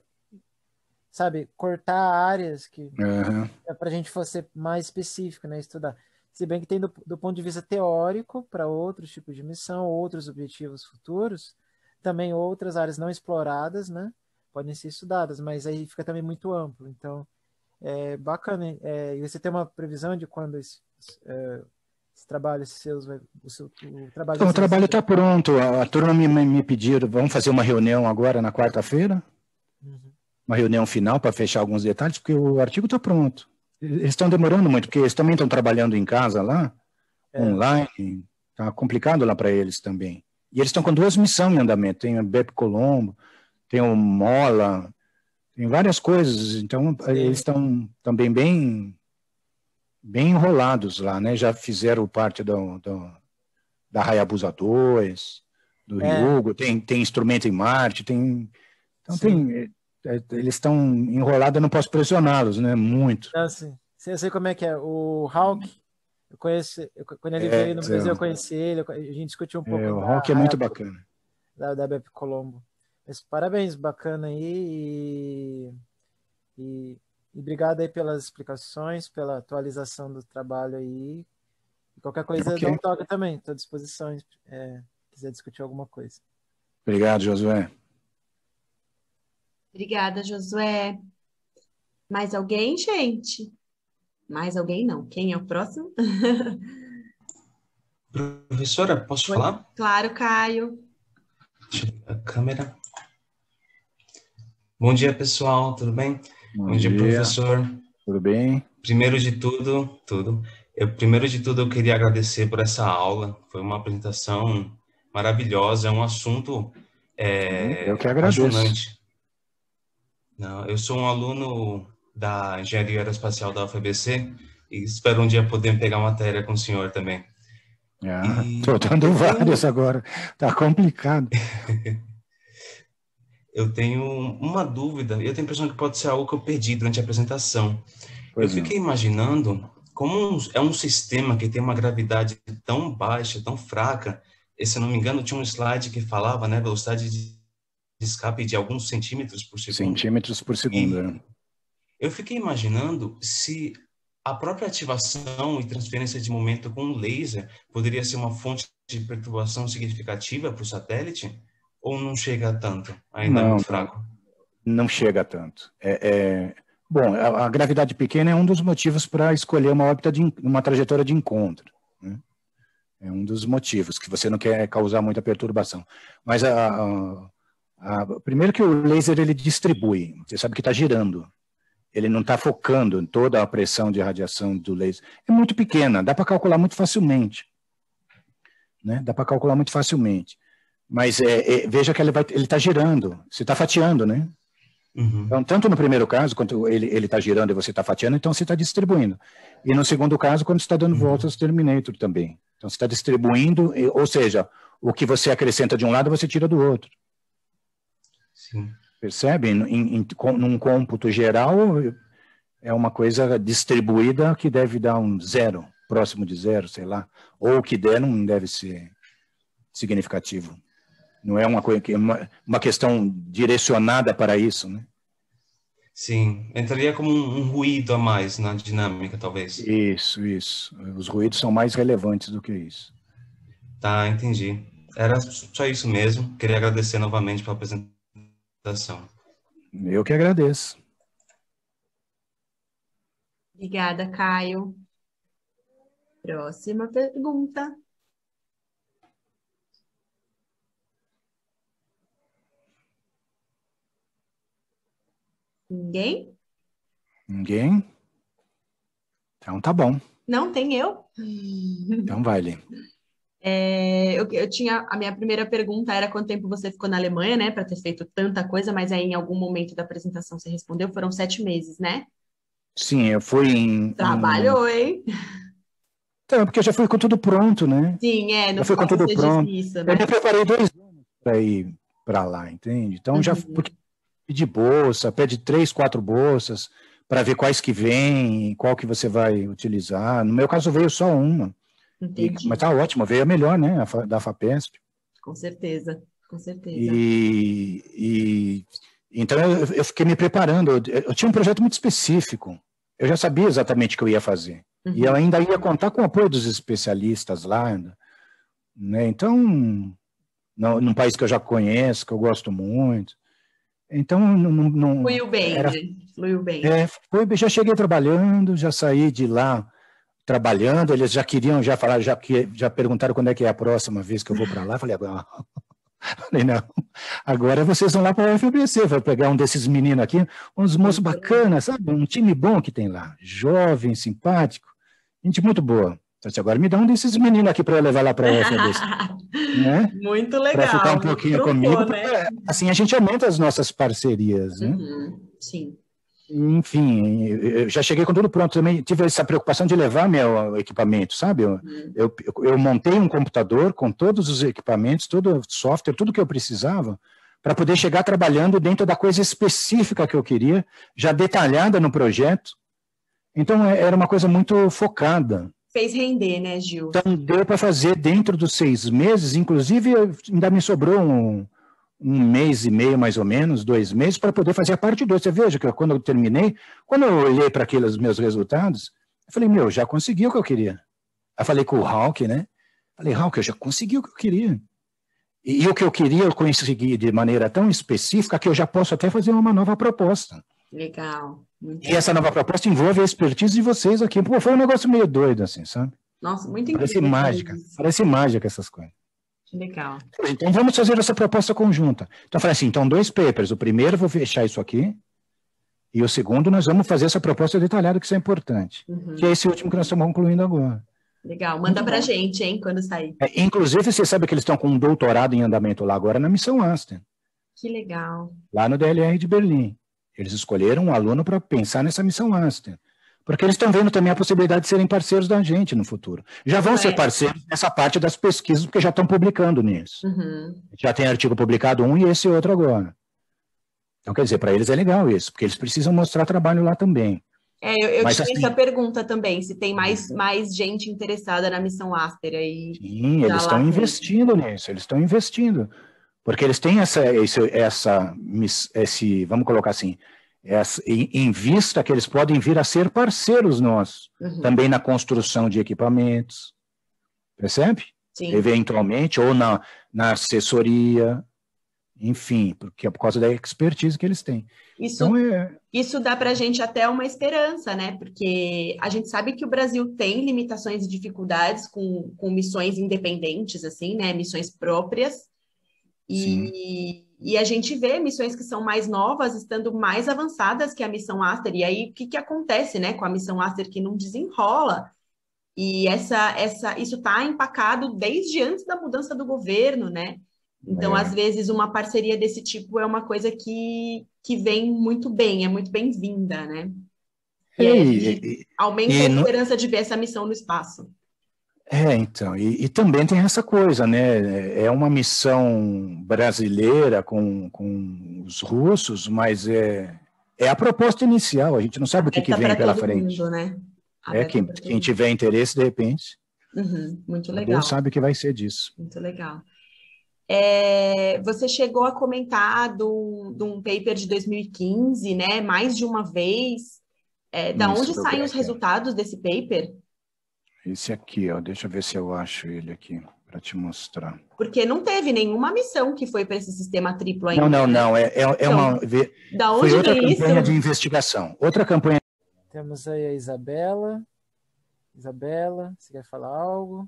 sabe, cortar áreas que Uhum. é para a gente fosse mais específico, né, estudar. Se bem que tem do, do ponto de vista teórico para outros tipos de missão, outros objetivos futuros, também outras áreas não exploradas, né, podem ser estudadas, mas aí fica também muito amplo. Então, é bacana. É, e você tem uma previsão de quando esse, é, esse trabalho seus, vai, o, seu, o trabalho Então, o vai ser trabalho decidido? está pronto. A, a turma me, me pediu, vamos fazer uma reunião agora na quarta-feira, Uhum. uma reunião final para fechar alguns detalhes, porque o artigo está pronto. Eles estão demorando muito, porque eles também estão trabalhando em casa lá, É. online, está complicado lá para eles também. E eles estão com duas missões em andamento, tem o B E P Colombo, tem o Mola, tem várias coisas, então Sim. eles estão também bem, bem enrolados lá, né? Já fizeram parte do, do, da Hayabusa dois, do É. Ryugo, tem, tem instrumento em Marte, tem... Então Sim. tem... é, eles estão enrolados, eu não posso pressioná-los, né? Muito. Não, assim, eu sei como é que é. O Hawk, eu conheço, eu, quando ele É, veio no Brasil, eu conheci ele, a gente discutiu um é, pouco o da rock é muito bacana. da, da B E P Colombo. Mas parabéns, bacana aí e, e, e obrigado aí pelas explicações, pela atualização do trabalho aí. E qualquer coisa, Ok. dá um toque também, estou à disposição, é, quiser discutir alguma coisa. Obrigado, Josué. Obrigada, Josué. Mais alguém, gente? Mais alguém não. Quem é o próximo? Professora, posso Oi. falar? Claro, Caio. Deixa eu ver a câmera. Bom dia, pessoal, tudo bem? Bom, Bom dia, dia. professor. Tudo bem? Primeiro de tudo, tudo. Eu, primeiro de tudo, eu queria agradecer por essa aula. Foi uma apresentação maravilhosa, é um assunto é, Eu que agradeço. apaixonante. Não, eu sou um aluno da Engenharia Aeroespacial da U F A B C e espero um dia poder pegar matéria com o senhor também. Estou E dando eu várias tenho, agora. Tá complicado. eu tenho uma dúvida, eu tenho a impressão que pode ser algo que eu perdi durante a apresentação. Eu Pois não. fiquei imaginando como um- é um sistema que tem uma gravidade tão baixa, tão fraca. E, se eu não me engano, tinha um slide que falava, né, velocidade de escape de alguns centímetros por segundo. Centímetros por segundo. né? E eu fiquei imaginando se a própria ativação e transferência de momento com um laser poderia ser uma fonte de perturbação significativa para o satélite, ou não chega a tanto, ainda é Não, muito fraco? não chega tanto. É, é... Bom, a, a gravidade pequena é um dos motivos para escolher uma órbita de uma trajetória de encontro. Né? É um dos motivos que você não quer causar muita perturbação. Mas a, a, a, primeiro que o laser ele distribui. Você sabe que está girando. Ele não está focando em toda a pressão de radiação do laser. É muito pequena, dá para calcular muito facilmente. Né? Dá para calcular muito facilmente. Mas é, é, veja que ele está girando, você está fatiando, né? Uhum. Então, tanto no primeiro caso, quando ele está girando e você está fatiando, então você está distribuindo. E no segundo caso, quando você está dando Uhum. voltas, terminator também. Então, você está distribuindo, ou seja, o que você acrescenta de um lado, você tira do outro. Sim. Percebe? Em, em, num cômputo geral, é uma coisa distribuída que deve dar um zero, próximo de zero, sei lá. Ou o que der não deve ser significativo. Não é uma, coisa, uma, uma questão direcionada para isso, né? Sim, entraria como um, um ruído a mais na dinâmica, talvez. Isso, isso. Os ruídos são mais relevantes do que isso. Tá, entendi. Era só isso mesmo. Queria agradecer novamente pela apresentação. Eu que agradeço. Obrigada, Caio. Próxima pergunta. Ninguém? Ninguém? Então tá bom. Não, tem eu? Então vai, Lê. É, eu, eu tinha, a minha primeira pergunta era quanto tempo você ficou na Alemanha, né, para ter feito tanta coisa, mas aí em algum momento da apresentação você respondeu, foram sete meses, né? Sim, eu fui em... Trabalhou, em... hein? Então, porque eu já fui com tudo pronto, né? Sim, é, no Já fui com final tudo você pronto. disse isso, Eu né? me preparei dois anos para ir para lá, entende? Então, já Uhum. porque pedi bolsa, pede três, quatro bolsas para ver quais que vêm, qual que você vai utilizar. No meu caso, veio só uma. E, Entendi. mas tá ótimo, veio a melhor, né? A fa- da FAPESP. Com certeza, com certeza. E, e então eu, eu fiquei me preparando. Eu, eu tinha um projeto muito específico. Eu já sabia exatamente o que eu ia fazer. Uhum. E eu ainda ia contar com o apoio dos especialistas lá, né? Então, no, num país que eu já conheço, que eu gosto muito. Então, não, não Fluiu bem, era, né? Fluiu bem. é, foi, já cheguei trabalhando, já saí de lá trabalhando. Eles já queriam, já falaram, já, que, já perguntaram quando é que é a próxima vez que eu vou para lá. Falei, agora, falei, não, agora vocês vão lá para o U F A B C, vai pegar um desses meninos aqui, uns moços bacanas, sabe? Um time bom que tem lá, jovem, simpático, gente muito boa. Então, agora me dá um desses meninos aqui para eu levar lá para o U F A B C. Né? Muito legal. Para ficar um pouquinho Trocou, comigo, né? pra, assim a gente aumenta as nossas parcerias, né? Uhum, sim. Enfim, eu já cheguei com tudo pronto. Também tive essa preocupação de levar meu equipamento, sabe? Eu, Uhum. eu, eu montei um computador com todos os equipamentos, todo o software, tudo que eu precisava, para poder chegar trabalhando dentro da coisa específica que eu queria, já detalhada no projeto. Então, era uma coisa muito focada. Fez render, né, Gil? Então, deu para fazer dentro dos seis meses, inclusive ainda me sobrou um, um mês e meio, mais ou menos, dois meses, para poder fazer a parte dois. Você veja que quando eu terminei, quando eu olhei para aqueles meus resultados, eu falei, meu, já consegui o que eu queria. Eu falei com o Hawk, né? Falei, Hawk, eu já consegui o que eu queria. E, e o que eu queria eu consegui de maneira tão específica que eu já posso até fazer uma nova proposta. Legal. Muito E legal. essa nova proposta envolve a expertise de vocês aqui. Pô, foi um negócio meio doido, assim, sabe? Nossa, muito Parece incrível. mágica. Isso. Parece mágica essas coisas. Que legal. Então, vamos fazer essa proposta conjunta. Então, eu falei assim, então, dois papers. O primeiro, eu vou fechar isso aqui. E o segundo, nós vamos fazer essa proposta detalhada, que isso é importante. Uhum. Que é esse último que nós estamos concluindo agora. Legal. Manda pra gente, hein, quando sair. É, inclusive, você sabe que eles estão com um doutorado em andamento lá agora na Missão Aster. Que legal. Lá no D L R de Berlim. Eles escolheram um aluno para pensar nessa Missão Aster. Porque eles estão vendo também a possibilidade de serem parceiros da gente no futuro. Já vão Não ser é. parceiros nessa parte das pesquisas, porque já estão publicando nisso. Uhum. Já tem artigo publicado um e esse outro agora. Então, quer dizer, para eles é legal isso, porque eles precisam mostrar trabalho lá também. É, eu, eu Mas, tinha assim, essa pergunta também, se tem mais, mais gente interessada na missão Aster aí. Sim, já eles lá estão com investindo nisso, eles estão investindo. Porque eles têm essa, esse, essa, esse, vamos colocar assim, essa, em, em vista que eles podem vir a ser parceiros nossos, Uhum. também na construção de equipamentos, percebe? Sim. Eventualmente, ou na, na assessoria, enfim, porque é por causa da expertise que eles têm. Isso, Então, é, isso dá para a gente até uma esperança, né? Porque a gente sabe que o Brasil tem limitações e dificuldades com, com missões independentes, assim, né? Missões próprias. E, e a gente vê missões que são mais novas estando mais avançadas que a missão Aster. E aí, o que, que acontece, né, com a missão Aster que não desenrola? E essa, essa, isso está empacado desde antes da mudança do governo, né? Então, É. às vezes, uma parceria desse tipo é uma coisa que, que vem muito bem, é muito bem-vinda, né? E aí a E- gente e- aumenta e a no- esperança de ver essa missão no espaço. É, então, e, e também tem essa coisa, né? É uma missão brasileira com, com os russos, mas é, é a proposta inicial, a gente não sabe o que, que Aberta vem para pela todo frente. mundo, né? É, Aberta quem, pra todo quem mundo. tiver interesse, de repente, Uhum, muito legal. Deus sabe o que vai ser disso. Muito legal. É, você chegou a comentar do, de um paper de dois mil e quinze, né? Mais de uma vez. É, da Isso, onde do saem os Becker. resultados desse paper? Esse aqui, ó, deixa eu ver se eu acho ele aqui, para te mostrar. Porque não teve nenhuma missão que foi para esse sistema triplo ainda. Não, não, né? não, é, é, é uma... ve- Da Foi onde outra vem isso? campanha de investigação, outra campanha. Temos aí a Isabela. Isabela, você quer falar algo?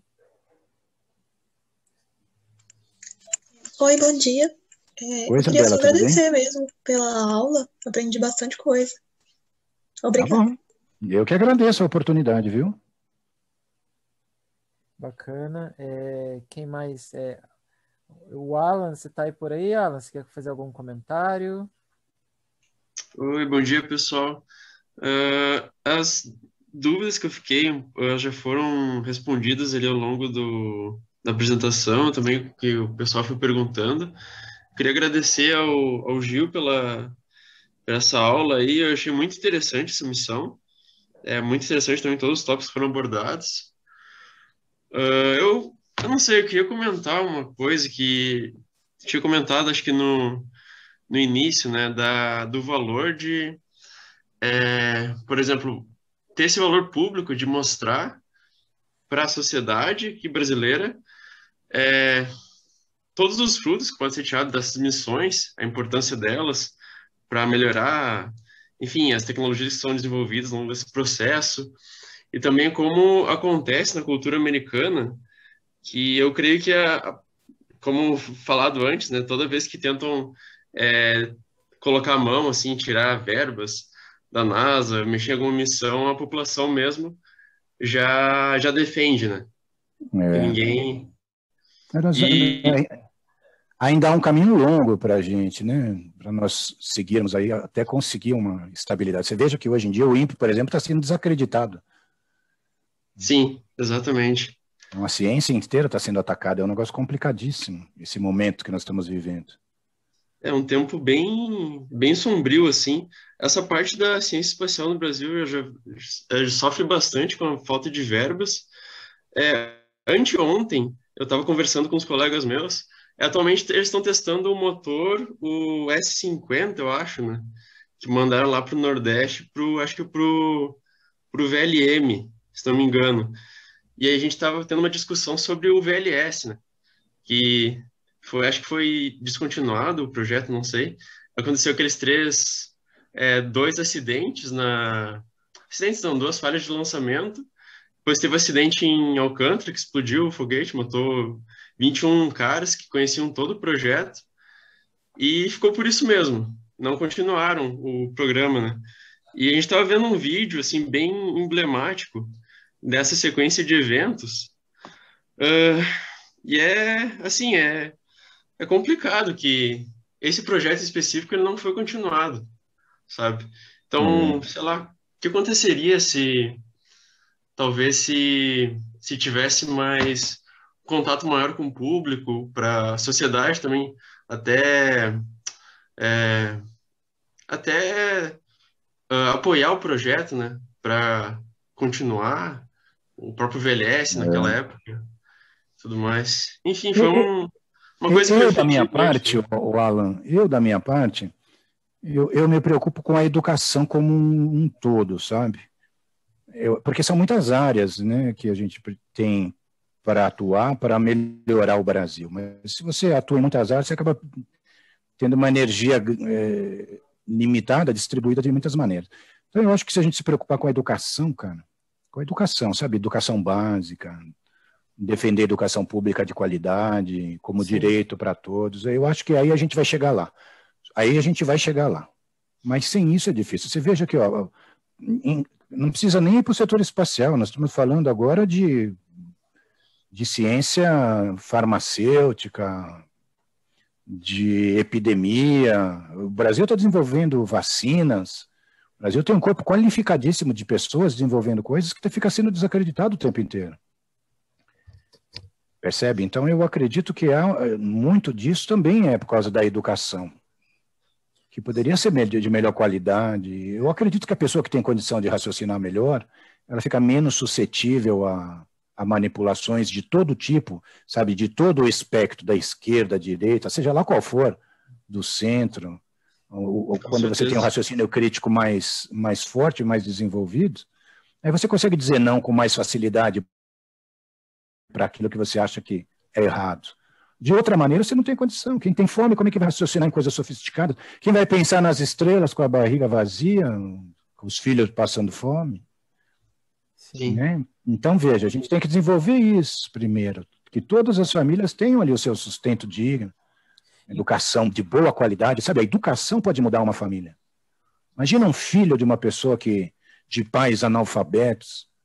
Oi, bom dia. É, Oi, eu queria só Isabela, tudo bem? agradecer mesmo pela aula, aprendi bastante coisa. Tá Obrigada. bom, eu que agradeço a oportunidade, viu? Bacana. É, quem mais? É, o Alan, você está aí por aí, Alan? Você quer fazer algum comentário? Oi, bom dia, pessoal. Uh, as dúvidas que eu fiquei uh, já foram respondidas ali ao longo do, da apresentação, também que o pessoal foi perguntando. Queria agradecer ao, ao Gil pela, por essa aula aí, eu achei muito interessante essa missão. É muito interessante também todos os tópicos que foram abordados. Uh, eu, eu não sei, eu queria comentar uma coisa que tinha comentado, acho que no, no início, né, da, do valor de, é, por exemplo, ter esse valor público de mostrar para a sociedade aqui brasileira é, todos os frutos que podem ser tirados dessas missões, a importância delas para melhorar, enfim, as tecnologias que são desenvolvidas ao longo desse processo, e também como acontece na cultura americana, que eu creio que, a, como falado antes, né, toda vez que tentam é, colocar a mão, assim, tirar verbas da NASA, mexer em alguma missão, a população mesmo já, já defende, né? É. E ninguém... Nós, E... Ainda há um caminho longo para a gente, né? Para nós seguirmos aí até conseguir uma estabilidade. Você veja que hoje em dia o INPE, por exemplo, está sendo desacreditado. Sim, exatamente. A ciência inteira está sendo atacada. É um negócio complicadíssimo, esse momento que nós estamos vivendo. É um tempo bem, bem sombrio, assim. Essa parte da ciência espacial no Brasil já, já sofre bastante com a falta de verbas. É, anteontem, eu estava conversando com os colegas meus. Atualmente, eles estão testando o motor, o S cinquenta, eu acho, né? Que mandaram lá para o Nordeste, pro, acho que para o V L M, se não me engano. E aí a gente estava tendo uma discussão sobre o V L S, né? Que... Foi, acho que foi descontinuado o projeto, não sei. Aconteceu aqueles três, é, dois acidentes na... Acidentes não, duas falhas de lançamento. Depois teve um acidente em Alcântara, que explodiu o foguete, matou vinte e um caras que conheciam todo o projeto. E ficou por isso mesmo. Não continuaram o programa, né? E a gente estava vendo um vídeo, assim, bem emblemático dessa sequência de eventos. Uh, e é, assim, é... É complicado que esse projeto específico ele não foi continuado, sabe? Então, Uhum. sei lá, o que aconteceria se, talvez, se, se tivesse mais contato maior com o público, para a sociedade também, até, é, até uh, apoiar o projeto, né? Para continuar, o próprio V L S naquela É. época, tudo mais. Enfim, foi Eu, um, uma coisa que eu eu, da minha refleti durante parte, o Alan, eu, da minha parte, eu, eu me preocupo com a educação como um, um todo, sabe? Eu, porque são muitas áreas, né, que a gente tem para atuar, para melhorar o Brasil. Mas se você atua em muitas áreas, você acaba tendo uma energia é, limitada, distribuída de muitas maneiras. Então, eu acho que se a gente se preocupar com a educação, cara, com a educação, sabe? Educação básica, defender a educação pública de qualidade, como Sim. direito para todos, eu acho que aí a gente vai chegar lá. Aí a gente vai chegar lá. Mas sem isso é difícil. Você veja que ó, em, não precisa nem ir para o setor espacial, nós estamos falando agora de, de ciência farmacêutica, de epidemia. O Brasil está desenvolvendo vacinas. O Brasil tem um corpo qualificadíssimo de pessoas desenvolvendo coisas que fica sendo desacreditado o tempo inteiro. Percebe? Então, eu acredito que há, muito disso também é por causa da educação, que poderia ser de melhor qualidade. Eu acredito que a pessoa que tem condição de raciocinar melhor, ela fica menos suscetível a, a manipulações de todo tipo, sabe, de todo o espectro, da esquerda, da direita, seja lá qual for, do centro, ou, ou quando certeza. Você tem um raciocínio crítico mais, mais forte, mais desenvolvido, aí você consegue dizer não com mais facilidade para aquilo que você acha que é errado. De outra maneira, você não tem condição. Quem tem fome, como é que vai raciocinar em coisas sofisticadas? Quem vai pensar nas estrelas com a barriga vazia, com os filhos passando fome? Sim. Né? Então, veja, a gente tem que desenvolver isso primeiro, que todas as famílias tenham ali o seu sustento digno, educação de boa qualidade. Sabe, a educação pode mudar uma família. Imagina um filho de uma pessoa que, de pais analfabetos,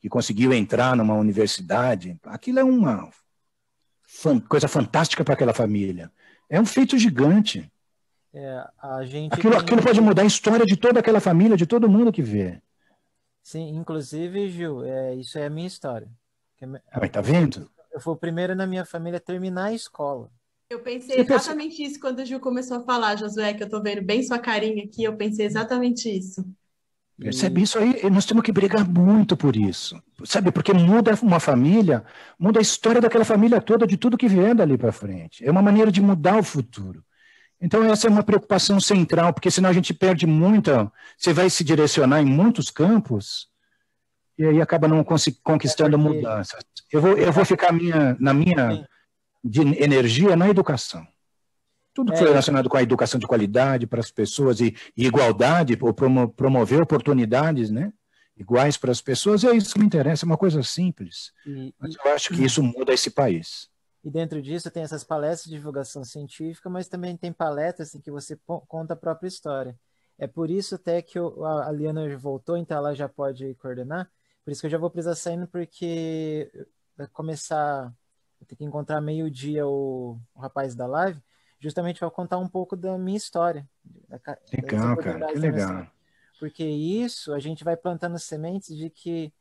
que conseguiu entrar numa universidade. Aquilo é uma coisa fantástica para aquela família. É um feito gigante. É, a gente aquilo, tem... aquilo pode mudar a história de toda aquela família, de todo mundo que vê. Sim, inclusive, Gil, é, isso é a minha história. Ah, tá vendo? Eu fui o primeiro na minha família a terminar a escola. Eu pensei exatamente isso quando o Gil começou a falar, Josué, que eu tô vendo bem sua carinha aqui, eu pensei exatamente isso. Percebe isso aí? Nós temos que brigar muito por isso. Sabe, porque muda uma família, muda a história daquela família toda, de tudo que vier dali para frente. É uma maneira de mudar o futuro. Então essa é uma preocupação central, porque senão a gente perde muita... Você vai se direcionar em muitos campos e aí acaba não conquistando é porque... mudanças. Eu vou, eu vou ficar minha, na minha de energia na educação. Tudo que foi relacionado com a educação de qualidade para as pessoas e, e igualdade, ou promo, promover oportunidades, né, iguais para as pessoas, é isso que me interessa, é uma coisa simples. E, mas eu acho que isso muda esse país. E dentro disso tem essas palestras de divulgação científica, mas também tem palestras em que você conta a própria história. É por isso até que eu, a Liana voltou, então ela já pode coordenar, por isso que eu já vou precisar saindo, porque vai começar, vou ter que encontrar meio-dia o, o rapaz da live, justamente para contar um pouco da minha história. Da, legal, cara, que legal. Porque isso, a gente vai plantando sementes de que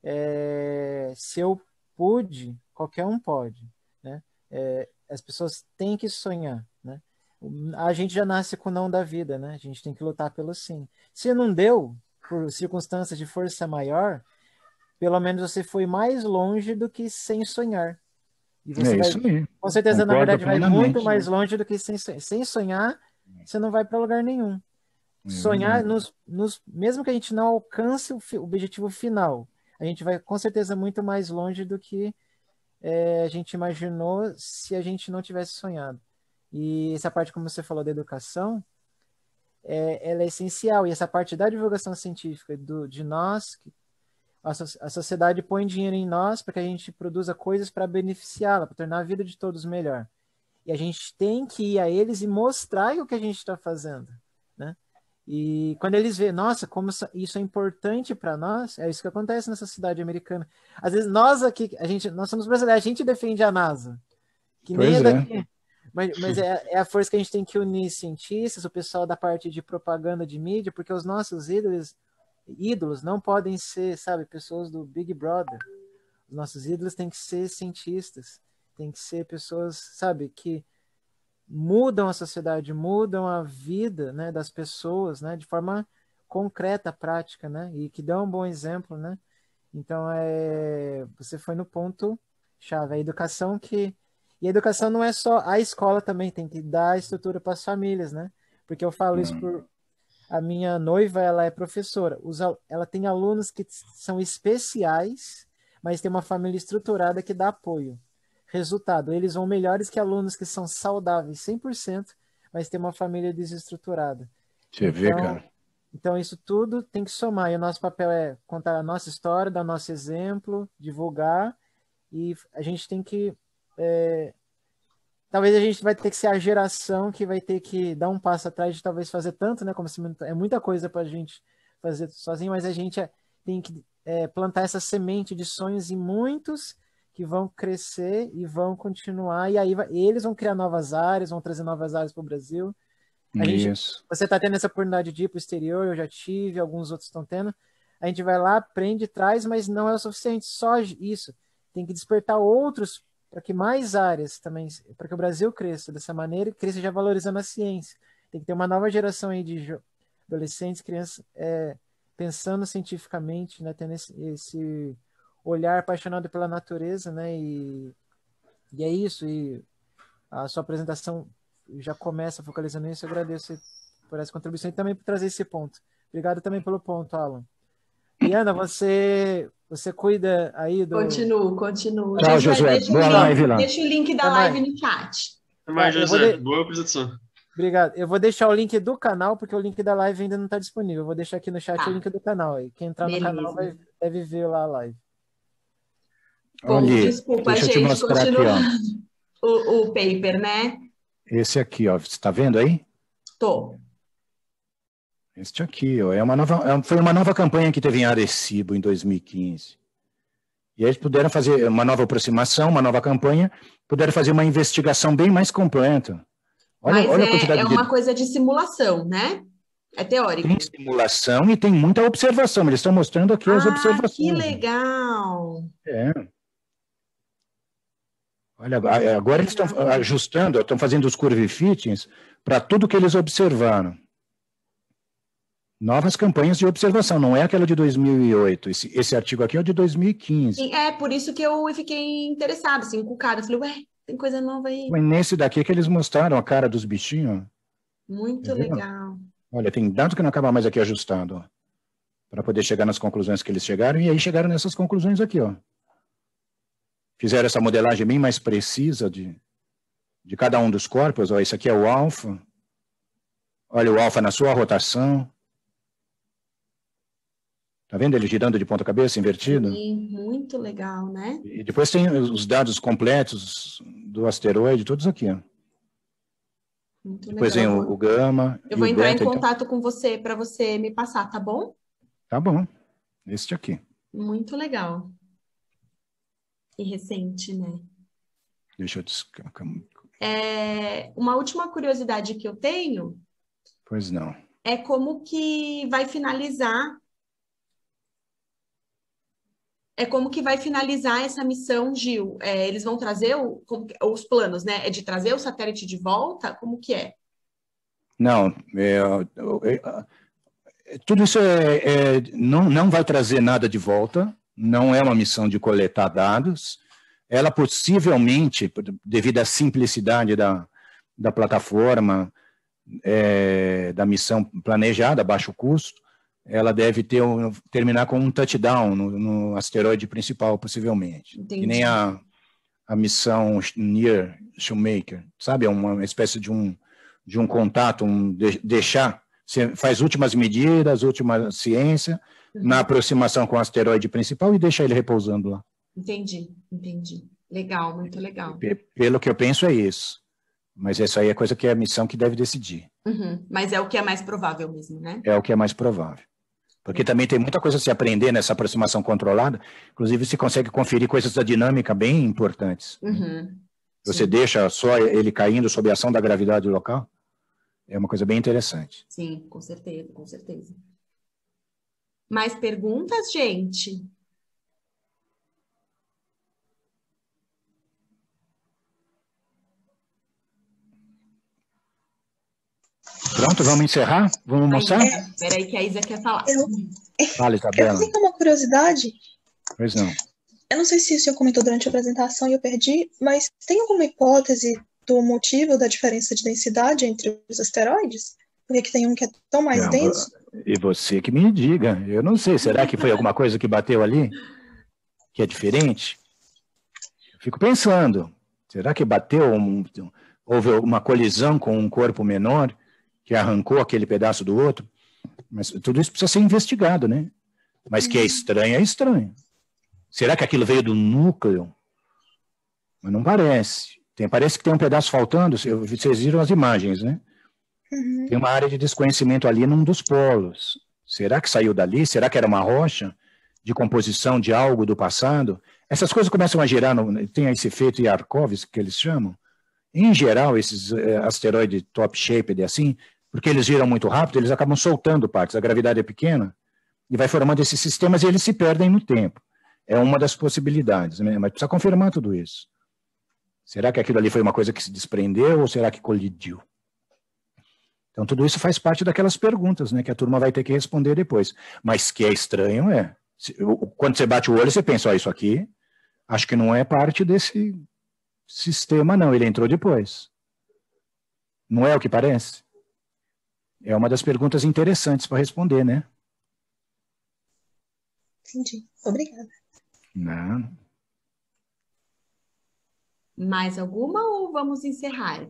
é, se eu pude, qualquer um pode. Né? É, as pessoas têm que sonhar. Né? A gente já nasce com o não da vida, né? A gente tem que lutar pelo sim. Se não deu, por circunstâncias de força maior, pelo menos você foi mais longe do que sem sonhar. E você é vai, isso aí. com certeza, Concordo na verdade, plenamente. vai muito mais longe do que sem sonhar. Sem sonhar, você não vai para lugar nenhum. É sonhar, nos, nos, mesmo que a gente não alcance o, fi, o objetivo final, a gente vai com certeza muito mais longe do que é, a gente imaginou se a gente não tivesse sonhado. E essa parte, como você falou, da educação, é, ela é essencial. E essa parte da divulgação científica, do, de nós... Que, a sociedade põe dinheiro em nós para que a gente produza coisas para beneficiá-la, para tornar a vida de todos melhor. E a gente tem que ir a eles e mostrar o que a gente está fazendo. Né? E quando eles veem, nossa, como isso é importante para nós, é isso que acontece nessa cidade americana. Às vezes nós aqui, a gente, nós somos brasileiros, a gente defende a NASA. Que nem é daqui. Mas, mas é, é a força que a gente tem que unir cientistas, o pessoal da parte de propaganda de mídia, porque os nossos ídolos ídolos não podem ser, sabe, pessoas do Big Brother. Os nossos ídolos têm que ser cientistas, têm que ser pessoas, sabe, que mudam a sociedade, mudam a vida, né, das pessoas, né, de forma concreta, prática, né, e que dão um bom exemplo, né. Então, é, você foi no ponto chave, a educação que... E a educação não é só a escola também, tem que dar estrutura para as famílias, né, porque eu falo isso por... A minha noiva, ela é professora. Ela tem alunos que são especiais, mas tem uma família estruturada que dá apoio. Resultado, eles vão melhores que alunos que são saudáveis cem por cento, mas tem uma família desestruturada. Você então, vê, cara. Então, isso tudo tem que somar. E o nosso papel é contar a nossa história, dar nosso exemplo, divulgar. E a gente tem que... É, talvez a gente vai ter que ser a geração que vai ter que dar um passo atrás de talvez fazer tanto, né? Como se é muita coisa para a gente fazer sozinho, mas a gente é, tem que é, plantar essa semente de sonhos em muitos que vão crescer e vão continuar, e aí vai, eles vão criar novas áreas, vão trazer novas áreas para o Brasil. A gente, Isso. Você está tendo essa oportunidade de ir para o exterior, eu já tive, alguns outros estão tendo. A gente vai lá, aprende, traz, mas não é o suficiente, só isso. Tem que despertar outros para que mais áreas também, para que o Brasil cresça dessa maneira e cresça já valorizando a ciência. Tem que ter uma nova geração aí de adolescentes, crianças, é, pensando cientificamente, né, tendo esse, esse olhar apaixonado pela natureza, né, e, e é isso, e a sua apresentação já começa focalizando nisso, eu agradeço por essa contribuição e também por trazer esse ponto. Obrigado também pelo ponto, Alan. Liana, você... Você cuida aí do... Continuo, continuo. Tchau, Josué. Deixa, Boa o live link, lá. deixa o link da Até live mais. no chat. Até mais, Tá, eu vou José. de- Boa apresentação. Obrigado. Eu vou deixar o link do canal, porque o link da live ainda não está disponível. Eu vou deixar aqui no chat Tá. o link do canal. Aí. Quem entrar Beleza. no canal vai, deve ver lá a live. Bom, Olha, desculpa, deixa eu te gente, mostrar aqui, continuando ó. o, o paper, né? Esse aqui, ó. Você está vendo aí? Tô. Este aqui, ó. É uma nova, é- foi uma nova campanha que teve em Arecibo em dois mil e quinze. E aí eles puderam fazer uma nova aproximação, uma nova campanha, puderam fazer uma investigação bem mais completa. Olha, Mas olha é, a quantidade é uma de... coisa de simulação, né? É teórico. Tem simulação e tem muita observação. Eles estão mostrando aqui as Ah, observações. que legal! É. Olha, agora eles estão ajustando, estão fazendo os curve fittings para tudo que eles observaram. Novas campanhas de observação, não é aquela de dois mil e oito. Esse, esse artigo aqui é o de dois mil e quinze. Sim, é por isso que eu fiquei interessada, assim, encucada. Falei, ué, tem coisa nova aí. Mas nesse daqui que eles mostraram a cara dos bichinhos. Muito Tá vendo? legal. Olha, tem dado que não acaba mais aqui ajustado, para poder chegar nas conclusões que eles chegaram, e aí chegaram nessas conclusões aqui, ó. Fizeram essa modelagem bem mais precisa de, de cada um dos corpos. Ó, esse aqui é o alfa. Olha o alfa na sua rotação. Tá vendo ele girando de ponta cabeça, invertido? Sim, muito legal, né? E depois tem os dados completos do asteroide, todos aqui, ó. Muito Depois legal. vem o, o gama. Eu e vou o entrar beta, em então. contato com você para você me passar, tá bom? Tá bom. Este aqui. Muito legal. E recente, né? Deixa eu descarregar. É, uma última curiosidade que eu tenho Pois não. é como que vai finalizar é como que vai finalizar essa missão, Gil. É, eles vão trazer o, como, os planos, né? É de trazer o satélite de volta? Como que é? Não, é, é, tudo isso é, é, não, não vai trazer nada de volta, não é uma missão de coletar dados. Ela possivelmente, devido à simplicidade da, da plataforma, é, da missão planejada, a baixo custo, ela deve ter um, terminar com um touchdown no, no asteroide principal, possivelmente. Entendi. Que nem a, a missão Near Shoemaker, sabe? É uma espécie de um, de um contato, um de, deixar, você faz últimas medidas, última ciência, uhum. na aproximação com o asteroide principal e deixa ele repousando lá. Entendi, entendi. Legal, muito legal. Pelo que eu penso é isso. Mas isso aí é coisa que é a missão que deve decidir. Uhum. Mas é o que é mais provável mesmo, né? É o que é mais provável. Porque também tem muita coisa a se aprender nessa aproximação controlada. Inclusive, se consegue conferir coisas da dinâmica bem importantes. Uhum. Você Sim. deixa só ele caindo sob a ação da gravidade local. É uma coisa bem interessante. Sim, com certeza, com certeza. Mais perguntas, gente? Pronto, vamos encerrar? Vamos mostrar? Espera aí que a Isa quer falar. Eu, Fala, Isabela. eu tenho uma curiosidade. Pois não. Eu não sei se o senhor comentou durante a apresentação e eu perdi, mas tem alguma hipótese do motivo da diferença de densidade entre os asteroides? Por que que tem um que é tão mais Não, denso? e você que me diga. Eu não sei. Será que foi alguma coisa que bateu ali? Que é diferente? Eu fico pensando. Será que bateu? Um, houve uma colisão com um corpo menor que arrancou aquele pedaço do outro? Mas tudo isso precisa ser investigado, né? Mas que é estranho, é estranho. Será que aquilo veio do núcleo? Mas não parece. Tem, parece que tem um pedaço faltando. Vocês viram as imagens, né? Uhum. Tem uma área de desconhecimento ali num dos polos. Será que saiu dali? Será que era uma rocha de composição de algo do passado? Essas coisas começam a girar, no, tem esse efeito Yarkovsky que eles chamam. Em geral, esses é, asteroides top-shaped assim, porque eles giram muito rápido, eles acabam soltando partes. A gravidade é pequena e vai formando esses sistemas e eles se perdem no tempo. É uma das possibilidades, né? Mas precisa confirmar tudo isso. Será que aquilo ali foi uma coisa que se desprendeu ou será que colidiu? Então, tudo isso faz parte daquelas perguntas, né, que a turma vai ter que responder depois. Mas que é estranho, é. Quando você bate o olho, você pensa, ó, isso aqui, acho que não é parte desse sistema, não. Ele entrou depois. Não é o que parece? É uma das perguntas interessantes para responder, né? Entendi. Obrigada. Não. Mais alguma ou vamos encerrar?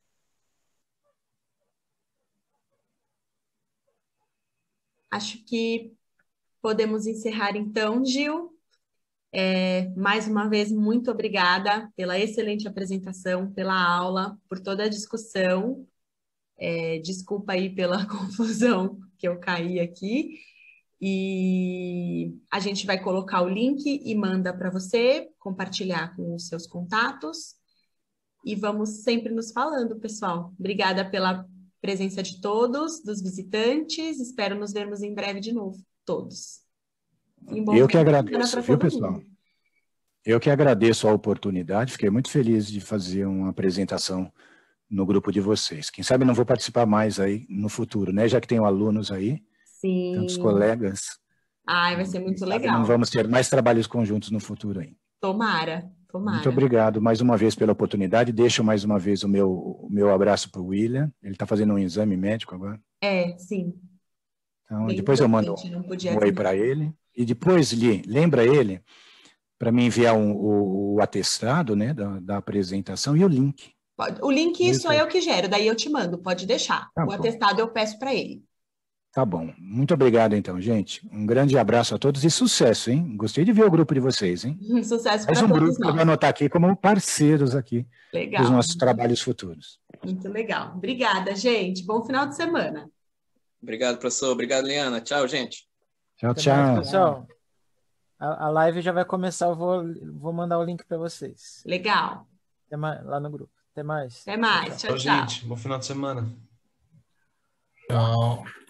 Acho que podemos encerrar então, Gil. É, mais uma vez, muito obrigada pela excelente apresentação, pela aula, por toda a discussão. É, desculpa aí pela confusão que eu caí aqui. E a gente vai colocar o link e manda para você compartilhar com os seus contatos. E vamos sempre nos falando, pessoal. Obrigada pela presença de todos, dos visitantes. Espero nos vermos em breve de novo, todos. E um bom Eu que fim de semana agradeço, pra viu, todo pessoal? mundo. Eu que agradeço a oportunidade, fiquei muito feliz de fazer uma apresentação no grupo de vocês. Quem sabe não vou participar mais aí no futuro, né? Já que tenho alunos aí, tantos Sim. colegas. Ai, vai ser muito Quem sabe legal. não vamos ter mais trabalhos conjuntos no futuro aí. Tomara, tomara. Muito obrigado mais uma vez pela oportunidade. Deixo mais uma vez o meu, o meu abraço para o William. Ele está fazendo um exame médico agora. É, sim. Então, Bem depois eu mando importante, não podia um oi vir. para ele. E depois, Li, lembra ele para me enviar um, o, o atestado, né, da, da apresentação e o link. Pode- O link Isso. sou eu que gero, daí eu te mando, pode deixar. Tá O bom. atestado eu peço para ele. Tá bom. Muito obrigado, então, gente. Um grande abraço a todos e sucesso, hein? Gostei de ver o grupo de vocês, hein? Sucesso Mais para um todos grupo que eu vou nós. anotar aqui como parceiros aqui dos Legal, nossos trabalhos futuros. muito legal. Obrigada, gente. Bom final de semana. Obrigado, professor. Obrigado, Liana. Tchau, gente. Tchau, Até mais, tchau. pessoal. A, a live já vai começar, eu vou, vou mandar o link para vocês. Legal. Até mais, lá no grupo. Até mais. Até mais. Tchau, Tchau, tchau. gente. Bom final de semana. Tchau.